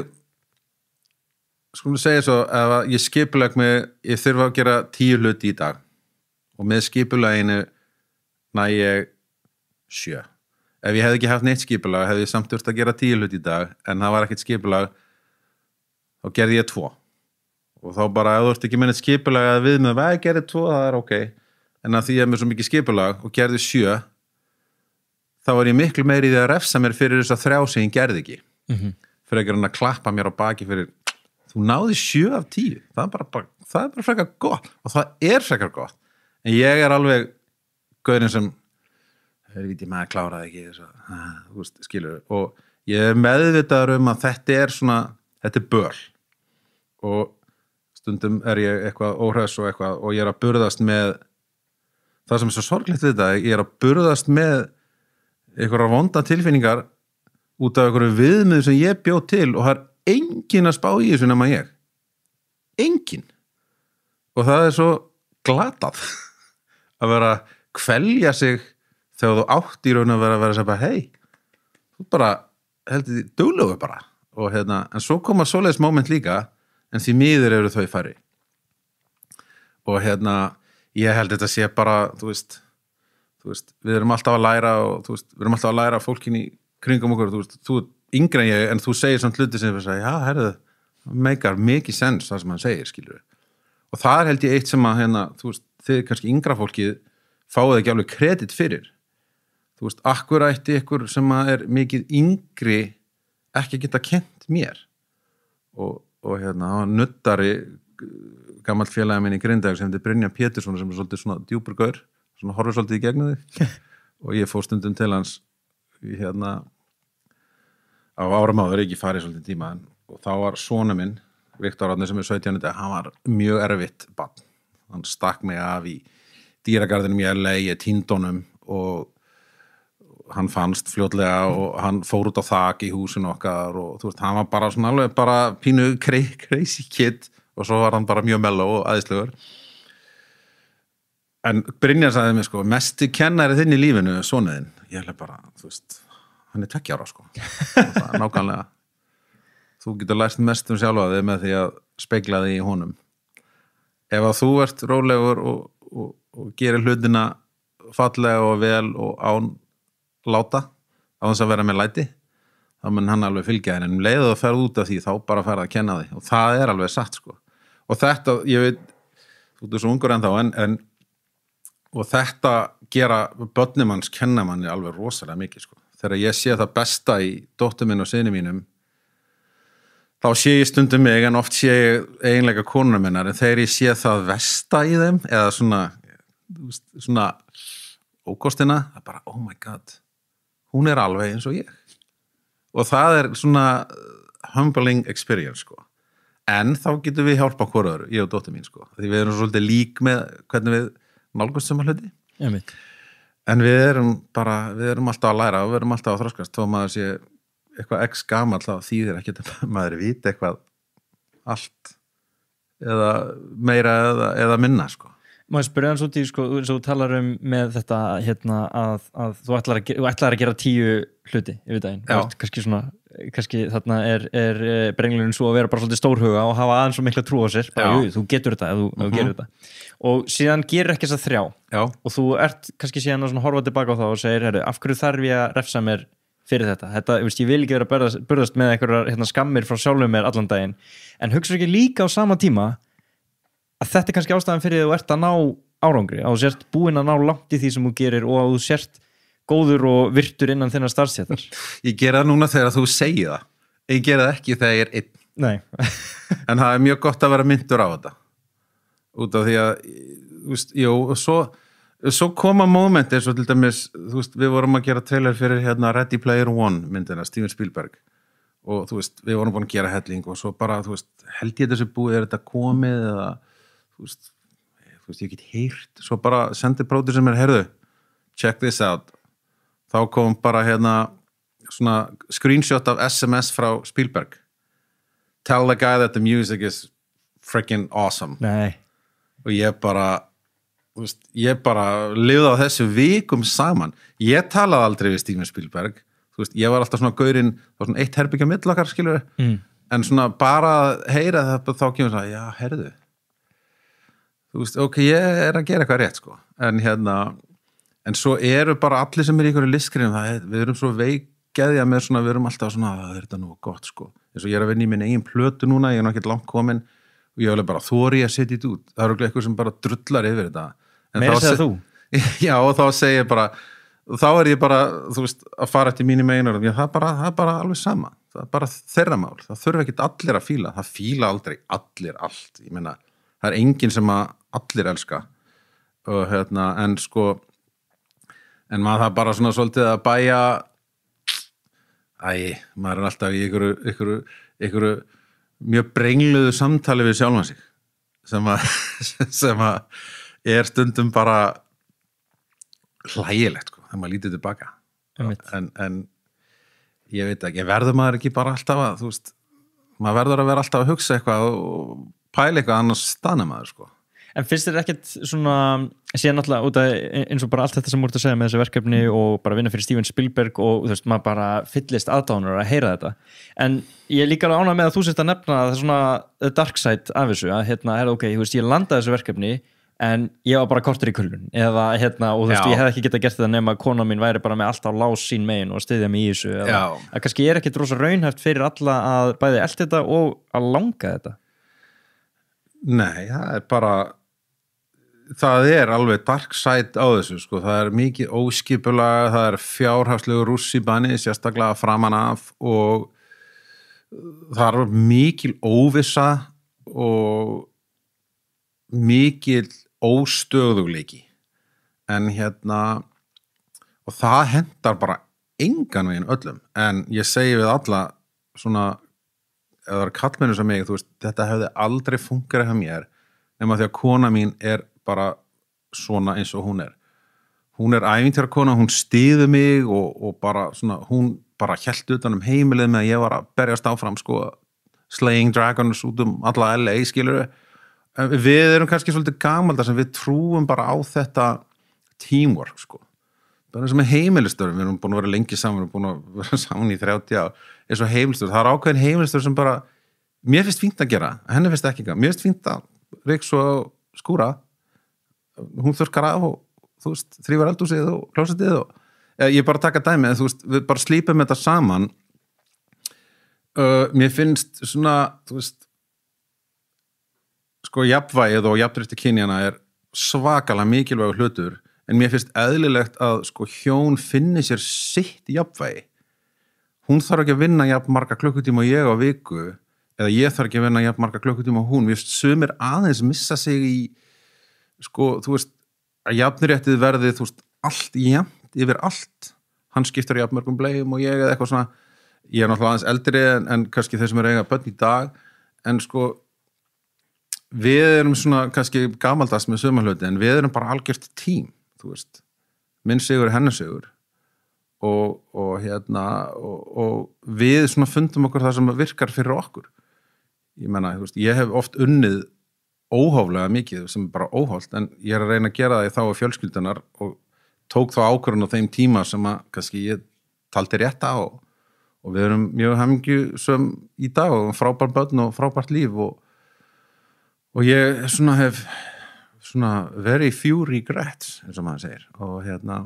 sko segja svo, ef ég skipuleg mig, ég þurfa að gera tíu hluti í dag og með skipulaginu næ ég sjö Ef ég hefði ekki haft neitt skipulag, hefði ég samt þurft að gera tíu hluti í dag, en það var ekkert skipulag, þá gerði ég tvo. Og þá bara, ef þú ert ekki með neitt skipulag að við með að ég gerði tvo, það er ok. En að því ég hef með svo mikið skipulag og gerði sjö, þá er ég miklu meiri í því að refsa mér fyrir þess að þrjá sem ég gerði ekki. Mm-hmm. Fyrir ekki hann að klappa mér á baki fyrir, þú náði sjö af tíu. Það er bara, bara, það er bara frekar gott. Og það er frekar gott. En ég er alveg gaurinn sem þeir viti maður kláraði ekki þess að, þú veist, skilur og ég er meðvitaður um að þetta er svona, þetta er böl og stundum er ég eitthvað óhress og eitthvað og ég er að burðast með það sem er svo sorglegt við þetta, ég er að burðast með einhverjar vonda tilfinningar út af einhverju viðmið sem ég bjóð til og það er enginn að spá í þessu nema ég enginn og það er svo glatað að vera að kvelja sig þegar þú átt í raun að vera að vera að segja bara hei, þú bara heldur því duglegur bara og hérna, en svo koma svoleiðis moment líka en því miður eru þau færri og hérna ég held þetta sé bara, þú veist þú veist, við erum alltaf að læra og þú veist, við erum alltaf að læra fólkin í kringum okkur, þú veist, þú er yngri en ég en þú segir samt hluti sem við segja, já, herðu meikar mikið sens það sem hann segir, skilur og það er held ég eitt sem að hérna, þú veist, þið kannski yngra fólkið fáið ekki alveg kredit fyrir þú veist, akkur ætti ykkur sem er mikið yngri ekki geta kent mér og, og hérna, það var nuttari gamall félagi minn í Grindavík sem heitir Brynjar Pétursson sem er svolítið svona djúpur gaur, svona horfir svolítið í gegnum þig og ég fór stundum til hans í hérna á árum áður, ekki farið svolítið tíma og þá var sonu minn, Viktor Árni sem er sautján dag, hann var mjög erfitt barn, hann stakk mig af í dýragarðinum í L A, ég týndi honum og hann fannst fljótlega og hann fór út á þak í húsinu okkar og þú veist, hann var bara svona alveg bara pínu crazy kid og svo var hann bara mjög mellow og æðislegur en Brynjar sagði mig sko, mesti kennari þinn í lífinu er sonuðinn, ég held bara þú veist, hann er tveggja ára sko og það er nákvæmlega þú getur lært mest um sjálfa þig með því að spegla þig í honum ef að þú ert rólegur og, og, og gerir hlutina fallega og vel og án láta á þess að vera með læti þá mun hann alveg fylgja henni en um leið og ferð út af því þá bara ferð að kenna því og það er alveg satt sko og þetta, ég veit þú ert svo ungur ennþá en, en og þetta gera börnum hans kenna manni alveg rosalega mikið sko þegar ég sé það besta í dóttur minn og syni mínum þá sé ég stundum mig en oft sé ég eiginlega konuna minnar en þegar ég sé það versta í þeim eða svona svona ókostina, það er bara oh my god hún er alveg eins og ég og það er svona humbling experience sko en þá getum við hjálpa hvort öðru, ég og dóttir mín sko því við erum svolítið lík með hvernig við nálgast sem að hluti Einmitt. en við erum bara, við erum alltaf að læra og við erum alltaf að þroskast, þó maður sé eitthvað x gamall, þá þýðir ekki að maður vita eitthvað allt eða meira eða, eða minna sko. Má ég spyrja hans út í, sko, þú talar um með þetta hérna að, að þú ætlar að, þú ætlar að gera tíu hluti yfir daginn, veist, kannski svona kannski þarna er, er brenglunin svo að vera bara svolítið stórhuga og hafa aðeins svo mikla trú á sér, bara jú, þú getur þetta ef þú, uh-huh. ef þú gerir þetta og síðan gerir ekki þess að þrjá Já. og þú ert kannski síðan að horfa tilbaka á það og segir, herru, af hverju þarf ég að refsa mér fyrir þetta, þetta, ég, veist, ég vil ekki vera að burðast, burðast með einhverjar hérna, skammir frá sjálfum mér allan daginn, en hugsa ekki líka á sama tíma að þetta er kannski ástæðan fyrir að þú ert að ná árangri, að þú sért búinn að ná langt í því sem þú gerir og að þú sért góður og virtur innan þinnar starfstéttar. Ég gera það núna þegar þú segir það, ég gera það ekki þegar ég er einn. Nei. En það er mjög gott að vera myndur á þetta, út af því að, þú veist, jú, og svo Svo koma momenti eins og til dæmis, þú veist, við vorum að gera trailer fyrir hérna Ready Player One myndina, Steven Spielberg og þú veist, við vorum búin að gera helling og svo bara, þú veist, held ég þessu búið er þetta komið eða, þú veist, þú veist, ég get heyrt, svo bara sendi pródur sem er, heyrðu, check this out. Þá kom bara hérna svona screenshot af S M S frá Spielberg. Tell the guy that the music is freaking awesome. Nei. Og ég bara Þú veist, ég bara lifði á þessu vikum saman. Ég talaði aldrei við Steven Spielberg. Þú veist, ég var alltaf svona gaurinn, þá svona eitt herbyggja millakar, skilur mm. en svona bara heyra það, þá kemur svona, já, heyrðu. Þú veist, ok, ég er að gera eitthvað rétt, sko. En hérna, en svo eru bara allir sem er í einhverju listgrein, við erum svo veikgeðja með svona, við erum alltaf svona, það er þetta nú gott, sko. Eins og ég er að vinna í minn eigin plötu núna, ég er náttúrulega langt komin og ég vil bara þori að setja þetta út. Það eru eitthvað sem bara drullar yfir þetta. Meira segja þú? Já, og þá segir ég bara, þá er ég bara, þú veist, að fara eftir mínu meinar, það er bara, það er bara alveg sama, það er bara þeirra mál, það þurfa ekki allir að fíla, það fíla aldrei allir allt, ég meina, það er enginn sem að allir elska, og hérna, en sko, en maður það bara svona svolítið að bæja, æ, maður er alltaf í ykkur, ykkur, ykkur mjög brengluðu samtali við sjálfan sig, sem að, sem að, er stundum bara hlægilegt, sko, þegar maður lítið tilbaka. En, en ég veit ekki, verður maður ekki bara alltaf að, þú veist, maður verður að vera alltaf að hugsa eitthvað og pæla eitthvað annars stanna maður, sko. En finnst þér ekkert svona, síðan náttúrulega út af eins og bara allt þetta sem múrt að segja með þessi verkefni og bara vinna fyrir Steven Spielberg og þú veist, maður bara fyllist aðdánur að heyra þetta. En ég er líka alveg ánægð með að þú sést að nefna það svona the dark side af þessu, að hérna, er ok, þú veist, ég landaði þessu verkefni en ég var bara kortur í kulnun eða hérna, og þú veist, ég hef ekki getað gert þetta nema að kona mín væri bara með allt á lás sín megin og styðja mig í þessu eða, að kannski er ekkit rosa raunhæft fyrir alla að bæði elta þetta og að langa þetta. Nei, það er bara það er alveg dark side á þessu, sko, það er mikið óskipulag, það er fjárhagslegu rússíbani, sérstaklega framan af og það er mikil óvissa og mikil óstöðugleiki en hérna og það hendar bara engan veginn öllum, en ég segi við alla svona, ef það er kallmennu sem mig, þú veist, þetta hefði aldrei fungerað hjá mér, nema því að kona mín er bara svona eins og hún er hún er ævintýrakona, hún styður mig og, og bara svona, hún bara hélt utan um heimilið með að ég var að berjast áfram, sko, slaying dragons út um alla L A, skilur við erum kannski svolítið gamaldar sem við trúum bara á þetta teamwork, sko. Það er eins og með heimilistörum, við erum búin að vera lengi saman, við erum búin að vera saman í þrjátíu ár, eins og heimilistörum, það er ákveðin heimilistörum sem bara, mér finnst fínt að gera, henni finnst ekki ekki, mér finnst fínt að Riks og skúra, hún þurrkar af og, þú veist, þrýfar eldhúsið og klósettið og, ég er bara að taka dæmi, þú veist, við bara slípum þetta saman, uh, mér finnst svona, þú veist, sko, jafnvægið og jafnrétti kynjana er svakalega mikilvægur hlutur, en mér finnst eðlilegt að sko hjón finni sér sitt jafnvægi. Hún þarf ekki að vinna jafn marga klukkutíma og ég á viku, eða ég þarf ekki að vinna jafn marga klukkutíma og hún. Mér finnst sumir aðeins missa sig í, sko, þú veist, að jafnréttið verði, þú veist, allt jafnt yfir allt. Hann skiptir jafn mörgum bleium og ég eða eitthvað svona, ég er náttúrulega aðeins eldri en, en kannski þeir sem er eiga börn í dag, en sko, við erum svona kannski gamaldags með suma hluti en við erum bara algjört tím, þú veist minn sigur er hennar sigur og, og hérna og, og við svona fundum okkur það sem virkar fyrir okkur ég menna, þú veist, ég hef oft unnið óhóflega mikið sem er bara óhólt en ég er að reyna að gera það í þá fjölskyldunar og tók þá ákvörðun á þeim tíma sem að kannski ég taldi rétt á og, og við erum mjög hamingjusöm í dag og frábær börn og frábært líf og, og ég svona hef svona very few regrets eins og maður segir og hérna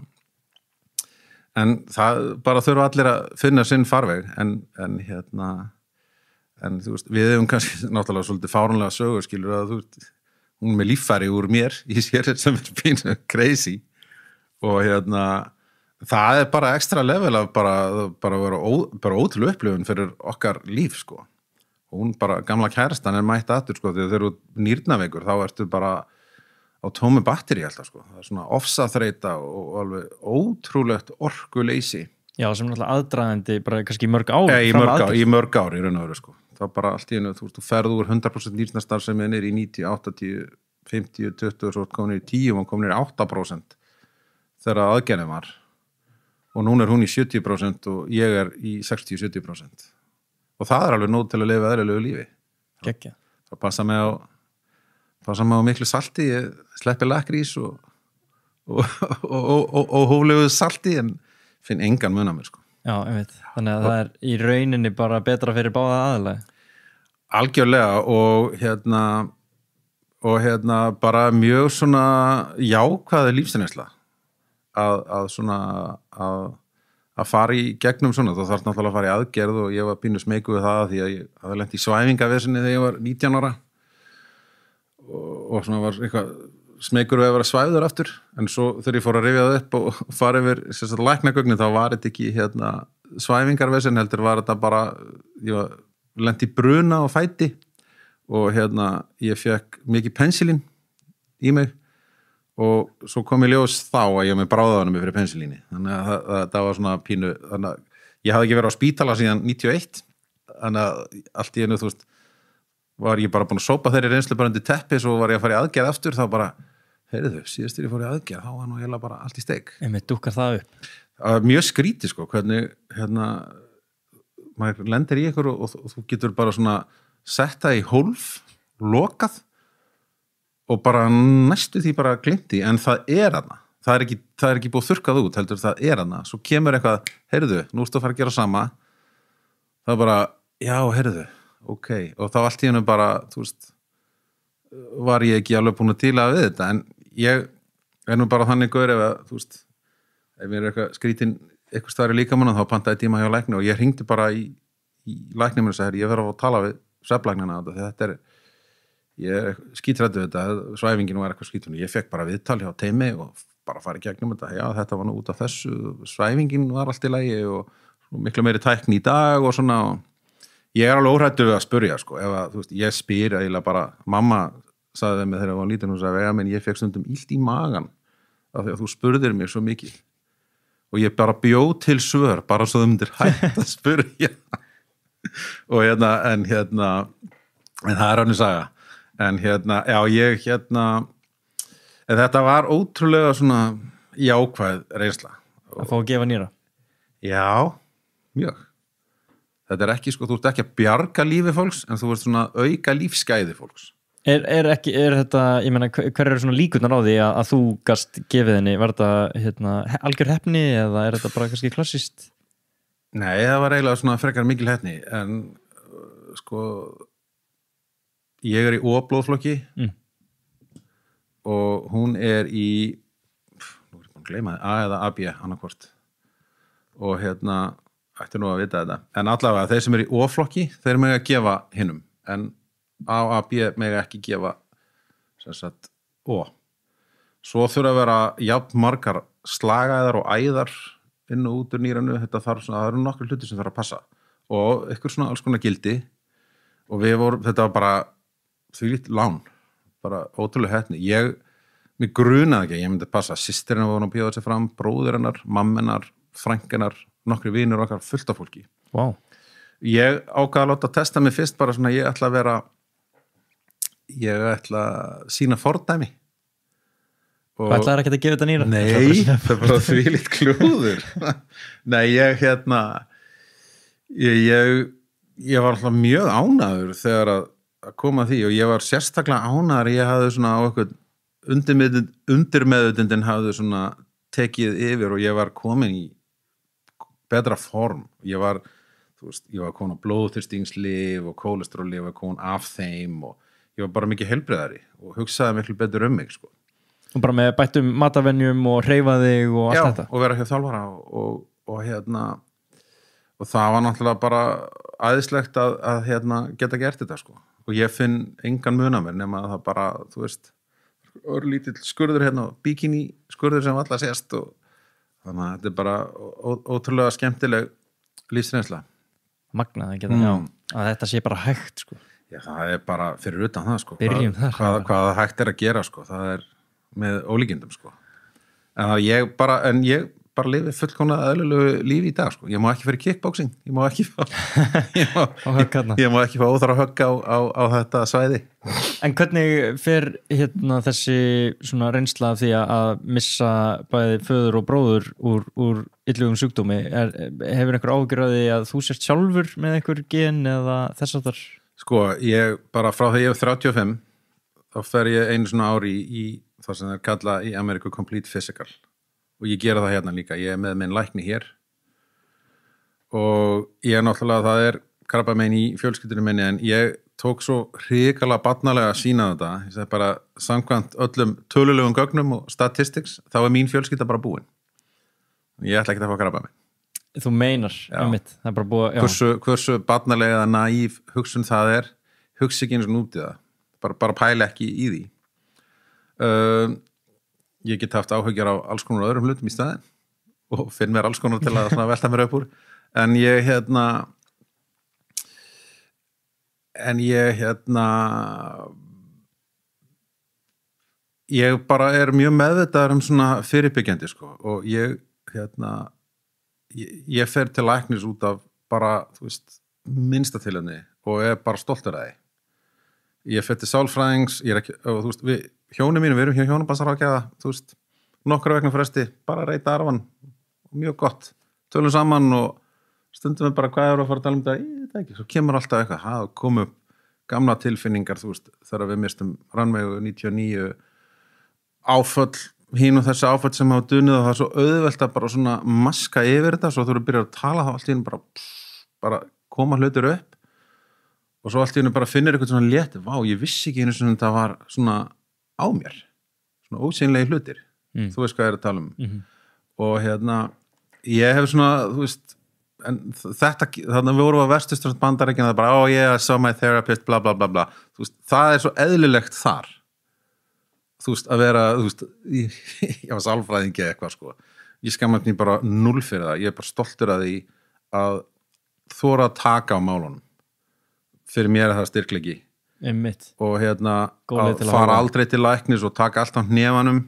en það bara þurfa allir að finna sinn farveg en, en hérna en þú veist, við hefum kannski náttúrulega svolítið fáránlega sögur skilur að þú veist, hún er með líffæri úr mér í sér sem er pínu crazy og hérna það er bara ekstra level að bara, bara vera ó, bara ótrúlega upplifun fyrir okkar líf sko og hún bara, gamla kærastan er mætt aftur sko þegar þau eru nýrnaveikur þá ertu bara á tómi batteri alltaf sko það er svona ofsaþreyta og alveg ótrúlegt orkuleysi Já, sem náttúrulega aðdraðandi bara kannski í mörg ár ja, í, mörg ár, í mörg ár í raun og veru sko það bara allt í einu, þú veist, þú ferðu úr hundrað prósent nýrnastarfsemi niður í níutíu, áttatíu, fimmtíu, tuttugu og svo komin í tíu og komin í átta prósent þegar aðgerðin var og núna er hún í sjötíu prósent og ég er í sextíu til sjötíu prósent og það er alveg nóg til að lifa eðlilegu lífi Kekja það passa mig á passa mig á miklu salti ég sleppi lakrís og og, og, og, og, og hóflegu salti en finn engan mun að mér sko Já, einmitt. Þannig að það er í rauninni bara betra fyrir báða aðalega. Algjörlega og hérna og hérna bara mjög svona jákvæði lífsreynsla að, að svona að, að fara í gegnum svona þá þarf náttúrulega að fara í aðgerð og ég var pínu smeyku við það því að ég hafði lent í svæfingavesinni þegar ég var nítján ára og, og svona var eitthvað smeykur við að vera svæfður aftur en svo þegar ég fór að rifja það upp og fara yfir sérstaklega læknagögnin þá var þetta ekki hérna svæfingarvesen heldur var þetta bara ég var lent í bruna og fæti og hérna ég fekk mikið pensilín í mig og svo kom ég ljós þá að ég með bráðaðanum fyrir pensilíni þannig að það, það, það var svona pínu þannig að ég hafði ekki verið á spítala síðan níutíu og eitt þannig að allt í einu þú veist var ég bara búin að sópa þeirri reynslu bara undir teppi svo var ég að fara í aðgerð aftur þá bara, heyrðu, síðast þegar ég fór í aðgerð þá var nú heila bara allt í steik Einmitt dúkkar það upp Mjög skrítið sko, hvernig hérna, maður lendir í ykkur og, og, og þú getur bara svona setta í hólf, lokað og bara næstu því bara glimti, en það er hana það er ekki, það er ekki búið þurrkað út heldur það er hana, svo kemur eitthvað heyrðu, nú ertu að fara að gera sama það er bara, já, heyrðu ok, og þá allt í hennu bara þú veist, var ég ekki alveg búin að tíla við þetta, en ég er nú bara þannig gaur ef að, þú veist ef mér er eitthvað skrítin eitthvað staðar í líkamann þá pantaði tíma hjá lækni og ég hringdi bara í, í læknum og sagði, ég verður að tala við svefnlæknina þetta er, ég skítrættu þetta, svæfingin var eitthvað skítun ég fekk bara viðtal hjá teimi og bara farið gegnum þetta, já þetta var nú út af þessu svæfingin var allt í lagi og, og miklu meiri tækni í dag og svona og ég er alveg óhræddur við að spyrja sko, ef að, þú veist, ég spyr eiginlega bara, mamma sagði þeim þegar ég var lítinn og sagði, ja, menn ég fekk stundum illt í magan af því að þú spurðir mér svo mikið og ég bara bjóð til svör bara svo þau myndir hægt að spyrja og hérna, en hérna en það er hann saga en hérna, já ég hérna en þetta var ótrúlega svona jákvæð reynsla að fá að gefa nýra já, mjög þetta er ekki, sko, þú ert ekki að bjarga lífi fólks en þú ert svona auka lífsgæði fólks Er, er, ekki, er þetta, ég meina, hver eru svona líkurnar á því að, að þú gast gefið henni, var þetta hérna, algjör heppni eða er þetta bara kannski klassist? Nei, það var eiginlega svona frekar mikil heppni en sko ég er í O-blóðflokki mm. og hún er í nú er ég búin að gleyma það, A eða A B annarkvort og hérna ætti nú að vita þetta, en allavega þeir sem er í O-flokki, þeir mega gefa hinnum en A og A B mega ekki gefa sem sagt O svo þurfa að vera jafn margar slagaðar og æðar inn og út úr nýranu, þetta þarf svona, það eru nokkur hluti sem þarf að passa og eitthvað svona alls konar gildi og við vorum, þetta var bara því lít lán, bara ótrúlega heppni ég, mig grunaði ekki að ég myndi passa, systirina var hún að bjóða sig fram bróðir hennar, mammenar, frænkenar nokkri vinur okkar, fullt af fólki wow. Ég ákvað að láta testa mig fyrst bara svona, ég ætla að vera ég ætla að sína fordæmi. Hvað ætlaðir ekki að gefa þetta nýra? Nei, það er bara þvílíkt klúður. Nei, ég hérna ég, ég, ég var alltaf mjög ánægður þegar að, að koma að því og ég var sérstaklega ánægður ég hafði svona á eitthvað undirmeðutundin hafði svona tekið yfir og ég var komin í betra form. Ég var, þú veist, ég var komin á blóðþrýstingslyf og kólesterólyf, ég var komin af þeim og ég var bara mikið heilbrigðari og hugsaði miklu betur um mig, sko. Og bara með bættum matavenjum og hreyfa þig og allt Já, þetta? Já, og vera hjá þjálfara og, og, og hérna og það var náttúrulega bara æðislegt að, að hérna, geta gert þetta, sko. Og ég finn engan mun að mér nema að það bara, þú veist, örlítill skurður hérna, bikini skurður sem alltaf sést og þannig að þetta er bara ó, ótrúlega skemmtileg lífsreynsla. Magnað að geta, mm. já, að þetta sé bara hægt, sko. Já, það er bara fyrir utan það, sko. Byrjum hvað, þar. Hvað, hvað hægt er að gera, sko. Það er með ólíkindum, sko. En það ég bara, en ég bara lifi fullkomlega eðlilegu lífi í dag, sko. Ég má ekki fyrir kickboxing, ég má ekki fá ég, má, ég, ég má ekki fá óþara að högga á, á, á þetta svæði. En hvernig fer hérna þessi svona reynsla af því að missa bæði föður og bróður úr, úr illugum sjúkdómi? Er, hefur einhver áhyggjur af því að þú sért sjálfur með einhver gen eða þess að þar? Sko, ég bara frá því ég er þrjátíu og fimm þá fer ég einu svona ári í, í það sem er kallað í Ameríku Complete Physical og ég gera það hérna líka, ég er með minn lækni hér og ég er náttúrulega, það er krabbamein í fjölskyldunum minni en ég tók svo hrikalega barnalega að sína þetta, ég segi bara samkvæmt öllum tölulegum gögnum og statistics, þá er mín fjölskylda bara búin ég ætla ekki að fá krabbamein. Þú meinar, einmitt, það er bara búið, já. Hversu, hversu barnalega eða naív hugsun það er, hugsa ekki eins og út í það, bara, bara pæla ekki í því. Uh, ég get haft áhyggjur á alls konar öðrum hlutum í staðinn og finn mér alls konar til að velta mér upp úr, en ég hérna, en ég hérna, ég bara er mjög meðvitaður um svona fyrirbyggjandi, sko, og ég hérna, Ég, ég fer til læknis út af bara, þú veist, minnsta tilefni og er bara stoltur að því. Ég fer til sálfræðings, ég er ekki, og þú veist, við, hjónum mínum, við erum hjá hjónabandsráðgjafa, þú veist, nokkra vegna fresti, bara reyta arfan, mjög gott, tölum saman og stundum við bara hvað er að fara að tala um þetta, ég veit ekki, svo kemur alltaf eitthvað, það komu gamla tilfinningar, þú veist, þegar við mistum Rannveigu níutíu og níu, áföll, hín og þessi áfætt sem hafa dunið og það er svo auðvelt að bara svona maska yfir þetta svo þú eru að byrja að tala þá allt í hennu bara, bara koma hlutur upp og svo allt í hennu bara finnir eitthvað svona létt, vá, ég vissi ekki einu sem þetta var svona á mér svona ósýnlegi hlutir mm. þú veist hvað ég er að tala um mm-hmm. og hérna, ég hef svona þú veist, en þetta þannig að við vorum á Vesturströnd Bandaríkjanna það er bara, oh yeah, I saw my therapist, bla bla bla bla þú veist, það er svo eðlilegt þar þú veist, að vera, þú veist ég, ég var sálfræðingi eitthvað, sko ég skammast mér bara null fyrir það ég er bara stoltur að því að þora að taka á málunum fyrir mér er það styrkleiki Einmitt. Og hérna að fara aldrei til læknis og taka allt á hnefanum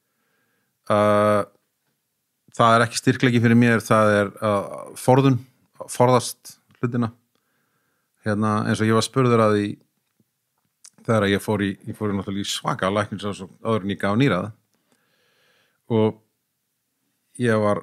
uh, það er ekki styrkleiki fyrir mér, það er uh, forðun, forðast hlutina hérna eins og ég var spurður að því þegar ég fór í, ég fór í náttúrulega í svaka læknis áður en ég gaf nýrað og ég var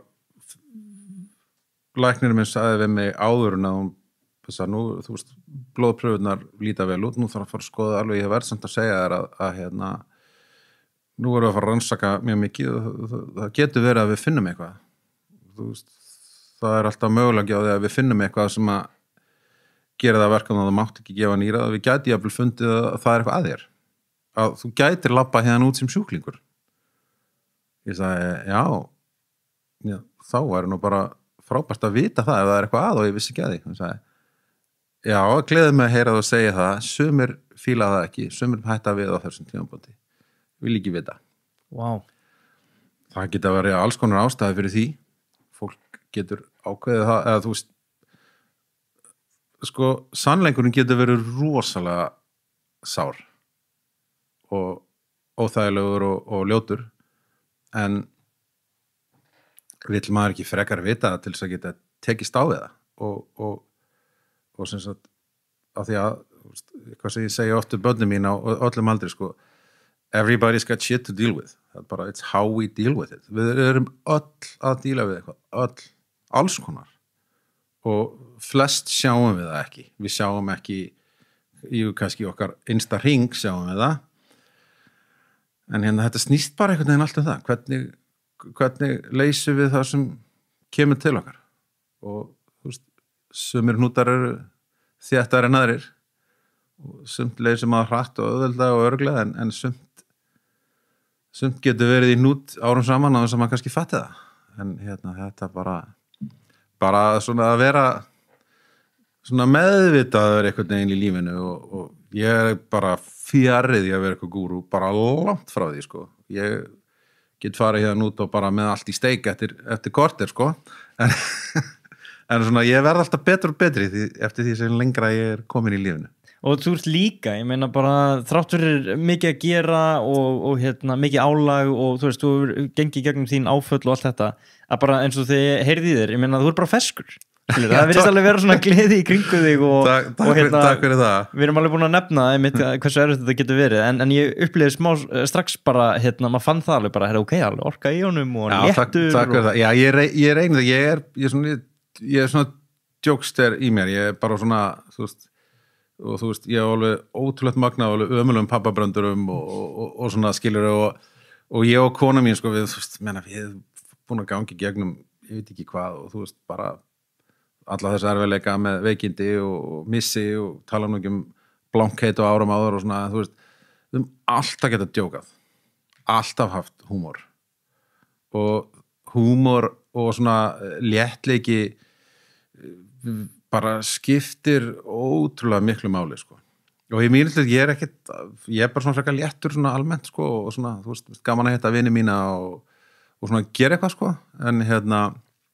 læknirinn minn sagði við mig áður en að hún þess að nú, þú veist, blóðpröfunar líta vel út, nú þarf að fara að skoða alveg ég verð samt að segja þér að, að hérna nú erum við að fara að rannsaka mjög mikið og það, það getur verið að við finnum eitthvað þú veist, það er alltaf mögulega á því að við finnum eitthvað sem að gera það verkan að það mátt ekki gefa nýrað við gæti jafnvel fundið að það er eitthvað að þér að þú gætir labba hérna út sem sjúklingur ég sagði, já, já þá er nú bara frábært að vita það ef það er eitthvað að og ég vissi ekki að því ég sagði, já, gleðið mig að heyra þú að segja það sumir fíla það ekki, sumir hætta við á þessum tímabóti vil ekki vita wow. það geta verið alls konar ástæði fyrir því fólk getur ákveðið það eða þú veist sko, sannleikurinn getur verið rosalega sár og óþægilegur og, og ljótur en vill maður ekki frekar vita til þess að geta tekist á við það og, og, og sem sagt af því að hvað sem ég segja oft um börnum mín á öllum aldri sko, everybody's got shit to deal with, það er bara it's how we deal with it, við erum öll að díla við eitthvað, öll, alls konar og flest sjáum við það ekki, við sjáum ekki í kannski okkar innsta hring sjáum við það en hérna þetta snýst bara einhvern veginn allt um það, hvernig, hvernig leysum við það sem kemur til okkar og þú veist, sumir hnútar eru þéttar en aðrir og sumt leysum að hratt og auðvelda og örglega en, en sumt sumt getur verið í hnút árum saman á þess að maður kannski fatti það en hérna þetta bara bara svona að vera svona meðvitaður einhvern veginn í lífinu og, og ég er bara fjarrið í að vera eitthvað gúrú, bara langt frá því sko, ég get farið hérna út og bara með allt í steik eftir, eftir korter sko en, en svona ég verð alltaf betur og betri því, eftir því sem lengra ég er komin í lífinu. Og þú ert líka, ég meina bara þrátt fyrir mikið að gera og, og hérna, mikið álag og þú veist, þú gengið gegnum þín áföll og allt þetta að bara eins og þið heyrði þér, ég meina þú er bara feskur. Það virðist alveg vera svona gleði í kringu þig og, takk, takk, og hérna, takk fyrir það. Við erum alveg búin að nefna einmitt, hversu erfitt þetta getur verið en, en ég upplýði smá strax bara hérna, maður fann það alveg bara, herra ok, alveg orka í honum og hann léttur. Takk, takk fyrir það. Já, ég, rey, ég reynir það, ég er ég er svona, ég er svona jokester í mér, ég er bara svona þú veist, og þú veist, ég er alveg ótrúlegt magna og alveg ömulum pappabröndurum og, og, og svona skilur og, og ég og kona mín sko við, þú veist, menna við erum búin að gangi gegnum, ég veit ekki hvað og þú veist, bara alla þessu erfiðleika með veikindi og missi og tala nú ekki um blankheit og árum áður og svona, þú veist, við höfum alltaf getað djókað, alltaf haft húmor og húmor og svona léttleiki bara skiptir ótrúlega miklu máli, sko. Og ég mínist að ég er ekkit, ég er bara svona frekar léttur svona almennt, sko, og svona, þú veist, gaman að hitta vini mína og, og svona gera eitthvað, sko, en hérna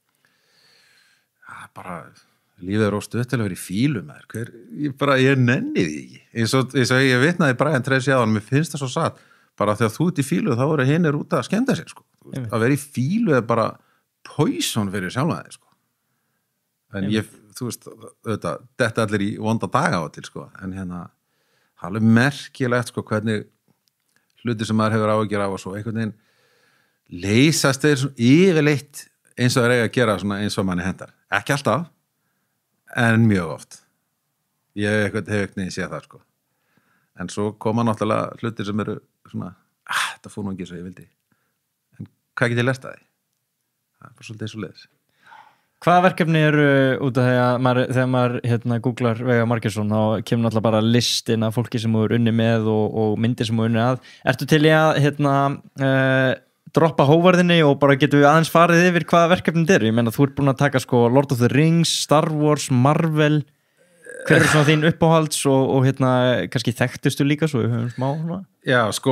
bara lífið er óstuð til að vera í fílu með þér, hver, ég bara, ég nenni því ekki eins og, eins og ég vitnaði Brian Tracy áðan, mér finnst það svo satt, bara þegar þú ert í fílu þá eru hinir út að skemmta sér, sko veist, að vera í fílu er bara poison fyrir sjálfnaði, sko en ég, þú veist, auðvitað þetta allir í vonda daga á til, sko en hérna, það er alveg merkilegt, sko, hvernig hluti sem maður hefur áhyggjur af og svo einhvern veginn leysast þeir svona yfirleitt eins og það er eiga að gera svona eins og manni hendar. Ekki alltaf, en mjög oft. Ég hef ekkert niður séð það, sko. En svo koma náttúrulega hlutir sem eru svona, ah, þetta fór nú ekki svo ég vildi. En hvað get ég lært að því? Það er bara svolítið svo leiðis. Hvaða verkefni eru út af því að maður, þegar maður hérna, googlar Veigar Margeirsson þá kemur náttúrulega bara listin af fólki sem þú er unni með og, og myndir sem þú er unni að. Ertu til í að hérna, uh, droppa hóvarðinni og bara getum við aðeins farið yfir hvaða verkefni þetta eru? Ég meina þú ert búin að taka sko Lord of the Rings, Star Wars, Marvel hver er svona þín uppáhalds og, og hérna kannski þekktustu líka svo við höfum smá hana? Já, sko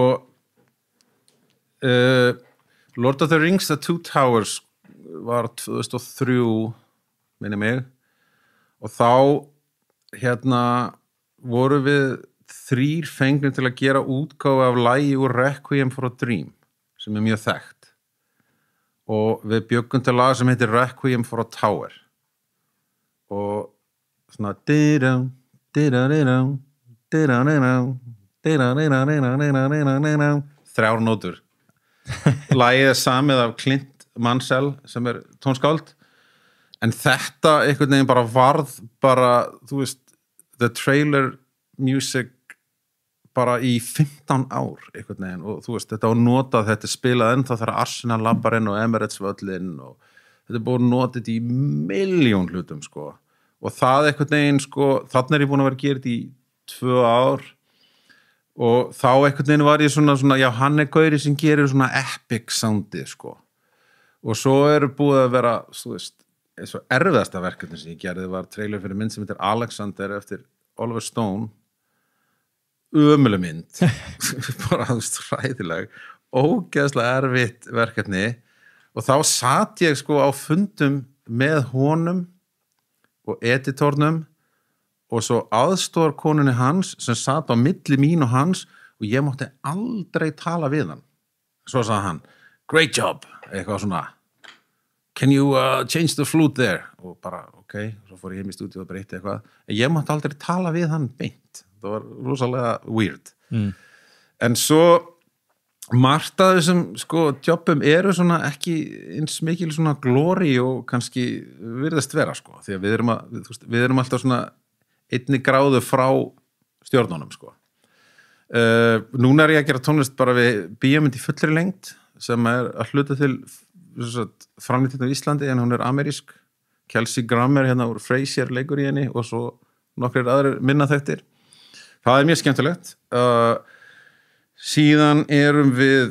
uh, Lord of the Rings, The Two Towers var tvö þúsund og þrjú minni mig og þá hérna voru við þrír fengnir til að gera útgáfu af lagi úr Requiem for a Dream sem er mjög þekkt og við bjöggum til lag sem heitir Requiem for a Tower og svona didum, didum, didum, didum, þrjár nótur lagið er samið af Clint Mansell sem er tónskáld en þetta einhvern veginn bara varð bara, þú veist the trailer music bara í fimmtán ár einhvern veginn og þú veist, þetta var notað þetta er spilað ennþá þegar Arsenal labbar inn og Emirates völlin og þetta er búin notað í milljón hlutum sko og það einhvern veginn sko, þannig er ég búin að vera gerð í tvö ár og þá einhvern veginn var ég svona, svona já, hann er gauri sem gerir svona epic soundi sko og svo er búið að vera, þú veist eins og erfiðasta verkefni sem ég gerði var trailer fyrir mynd sem heitir Alexander eftir Oliver Stone ömuleg mynd bara þú veist hræðileg ógeðslega erfitt verkefni og þá satt ég sko á fundum með honum og editornum og svo aðstoðarkonunni hans sem satt á milli mín og hans og ég mátti aldrei tala við hann svo sagði hann, great job eitthvað svona can you uh, change the flute there og bara ok, svo fór ég heim í stúdíu og breytti eitthvað en ég mátti aldrei tala við hann beint það var rosalega weird mm. en svo margt að þessum sko jobbum eru svona ekki eins mikil svona glory og kannski virðast vera sko því að við erum, að, við, við erum alltaf svona einni gráðu frá stjórnunum sko uh, núna er ég að gera tónlist bara við bíómynd í fullri lengd sem er að hluta til framleitt á Íslandi en hún er amerísk Kelsey Grammer hérna úr Frasier leikur í henni og svo nokkrir aðrir minnaþættir það er mjög skemmtilegt uh, síðan erum við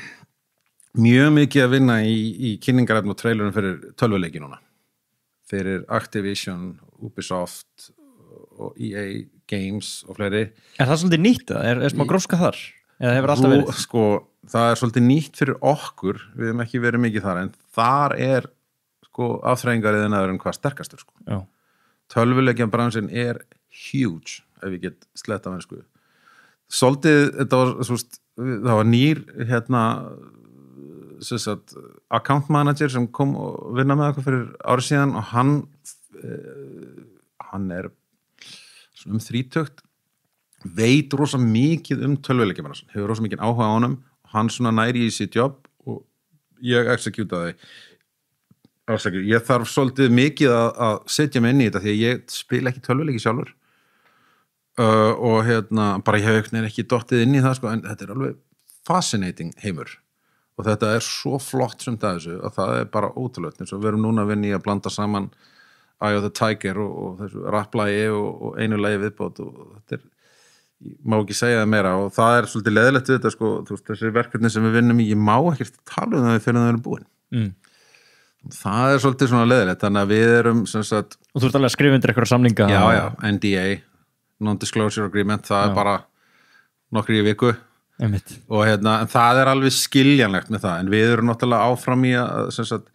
mjög mikið að vinna í, í kynningarefn og trailerum fyrir tölvuleiki núna fyrir Activision, Ubisoft og E A Games og fleiri. Er það svolítið nýtt? Er, er smá gróska þar? Eða hefur alltaf verið? Sko, það er svolítið nýtt fyrir okkur við hefum ekki verið mikið þar en þar er sko afþreyingariðin aður en hvað sterkastur sko. Já. Tölvuleikjan bransin er huge ef ég get sletta með sko svolítið, þetta var svúst, það var nýr hérna sagt, account manager sem kom og vinna með okkur fyrir árið síðan og hann eh, hann er um þrítugt veit rosa mikið um tölvuleikjabransan hefur rosa mikið áhuga á honum og hann svona næri í sitt jobb og ég executaði Ásakir, ég þarf svolítið mikið að, að setja mig inn í þetta því að ég spila ekki tölvuleiki sjálfur Uh, og hérna, bara ég hef ekki dottið inn í það sko, en þetta er alveg fascinating heimur og þetta er svo flott sem það þessu og það er bara ótrúlegt eins og við erum núna að vinna í að blanda saman Eye of the Tiger og, og þessu rapplægi og, og einu lagi viðbót og þetta er, ég má ekki segja það meira og það er svolítið leðilegt við þetta sko, þú veist, þessi verkefni sem við vinnum í, ég má ekkert tala um það fyrir það við erum búin mm. það er svolítið svona leðilegt, þannig að við erum sem sagt, og þú ert alveg að skrifa undir eitthvað samninga já, já, N D A non-disclosure agreement, það Já. er bara nokkri í viku Einmitt. og hérna, en það er alveg skiljanlegt með það, en við erum náttúrulega áfram í að, sem sagt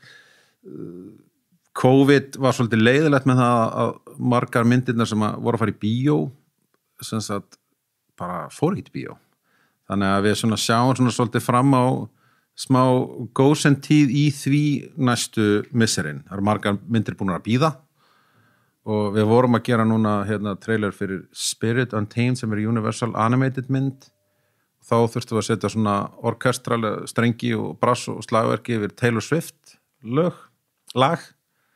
COVID var svolítið leiðilegt með það að margar myndirnar sem að voru að fara í bíó sem sagt, bara fór ekki í bíó þannig að við svona sjáum svona svolítið fram á smá gósentíð í því næstu misserinn, það eru margar myndir búin að bíða og við vorum að gera núna hérna trailer fyrir Spirit Untamed sem er Universal Animated mynd þá þurftum við að setja svona orkestralega strengi og brass og slagverki yfir Taylor Swift lög, lag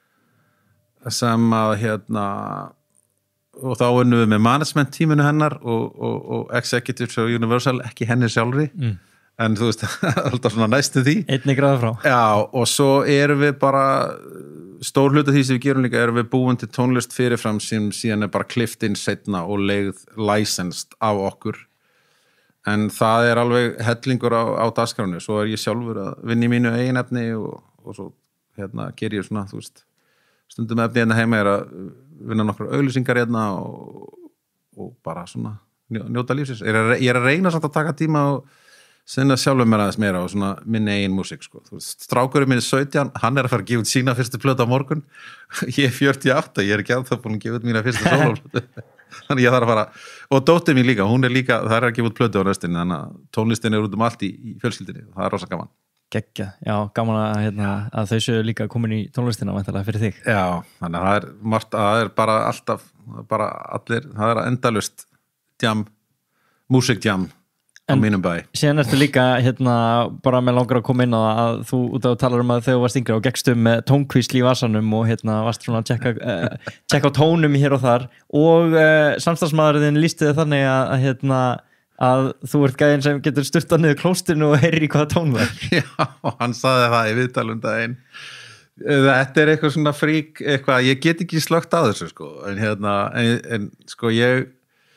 sem að hérna og þá unnum við með management tíminu hennar og, og, og executives og Universal ekki henni sjálfri mm. en þú veist, alltaf svona næstu því einni gráða frá já, og svo erum við bara stór hluta því sem við gerum líka erum við búin til tónlist fyrirfram sem síðan er bara klift inn setna og leigð licensed af okkur en það er alveg hellingur á, á dagskránu, svo er ég sjálfur að vinna í mínu eigin efni og, og svo hérna ger ég svona, þú veist stundum efni hérna heima er að vinna nokkrar auglýsingar hérna og, og bara svona njóta lífsins ég er, að, ég er að reyna samt að taka tíma og sinna sjálfur mér aðeins meira og svona minni eigin músík sko. Strákurinn minn er sautján, hann er að fara að gefa út sína fyrstu plötu á morgun ég er fjörutíu og átta, ég er ekki að það búin að gefa út mína fyrstu sólóplötu þannig ég þarf að fara, og dóttir mín líka hún er líka, það er að gefa út plötu á næstinni þannig að tónlistin er út um allt í, í fjölskyldinni það er rosa gaman. Gekkja, já, gaman að, hérna, að þau séu líka komin í tónlistina væntanlega fyrir þig. Já, þannig að það er margt, það er bara alltaf bara allir, það er endalust djam, músikdjam á mínum bæ. Síðan ertu líka hérna, bara með langar að koma inn á að þú út af talar um að þegar þú varst yngri og gekkstu með tónkvísl í vasanum og hérna varst svona að tjekka, uh, tjekka á tónum hér og þar og uh, samstagsmaðurinn lísti þig þannig að, að, hérna, að þú ert gæðin sem getur sturtað niður klóstinu og heyrir í hvaða tón það er. Já, hann saði það í viðtalum daginn. Þetta er eitthvað svona frík, eitthvað, ég get ekki slögt á þessu sko, en hérna, en, en sko ég,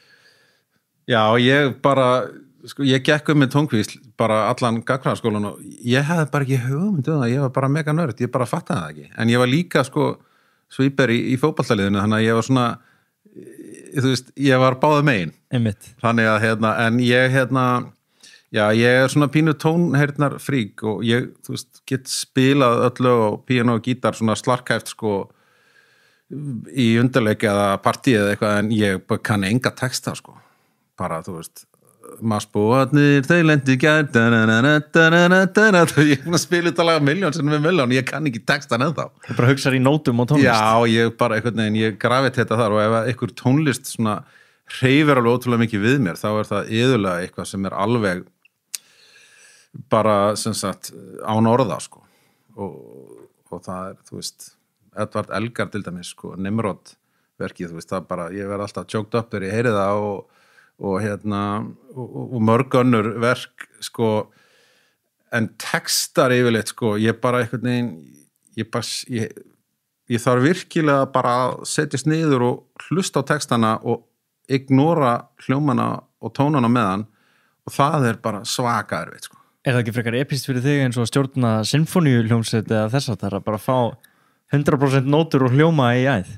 já, ég bara, sko ég gekk um með tónkvísl bara allan gagnfræðaskólan og ég hefði bara ekki hugmynd um það, ég var bara mega nörd, ég bara fattaði það ekki, en ég var líka sko svíper í, í fótboltaliðinu, þannig að ég var svona, þú veist, ég var báðu megin, einmitt, þannig að hérna, en ég hérna, já, ég er svona pínu tónheyrnar frík og ég, þú veist, get spilað öll lög og píano og gítar svona slarkæft sko í undirleik eða partí eða eitthvað, en ég bara kann enga texta sko, bara, þú veist, massbúarnir, þau lendi gær ég er búin að spila þetta laga miljón sem við miljón, ég kann ekki textan ennþá. Þú bara hugsaður í nótum og tónlist. Já, ég bara einhvern veginn, ég grafið þetta þar og ef einhver tónlist svona hreyfir alveg ótrúlega mikið við mér, þá er það iðulega eitthvað sem er alveg bara sem sagt án orða sko og, og það er, þú veist Edvard Elgar til dæmis sko, Nimrod verkið, þú veist, það bara, ég verð alltaf choked up þegar ég heyri það og, og hérna og, og mörg önnur verk sko, en textar yfirleitt sko, ég bara einhvern veginn ég bara, ég, ég þarf virkilega bara að setjast niður og hlusta á textana og ignora hljómana og tónana meðan og það er bara svaka erfitt sko. Er það ekki frekar epist fyrir þig eins og að stjórna sinfoníu hljómsveit eða þess að það er að bara fá hundrað prósent nótur og hljóma í æð?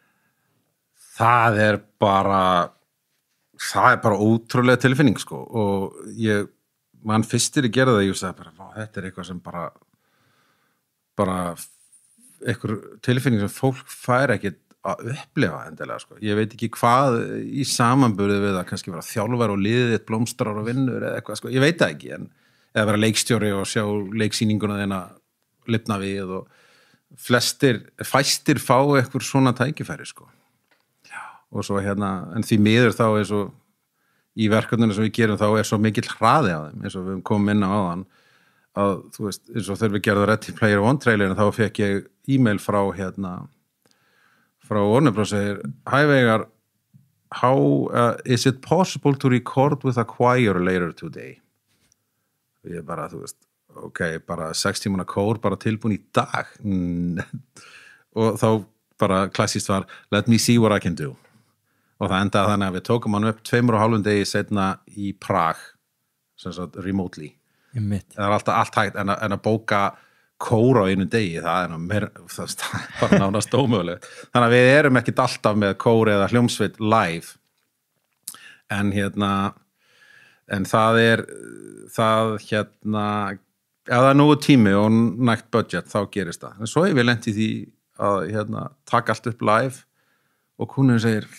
Það er bara það er bara ótrúlega tilfinning sko og ég, mann fyrstir að gera það, ég sagði bara, þetta er eitthvað sem bara bara eitthvað tilfinning sem fólk fær ekkert að upplifa endilega sko. Ég veit ekki hvað í samanburði við að kannski vera þjálfar og liðið blómstrar og vinnur eða eitthvað sko, ég veit það ekki en eða vera leikstjóri og sjá leiksýninguna þeirna lifna við og flestir, fæstir fá eitthvað svona tækifæri sko. Já. Og svo hérna, en því miður þá er svo í verkefninu sem við gerum þá er svo mikill hraði á þeim eins og við komum inn á áðan að þú veist, eins og þegar við gerðum Ready Player One trailerin þá fekk ég e-mail frá hérna frá Warner Bros. Segir, Hi Veigar, how uh, is it possible to record with a choir later today? Og ég bara, þú veist, ok, bara sex tímana kór, bara tilbúin í dag. Og þá bara klassíst var, let me see what I can do. Og það endaði þannig að við tókum hann upp tveimur og hálfum degi setna í Prag, sem sagt remotely. Það er alltaf allt hægt en að, en að bóka kóra á einu degi, það er, meir, það er bara nánast ómögulegt. Þannig að við erum ekkit alltaf með kóri eða hljómsveit live. En hérna, en það er, það hérna, ef það er nógu tími og nægt budget, þá gerist það. En svo hef ég lent í því að hérna, taka allt upp live og kúnurinn segir,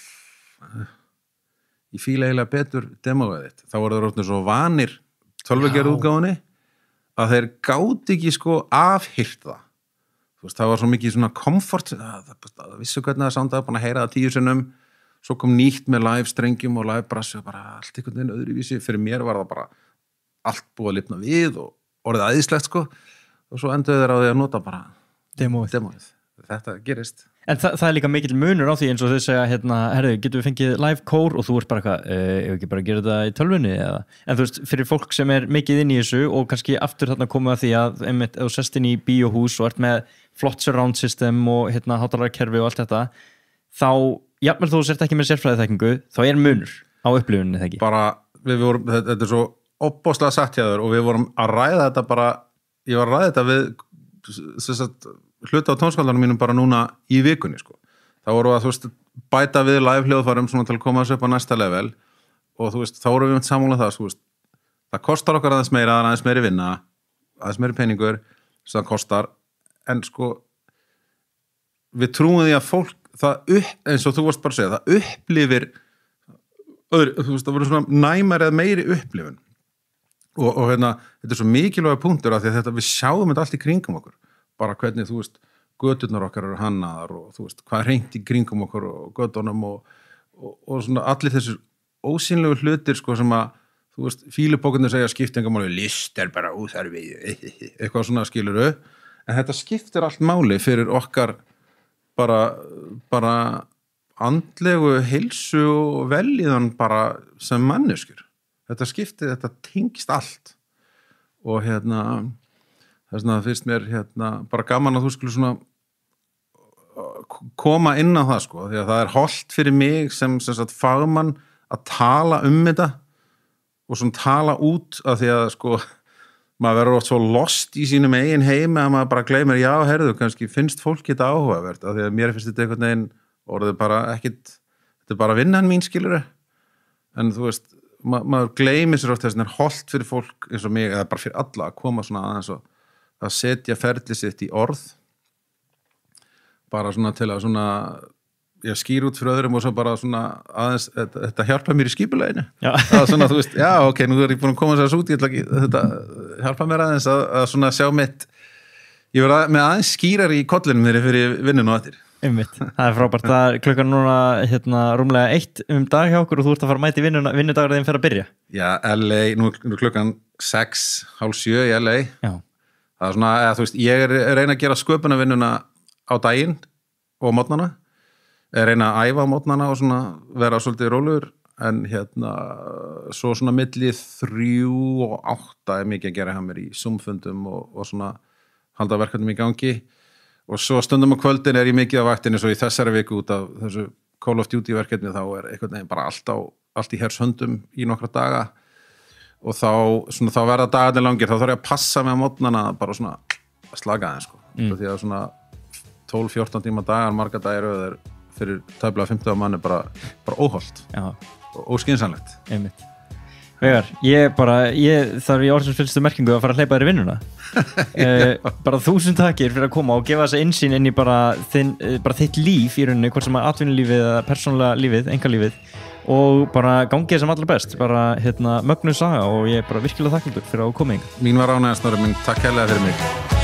ég fíla eiginlega betur demóið þitt. Þá voru það rótnir svo vanir tölvugerð útgáfunni að þeir gáti ekki sko afhýrt það. Þú veist, það var svo mikið svona komfort, það, það, það vissu hvernig það soundaði, búin að heyra það tíu sinnum, svo kom nýtt með live strengjum og live brassi og bara allt einhvern veginn öðruvísi. Fyrir mér var það bara allt búið að lifna við og orðið æðislegt sko og svo enduðu þeir á því að nota bara demóið. demóið. Þetta gerist. En það, það er líka mikill munur á því eins og þau segja, hérna, herru, getum við fengið live core og þú ert bara eitthvað, eh, ef ekki bara gera þetta í tölvunni eða, en þú veist, fyrir fólk sem er mikið inn í þessu og kannski aftur þarna komið að því að einmitt, ef þú sest inn í bíóhús og ert með flott surround system og hérna hátalarkerfi og allt þetta, þá, jafnvel þú sért ekki með sérfræðiþekkingu, þá er munur á upplifuninni, það ekki? Bara, við vorum, þetta er svo opbóðslega satt hjá þér og við vorum að ræða þetta bara, ég var að ræða þetta við, sem sagt, hluta á tónskáldanum mínum bara núna í vikunni sko. Þá voru að þú veist bæta við live hljóðfærum svona til að koma þessu upp á næsta level og þú veist þá voru við með sammála það sko, það kostar okkar aðeins meira, aðeins meiri vinna aðeins meiri peningur sem það kostar en sko við trúum því að fólk það upp, eins og þú varst bara að segja, það upplifir öðru, þú veist það voru svona næmari eða meiri upplifun og, og hérna, þetta er svo mikilvæga punktur af því að þetta, við sjáum þetta allt í kringum okkur bara hvernig, þú veist, göturnar okkar eru hannaðar og þú veist, hvað er hreint í kringum okkur og götunum og, og, og svona allir þessir ósýnlegu hlutir sko sem að, þú veist, fílupókarnir segja skiptingamáli, list er bara úþarfið, eitthvað svona skiluru, en þetta skiptir allt máli fyrir okkar bara, bara andlegu heilsu og velíðan bara sem manneskjur. Þetta skiptir, þetta tengist allt og hérna það er svona að fyrst mér hérna, bara gaman að þú skulle svona koma inn á það sko, því að það er hollt fyrir mig sem, sem sagt, fagmann að tala um þetta og svona tala út af því að sko, maður verður oft svo lost í sínum eigin heimi að maður bara gleymir, já, herðu, kannski finnst fólk þetta áhugavert, af því að mér finnst þetta einhvern veginn orðið bara ekkit, þetta er bara vinnan mín skiluru, en þú veist, ma maður gleymir sér oft þess að það er hollt fyrir fólk eins og mig, eða bara fyrir alla að koma svona aðeins og að setja ferli sitt í orð bara svona til að svona ég skýr út fyrir öðrum og svo bara svona aðeins, þetta, þetta hjálpa mér í skipuleginu það er svona, þú veist, já ok, nú er ég búin að koma þess að út, ég ætla ekki, þetta hjálpa mér aðeins að, að svona sjá mitt ég verða með aðeins skýrar í kollinum þeirri fyrir vinnun og eftir einmitt, það er frábært. Það er klukkan núna hérna, rúmlega eitt um dag hjá okkur og þú ert að fara að mæta í vinnuna, vinnudagur þeim fyrir að byrja. Já, L A, nú er klukkan sex, hálf sjö í L A. Já. Það er svona, eða, þú veist, ég er reyna að gera sköpunarvinnuna á daginn og á mótnana. Er reyna að æfa á mótnana og svona vera svolítið rólegur, en hérna, svo svona milli þrjú og átta er mikið að gera hjá mér í Zoom-fundum og, og svona halda verkefnum í gangi. Og svo stundum á kvöldin er ég mikið á vaktinni, svo í þessari viku út af þessu Call of Duty verkefni þá er einhvern veginn bara allt, á, allt í hers höndum í nokkra daga og þá, svona, þá verða dagarnir langir, þá þarf ég að passa með á mótnana bara svona að slaka aðeins sko. Mm. Því að svona tólf til fjórtán tíma dagar, marga dagir er fyrir tæplega fimmtíu manni bara, bara óholt Já. og óskynsanlegt. Einmitt. Veigar, ég bara, ég þarf í orðsins fylgstu merkingu að fara að hleypa þér í vinnuna. uh, bara þúsund takkir fyrir að koma og gefa þessa innsýn inn í bara, þinn, bara þitt líf í rauninni, hvort sem að atvinnulífið eða persónulega lífið, einkalífið og bara gangið sem allra best, bara hérna mögnuð saga og ég er bara virkilega þakkláttur fyrir að koma hingað. Mín var ánægðast, Snorri minn, takk kærlega fyrir mig.